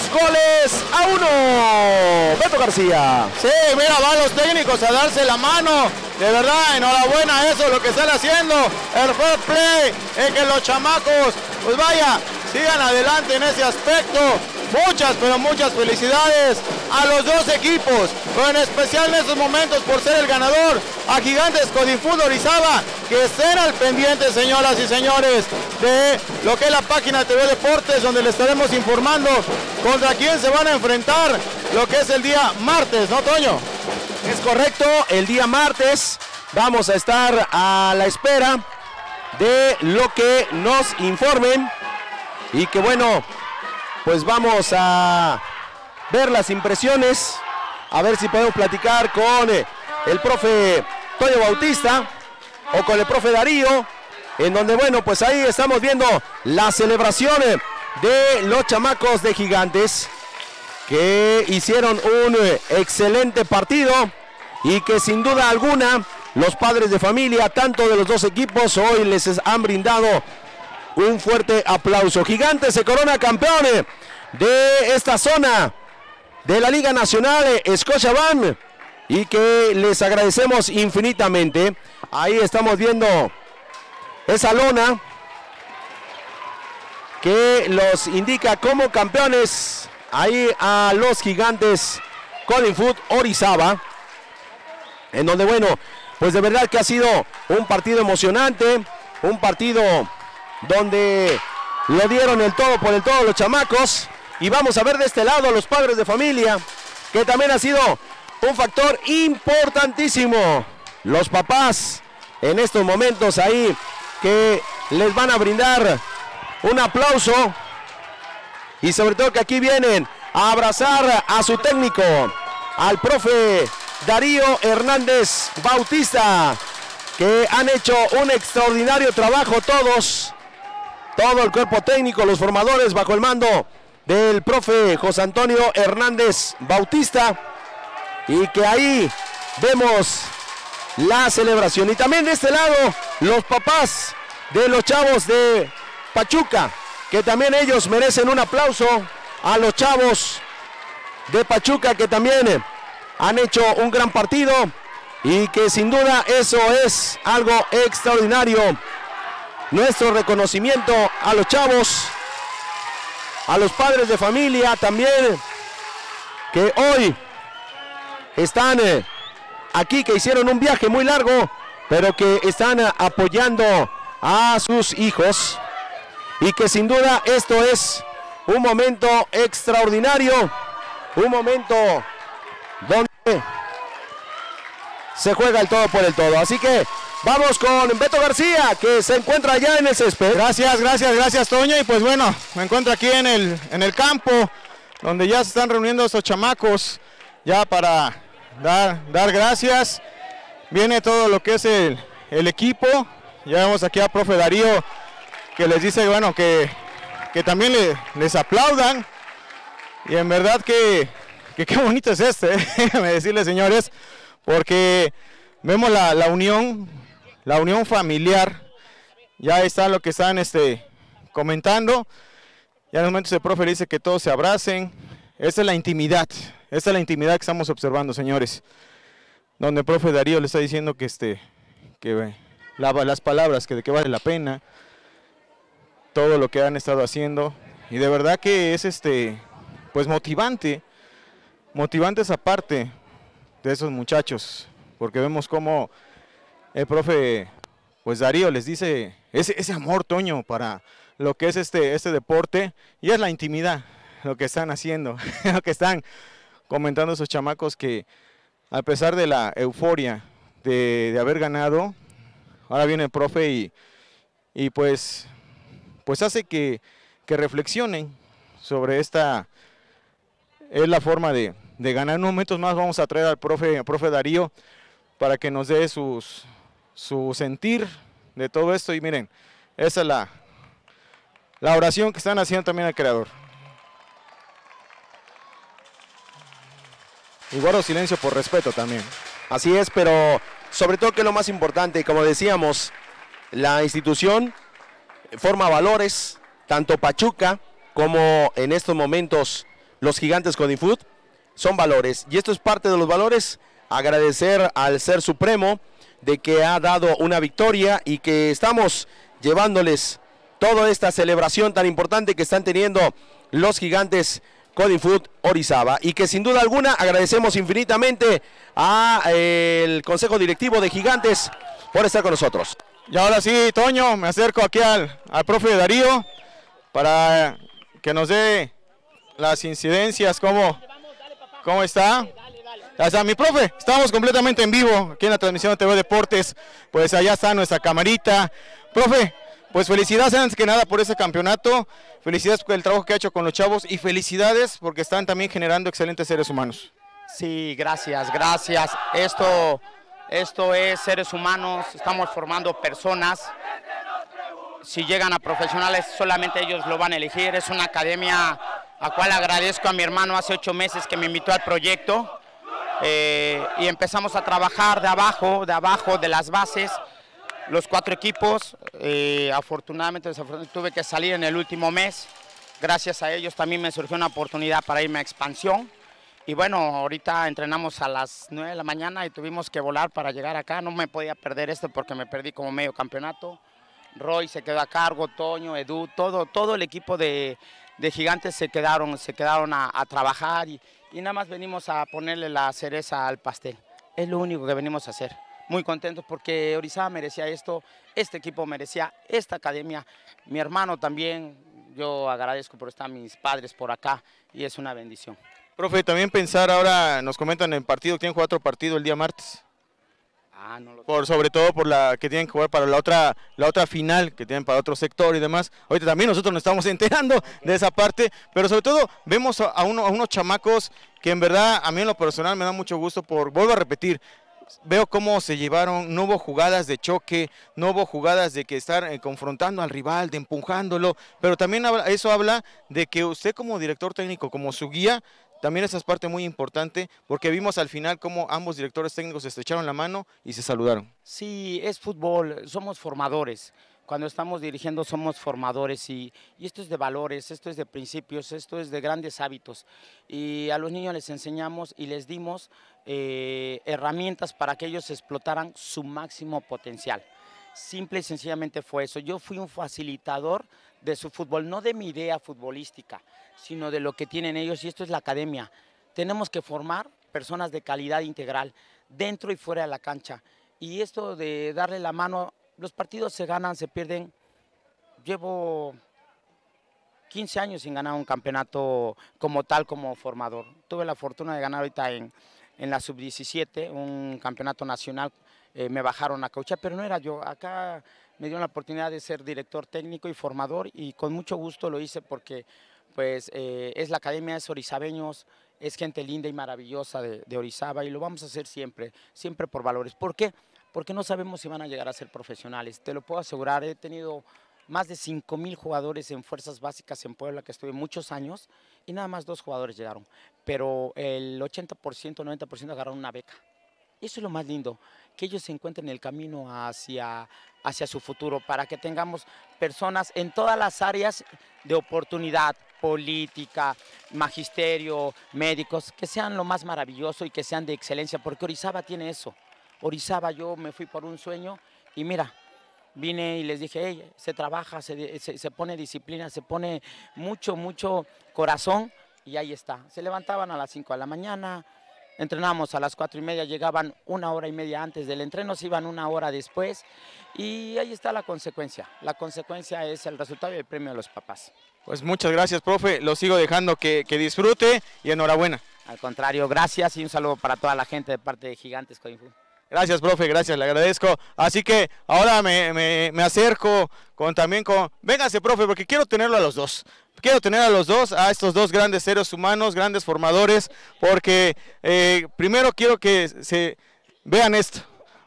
2-1. Beto García.
Sí, mira, van los técnicos a darse la mano. De verdad, enhorabuena, eso es lo que están haciendo. El fair play, que los chamacos, pues vaya, sigan adelante en ese aspecto. Muchas felicidades a los dos equipos, pero en especial en estos momentos por ser el ganador, a Gigantes Coding Food Orizaba, que estén al pendiente, señoras y señores, de lo que es la página TV Deportes, donde les estaremos informando contra quién se van a enfrentar lo que es el día martes, ¿no, Toño?
Es correcto, el día martes vamos a estar a la espera de lo que nos informen y que bueno, pues vamos a ver las impresiones, a ver si podemos platicar con el profe Toño Bautista o con el profe Darío, en donde bueno, pues ahí estamos viendo la celebración de los chamacos de Gigantes, que hicieron un excelente partido y que sin duda alguna los padres de familia, tanto de los dos equipos, hoy les han brindado un fuerte aplauso. Gigantes se corona campeón de esta zona de la Liga Nacional Scotiabank y que les agradecemos infinitamente. Ahí estamos viendo esa lona que los indica como campeones ahí a los Gigantes Coding Food Orizaba, en donde bueno, pues de verdad que ha sido un partido emocionante, un partido donde lo dieron el todo por el todo los chamacos. Y vamos a ver de este lado los padres de familia, que también ha sido un factor importantísimo. Los papás en estos momentos ahí que les van a brindar un aplauso. Y sobre todo que aquí vienen a abrazar a su técnico, al profe Darío Hernández Bautista, que han hecho un extraordinario trabajo todos, todo el cuerpo técnico, los formadores bajo el mando del profe José Antonio Hernández Bautista, y que ahí vemos la celebración. Y también de este lado los papás de los chavos de Pachuca, que también ellos merecen un aplauso a los chavos de Pachuca, que también han hecho un gran partido y que sin duda eso es algo extraordinario. Nuestro reconocimiento a los chavos, a los padres de familia también, que hoy están aquí, que hicieron un viaje muy largo, pero que están apoyando a sus hijos, y que sin duda esto es un momento extraordinario, un momento donde se juega el todo por el todo. Así que vamos con Beto García, que se encuentra allá en el césped.
Gracias, Toño. Y pues bueno, me encuentro aquí en el campo, donde ya se están reuniendo estos chamacos, ya para dar gracias. Viene todo lo que es el equipo. Ya vemos aquí a profe Darío, que les dice, bueno, que también les aplaudan. Y en verdad que qué bonito es déjame decirles, señores, porque vemos la unión familiar. Ya está lo que están comentando. Ya en el momento el profe le dice que todos se abracen. Esa es la intimidad que estamos observando, señores. Donde el profe Darío le está diciendo que las palabras, que de que vale la pena todo lo que han estado haciendo. Y de verdad que es pues motivante esa parte de esos muchachos, porque vemos cómo el profe pues Darío les dice ese amor, Toño, para lo que es este deporte, y es la intimidad lo que están haciendo, lo que están comentando esos chamacos, que a pesar de la euforia de haber ganado, ahora viene el profe y pues hace que reflexionen sobre esta es la forma de ganar. En unos momentos más vamos a traer al profe Darío para que nos dé su sentir de todo esto. Y miren, esa es la oración que están haciendo también al Creador. Y guardo silencio por respeto también.
Así es, pero sobre todo, que es lo más importante, como decíamos, la institución forma valores, tanto Pachuca como en estos momentos los Gigantes Codifoot son valores, y esto es parte de los valores. Agradecer al Ser Supremo de que ha dado una victoria y que estamos llevándoles toda esta celebración tan importante que están teniendo los Gigantes Codifoot Orizaba, y que sin duda alguna agradecemos infinitamente al Consejo Directivo de Gigantes por estar con nosotros.
Y ahora sí, Toño, me acerco aquí al profe Darío para que nos dé las incidencias, cómo está. Hasta mi profe, estamos completamente en vivo aquí en la transmisión de TV Deportes. Pues allá está nuestra camarita. Profe, pues felicidades antes que nada por ese campeonato, felicidades por el trabajo que ha hecho con los chavos, y felicidades porque están también generando excelentes seres humanos.
Sí, gracias. Esto es seres humanos, estamos formando personas. Si llegan a profesionales, solamente ellos lo van a elegir. Es una academia a cual agradezco a mi hermano hace 8 meses que me invitó al proyecto. Y empezamos a trabajar de abajo, de las bases, los 4 equipos. Afortunadamente tuve que salir en el último mes. Gracias a ellos también me surgió una oportunidad para irme a expansión. Y bueno, ahorita entrenamos a las 9 de la mañana y tuvimos que volar para llegar acá. No me podía perder esto porque me perdí como medio campeonato. Roy se quedó a cargo, Toño, Edu, todo el equipo de Gigantes se quedaron a trabajar, y nada más venimos a ponerle la cereza al pastel. Es lo único que venimos a hacer. Muy contentos porque Orizaba merecía esto, este equipo merecía esta academia, mi hermano también. Yo agradezco por estar mis padres por acá y es una bendición.
Profe, también pensar, ahora nos comentan el partido, tienen que jugar otro partido el día martes. Sobre todo por la que tienen que jugar para la otra final que tienen para otro sector y demás. Ahorita también nosotros nos estamos enterando de esa parte, pero sobre todo vemos a unos chamacos que en verdad a mí en lo personal me da mucho gusto. Vuelvo a repetir, veo cómo se llevaron, no hubo jugadas de choque, no hubo jugadas de que estar confrontando al rival, de empujándolo, pero también eso habla de que usted como director técnico, como su guía, también esa es parte muy importante, porque vimos al final cómo ambos directores técnicos se estrecharon la mano y se saludaron.
Sí, es fútbol, somos formadores. Cuando estamos dirigiendo somos formadores, y esto es de valores, esto es de principios, esto es de grandes hábitos. Y a los niños les enseñamos y les dimos herramientas para que ellos explotaran su máximo potencial. Simple y sencillamente fue eso. Yo fui un facilitador de su fútbol, no de mi idea futbolística, sino de lo que tienen ellos, y esto es la academia. Tenemos que formar personas de calidad integral, dentro y fuera de la cancha. Y esto de darle la mano, los partidos se ganan, se pierden. Llevo 15 años sin ganar un campeonato como tal, como formador. Tuve la fortuna de ganar ahorita en la sub-17, un campeonato nacional. Me bajaron a coachar, pero no era yo. Acá me dieron la oportunidad de ser director técnico y formador, y con mucho gusto lo hice porque pues, es la academia, es orizabeños, es gente linda y maravillosa de Orizaba, y lo vamos a hacer siempre, siempre por valores. ¿Por qué? Porque no sabemos si van a llegar a ser profesionales. Te lo puedo asegurar, he tenido más de 5,000 jugadores en fuerzas básicas en Puebla, que estuve muchos años, y nada más 2 jugadores llegaron. Pero el 80%, 90% agarraron una beca. Eso es lo más lindo, que ellos se encuentren el camino hacia su futuro, para que tengamos personas en todas las áreas de oportunidad, política, magisterio, médicos, que sean lo más maravilloso y que sean de excelencia, porque Orizaba tiene eso. Orizaba, yo me fui por un sueño y mira, vine y les dije, hey, se trabaja, se pone disciplina, se pone mucho corazón, y ahí está. Se levantaban a las 5 de la mañana, entrenábamos a las 4:30, llegaban 1 hora y media antes del entreno, se iban 1 hora después, y ahí está la consecuencia. La consecuencia es el resultado y el premio de los papás.
Pues muchas gracias, profe, lo sigo dejando que disfrute, y enhorabuena.
Al contrario, gracias, y un saludo para toda la gente de parte de Gigantes Codinfut.
Gracias, profe, gracias, le agradezco. Así que ahora me acerco también con... Véngase, profe, porque quiero tenerlo a los dos. Quiero tener a los dos, a estos dos grandes seres humanos, grandes formadores, porque primero quiero que se vean esto.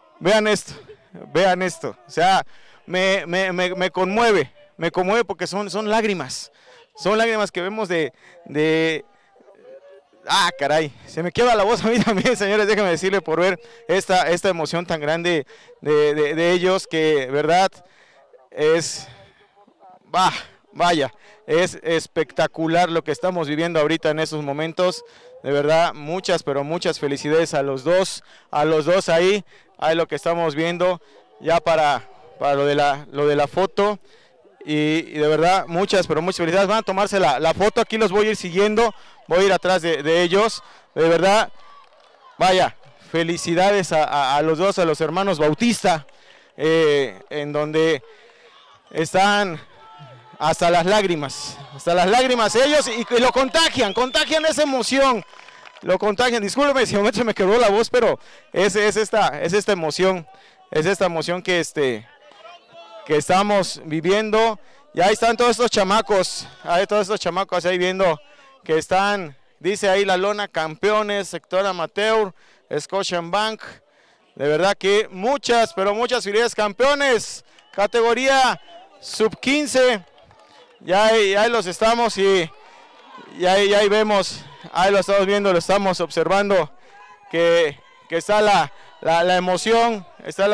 O sea, me conmueve porque son lágrimas. Son lágrimas que vemos de... Ah, caray, se me quiebra la voz a mí también, señores, déjenme decirle, por ver esta emoción tan grande de ellos, que verdad es, vaya, es espectacular lo que estamos viviendo ahorita en estos momentos. De verdad, pero muchas felicidades a los dos ahí lo que estamos viendo, ya para lo de la foto. Y de verdad, muchas felicidades. Van a tomarse la foto, aquí los voy a ir siguiendo, voy a ir atrás de ellos. De verdad, vaya, felicidades a los dos, a los hermanos Bautista, en donde están hasta las lágrimas ellos, y lo contagian esa emoción, lo contagian. Discúlpeme si se me quebró la voz, pero es esta emoción que estamos viviendo. Y ahí están todos estos chamacos, ahí viendo que están, dice ahí la lona, campeones, sector amateur, Scotiabank. De verdad que muchas felicidades, campeones, categoría sub-15. Ya ahí los estamos, y ahí vemos, ahí lo estamos viendo, lo estamos observando, que está la emoción,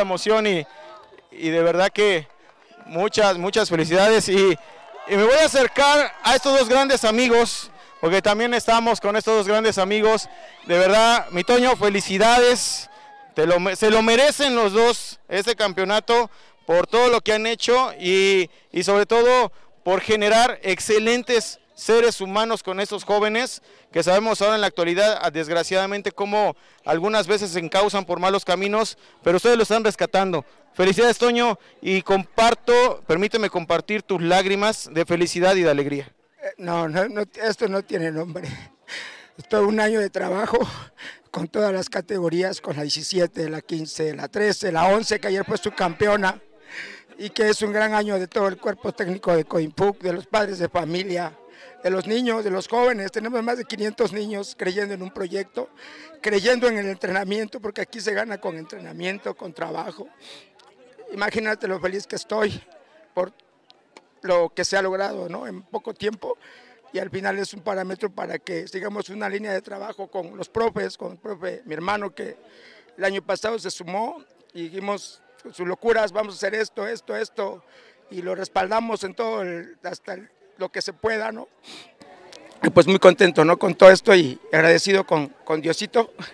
y de verdad que muchas felicidades, y me voy a acercar a estos dos grandes amigos, porque también estamos con estos dos grandes amigos. De verdad, mi Toño, felicidades, se lo merecen los dos este campeonato, por todo lo que han hecho, y sobre todo por generar excelentes seres humanos con estos jóvenes, que sabemos ahora en la actualidad, desgraciadamente, cómo algunas veces se encausan por malos caminos, pero ustedes lo están rescatando. Felicidades, Toño, y permíteme compartir tus lágrimas de felicidad y de alegría.
No, esto no tiene nombre. Es todo un año de trabajo con todas las categorías, con la 17, la 15, la 13, la 11, que ayer fue su campeona, y que es un gran año de todo el cuerpo técnico de Codinfut, de los padres de familia, de los niños, de los jóvenes. Tenemos más de 500 niños creyendo en un proyecto, creyendo en el entrenamiento, porque aquí se gana con entrenamiento, con trabajo. Imagínate lo feliz que estoy por lo que se ha logrado, ¿no?, en poco tiempo, y al final es un parámetro para que sigamos una línea de trabajo con los profes, con el profe, mi hermano, que el año pasado se sumó, y dijimos, sus locuras, vamos a hacer esto, y lo respaldamos en todo, hasta lo que se pueda, ¿no? Y pues muy contento, ¿no?, con todo esto, y agradecido con Diosito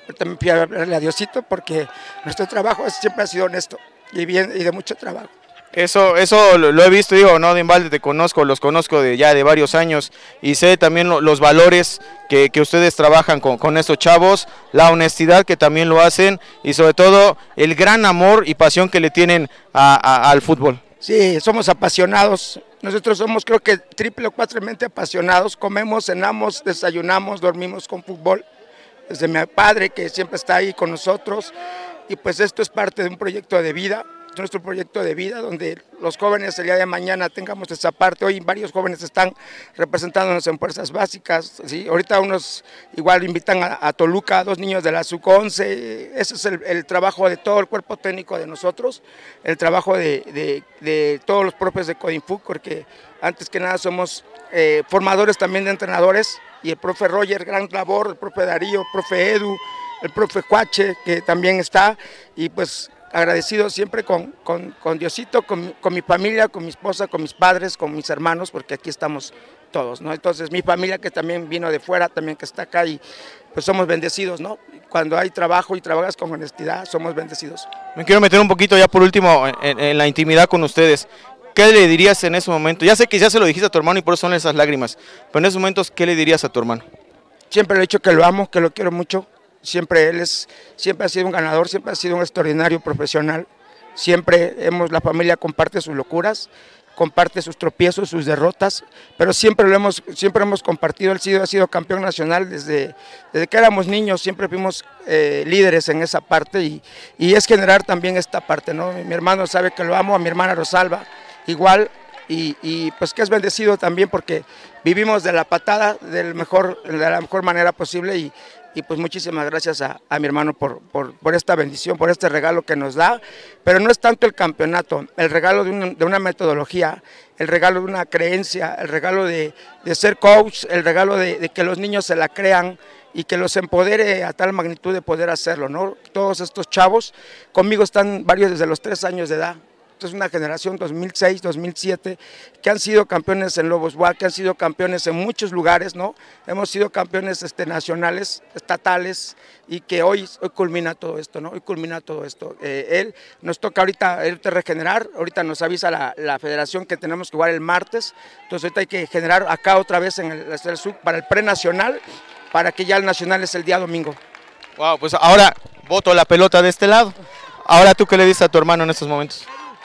también pido hablarle a Diosito porque nuestro trabajo siempre ha sido honesto y bien y de mucho trabajo.
Eso lo he visto, digo, no de embalde te conozco, los conozco ya de varios años y sé también los valores que ustedes trabajan con estos chavos, la honestidad que también lo hacen y sobre todo el gran amor y pasión que le tienen al fútbol.
Sí, somos apasionados, nosotros somos creo que triple o cuatremente apasionados, comemos, cenamos, desayunamos, dormimos con fútbol, desde mi padre que siempre está ahí con nosotros y pues esto es parte de un proyecto de vida. Nuestro proyecto de vida donde los jóvenes el día de mañana tengamos esa parte. Hoy varios jóvenes están representándonos en fuerzas básicas, ¿sí? Ahorita unos igual invitan a Toluca, a 2 niños de la SUC-11, ese es el trabajo de todo el cuerpo técnico de nosotros, el trabajo de todos los profes de Codinfuc, porque antes que nada somos formadores también de entrenadores y el profe Roger, gran labor, el profe Darío, el profe Edu, el profe Cuache que también está y pues agradecido siempre con Diosito, con mi familia, con mi esposa, con mis padres, con mis hermanos, porque aquí estamos todos, ¿no? Entonces mi familia que también vino de fuera, también que está acá y pues somos bendecidos, ¿no? Cuando hay trabajo y trabajas con honestidad, somos bendecidos.
Me quiero meter un poquito ya por último en la intimidad con ustedes. ¿Qué le dirías en ese momento? Ya sé que ya se lo dijiste a tu hermano y por eso son esas lágrimas, pero en esos momentos, ¿qué le dirías a tu hermano?
Siempre le he dicho que lo amo, que lo quiero mucho. Siempre siempre ha sido un ganador, siempre ha sido un extraordinario profesional. Siempre la familia comparte sus locuras, comparte sus tropiezos, sus derrotas, pero siempre hemos compartido. Él ha sido campeón nacional desde que éramos niños, siempre fuimos líderes en esa parte y es generar también esta parte, ¿no? Mi hermano sabe que lo amo, a mi hermana Rosalba igual y pues que es bendecido también porque vivimos de la patada de la mejor manera posible y pues muchísimas gracias a mi hermano por esta bendición, por este regalo que nos da, pero no es tanto el campeonato, el regalo de una metodología, el regalo de una creencia, el regalo de ser coach, el regalo de que los niños se la crean y que los empodere a tal magnitud de poder hacerlo, ¿no? Todos estos chavos, conmigo están varios desde los 3 años de edad. Es una generación 2006, 2007, que han sido campeones en Lobos WAC, que han sido campeones en muchos lugares, ¿no? Hemos sido campeones nacionales, estatales, y que hoy culmina todo esto, ¿no? Hoy culmina todo esto. Él nos toca ahorita regenerar, ahorita nos avisa la federación que tenemos que jugar el martes, entonces ahorita hay que generar acá otra vez en el SUC para el prenacional, para que ya el nacional es el día domingo.
Wow, pues ahora boto la pelota de este lado. Ahora tú, ¿qué le dices a tu hermano en estos momentos?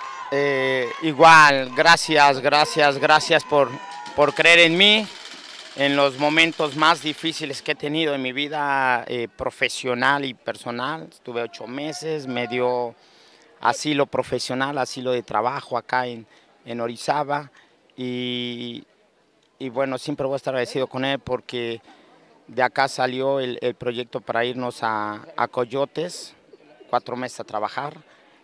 Igual, gracias por creer en mí, en los momentos más difíciles que he tenido en mi vida profesional y personal. Estuve 8 meses, me dio asilo profesional, asilo de trabajo acá en Orizaba y bueno, siempre voy a estar agradecido con él porque de acá salió el proyecto para irnos a Coyotes, 4 meses a trabajar.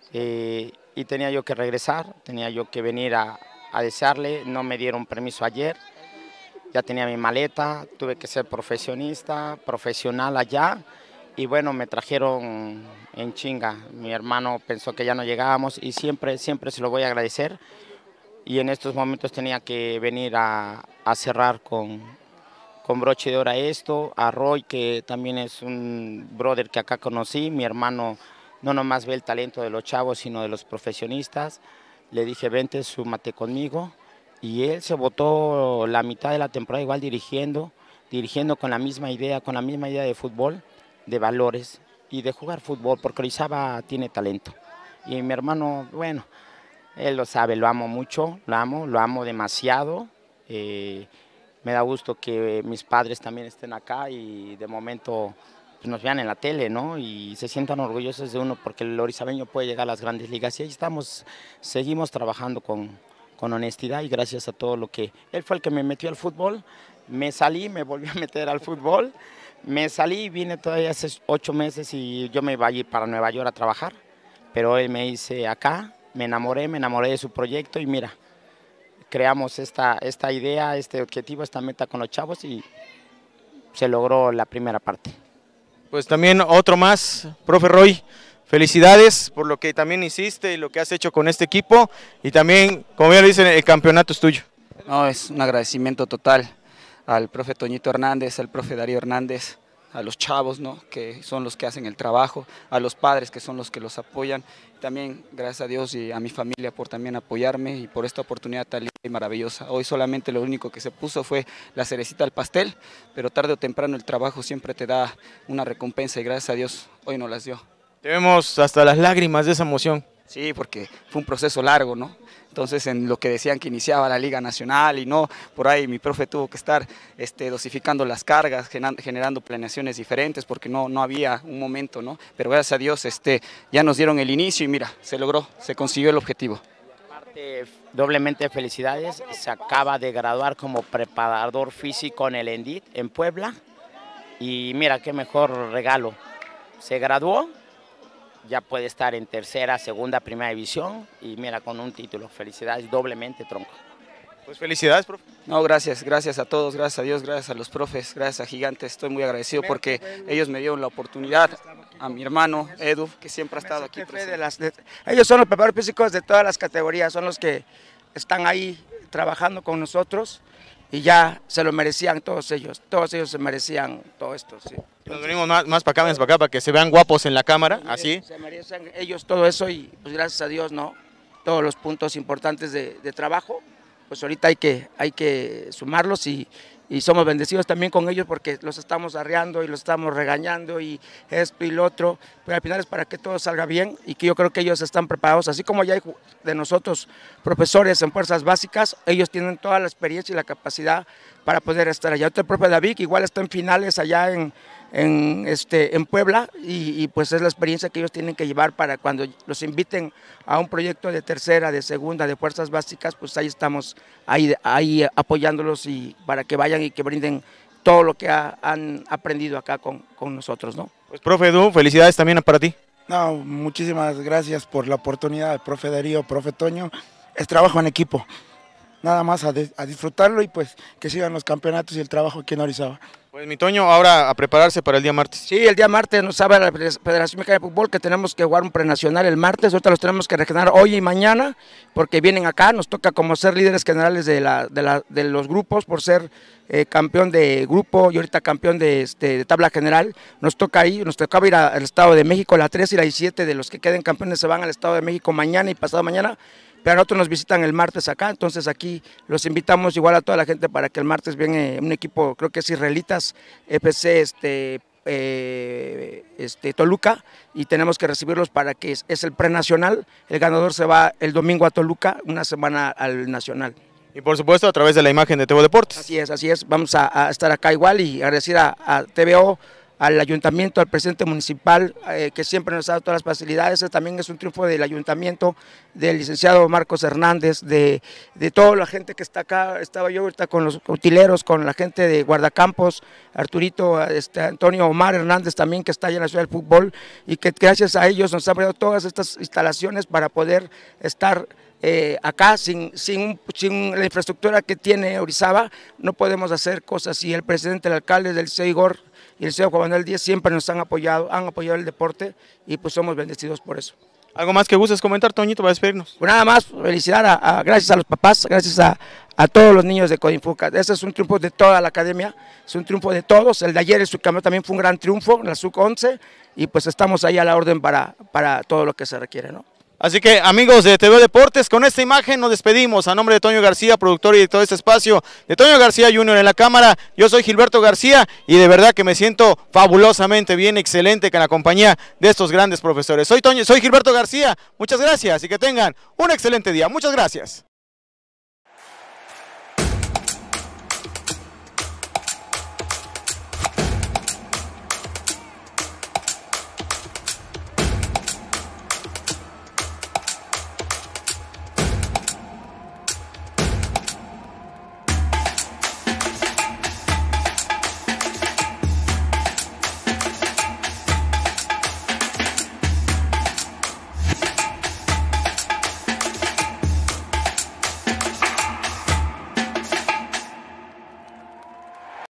Y tenía yo que regresar, tenía yo que venir a desearle, no me dieron permiso ayer, ya tenía mi maleta, tuve que ser profesional allá y bueno, me trajeron en chinga, mi hermano pensó que ya no llegábamos y siempre se lo voy a agradecer y en estos momentos tenía que venir a cerrar con broche de oro esto, a Roy que también es un brother que acá conocí, mi hermano no nomás ve el talento de los chavos, sino de los profesionistas. Le dije, vente, súmate conmigo. Y él se botó la mitad de la temporada igual dirigiendo con la misma idea de fútbol, de valores y de jugar fútbol, porque Orizaba tiene talento. Y mi hermano, bueno, él lo sabe, lo amo mucho, lo amo demasiado. Me da gusto que mis padres también estén acá y de momento pues nos vean en la tele, ¿no? Y se sientan orgullosos de uno porque el orizabeño puede llegar a las grandes ligas y ahí seguimos trabajando con honestidad y gracias a todo lo que... Él fue el que me metió al fútbol, me salí, me volví a meter al fútbol, me salí, vine todavía hace 8 meses y yo me iba a ir para Nueva York a trabajar, pero él me hice acá, me enamoré de su proyecto y mira, creamos esta idea, este objetivo, esta meta con los chavos y se logró la primera parte.
Pues también otro más, profe Roy, felicidades por lo que también hiciste y lo que has hecho con este equipo y también, como ya lo dicen, el campeonato es tuyo.
No, es un agradecimiento total al profe Toñito Hernández, al profe Darío Hernández, a los chavos, ¿no? Que son los que hacen el trabajo, a los padres que son los que los apoyan. También gracias a Dios y a mi familia por también apoyarme y por esta oportunidad tan linda y maravillosa. Hoy solamente lo único que se puso fue la cerecita al pastel, pero tarde o temprano el trabajo siempre te da una recompensa y gracias a Dios hoy nos las dio.
Te vemos hasta las lágrimas de esa emoción.
Sí, porque fue un proceso largo, ¿no? Entonces, en lo que decían que iniciaba la Liga Nacional y no, por ahí mi profe tuvo que estar dosificando las cargas, generando planeaciones diferentes porque no había un momento, ¿no? Pero gracias a Dios ya nos dieron el inicio y mira, se logró, se consiguió el objetivo.
Doblemente felicidades, se acaba de graduar como preparador físico en el ENDIT en Puebla y mira qué mejor regalo, se graduó. Ya puede estar en tercera, segunda, primera división y mira, con un título. Felicidades, doblemente, tronco.
Pues felicidades, profe.
No, gracias a todos, gracias a Dios, gracias a los profes, gracias a Gigantes. Estoy muy agradecido porque ellos me dieron la oportunidad, a mi hermano Edu, que siempre ha estado aquí presente.
Ellos son los preparadores físicos de todas las categorías, son los que están ahí trabajando con nosotros y ya se lo merecían todos ellos se merecían todo esto, sí.
Nos venimos más para acá, para que se vean guapos en la cámara, así.
Se merecen ellos todo eso y pues gracias a Dios, ¿no? Todos los puntos importantes de trabajo, pues ahorita hay que sumarlos y somos bendecidos también con ellos porque los estamos arreando y los estamos regañando y esto y lo otro, pero al final es para que todo salga bien y que yo creo que ellos están preparados, así como ya hay de nosotros profesores en fuerzas básicas, ellos tienen toda la experiencia y la capacidad para poder estar allá. Otro profe David igual está en finales allá en Puebla y pues es la experiencia que ellos tienen que llevar para cuando los inviten a un proyecto de tercera, de segunda, de fuerzas básicas, pues ahí estamos ahí apoyándolos y para que vayan y que brinden todo lo que han aprendido acá con nosotros, ¿no?
Pues profe Edu, felicidades también para ti.
No, muchísimas gracias por la oportunidad, profe Darío, profe Toño, es trabajo en equipo, nada más a disfrutarlo y pues que sigan los campeonatos y el trabajo aquí en Orizaba.
Pues mi Toño, ahora a prepararse para el día martes.
Sí, el día martes nos sabe la Federación Mexicana de Fútbol que tenemos que jugar un prenacional el martes, ahorita los tenemos que regionar hoy y mañana, porque vienen acá, nos toca como ser líderes generales de los grupos, por ser campeón de grupo y ahorita campeón de tabla general, nos toca ahí, nos tocaba ir al Estado de México, la 3 y la 17 de los que queden campeones se van al Estado de México mañana y pasado mañana, pero a nosotros nos visitan el martes acá, entonces aquí los invitamos igual a toda la gente para que el martes viene un equipo, creo que es israelitas, FC Toluca, y tenemos que recibirlos para que es el prenacional, el ganador se va el domingo a Toluca, una semana al nacional.
Y por supuesto a través de la imagen de TV Deportes.
Así es, vamos a estar acá igual y agradecer a TVO, al ayuntamiento, al presidente municipal, que siempre nos ha dado todas las facilidades. También es un triunfo del ayuntamiento, del licenciado Marcos Hernández, de toda la gente que está acá. Estaba yo ahorita con los utileros, con la gente de guardacampos, Arturito, Antonio Omar Hernández también, que está allá en la Ciudad del Fútbol, y que gracias a ellos nos han dado todas estas instalaciones para poder estar acá sin la infraestructura que tiene Orizaba, no podemos hacer cosas, y el presidente, el alcalde del Liceo Igor y el Liceo Juan Manuel Díaz siempre nos han apoyado el deporte y pues somos bendecidos por eso.
¿Algo más que gustes comentar, Toñito, para despedirnos?
Pues nada más, felicidad gracias a los papás, gracias a todos los niños de Codinfuca. Este es un triunfo de toda la academia, es un triunfo de todos. El de ayer, el subcampeón, también fue un gran triunfo, la sub-11, y pues estamos ahí a la orden para todo lo que se requiere, ¿no?
Así que amigos de TV Deportes, con esta imagen nos despedimos. A nombre de Toño García, productor y director de este espacio, de Toño García Jr. en la cámara, yo soy Gilberto García y de verdad que me siento fabulosamente bien, excelente con la compañía de estos grandes profesores. Soy Gilberto García, muchas gracias y que tengan un excelente día. Muchas gracias.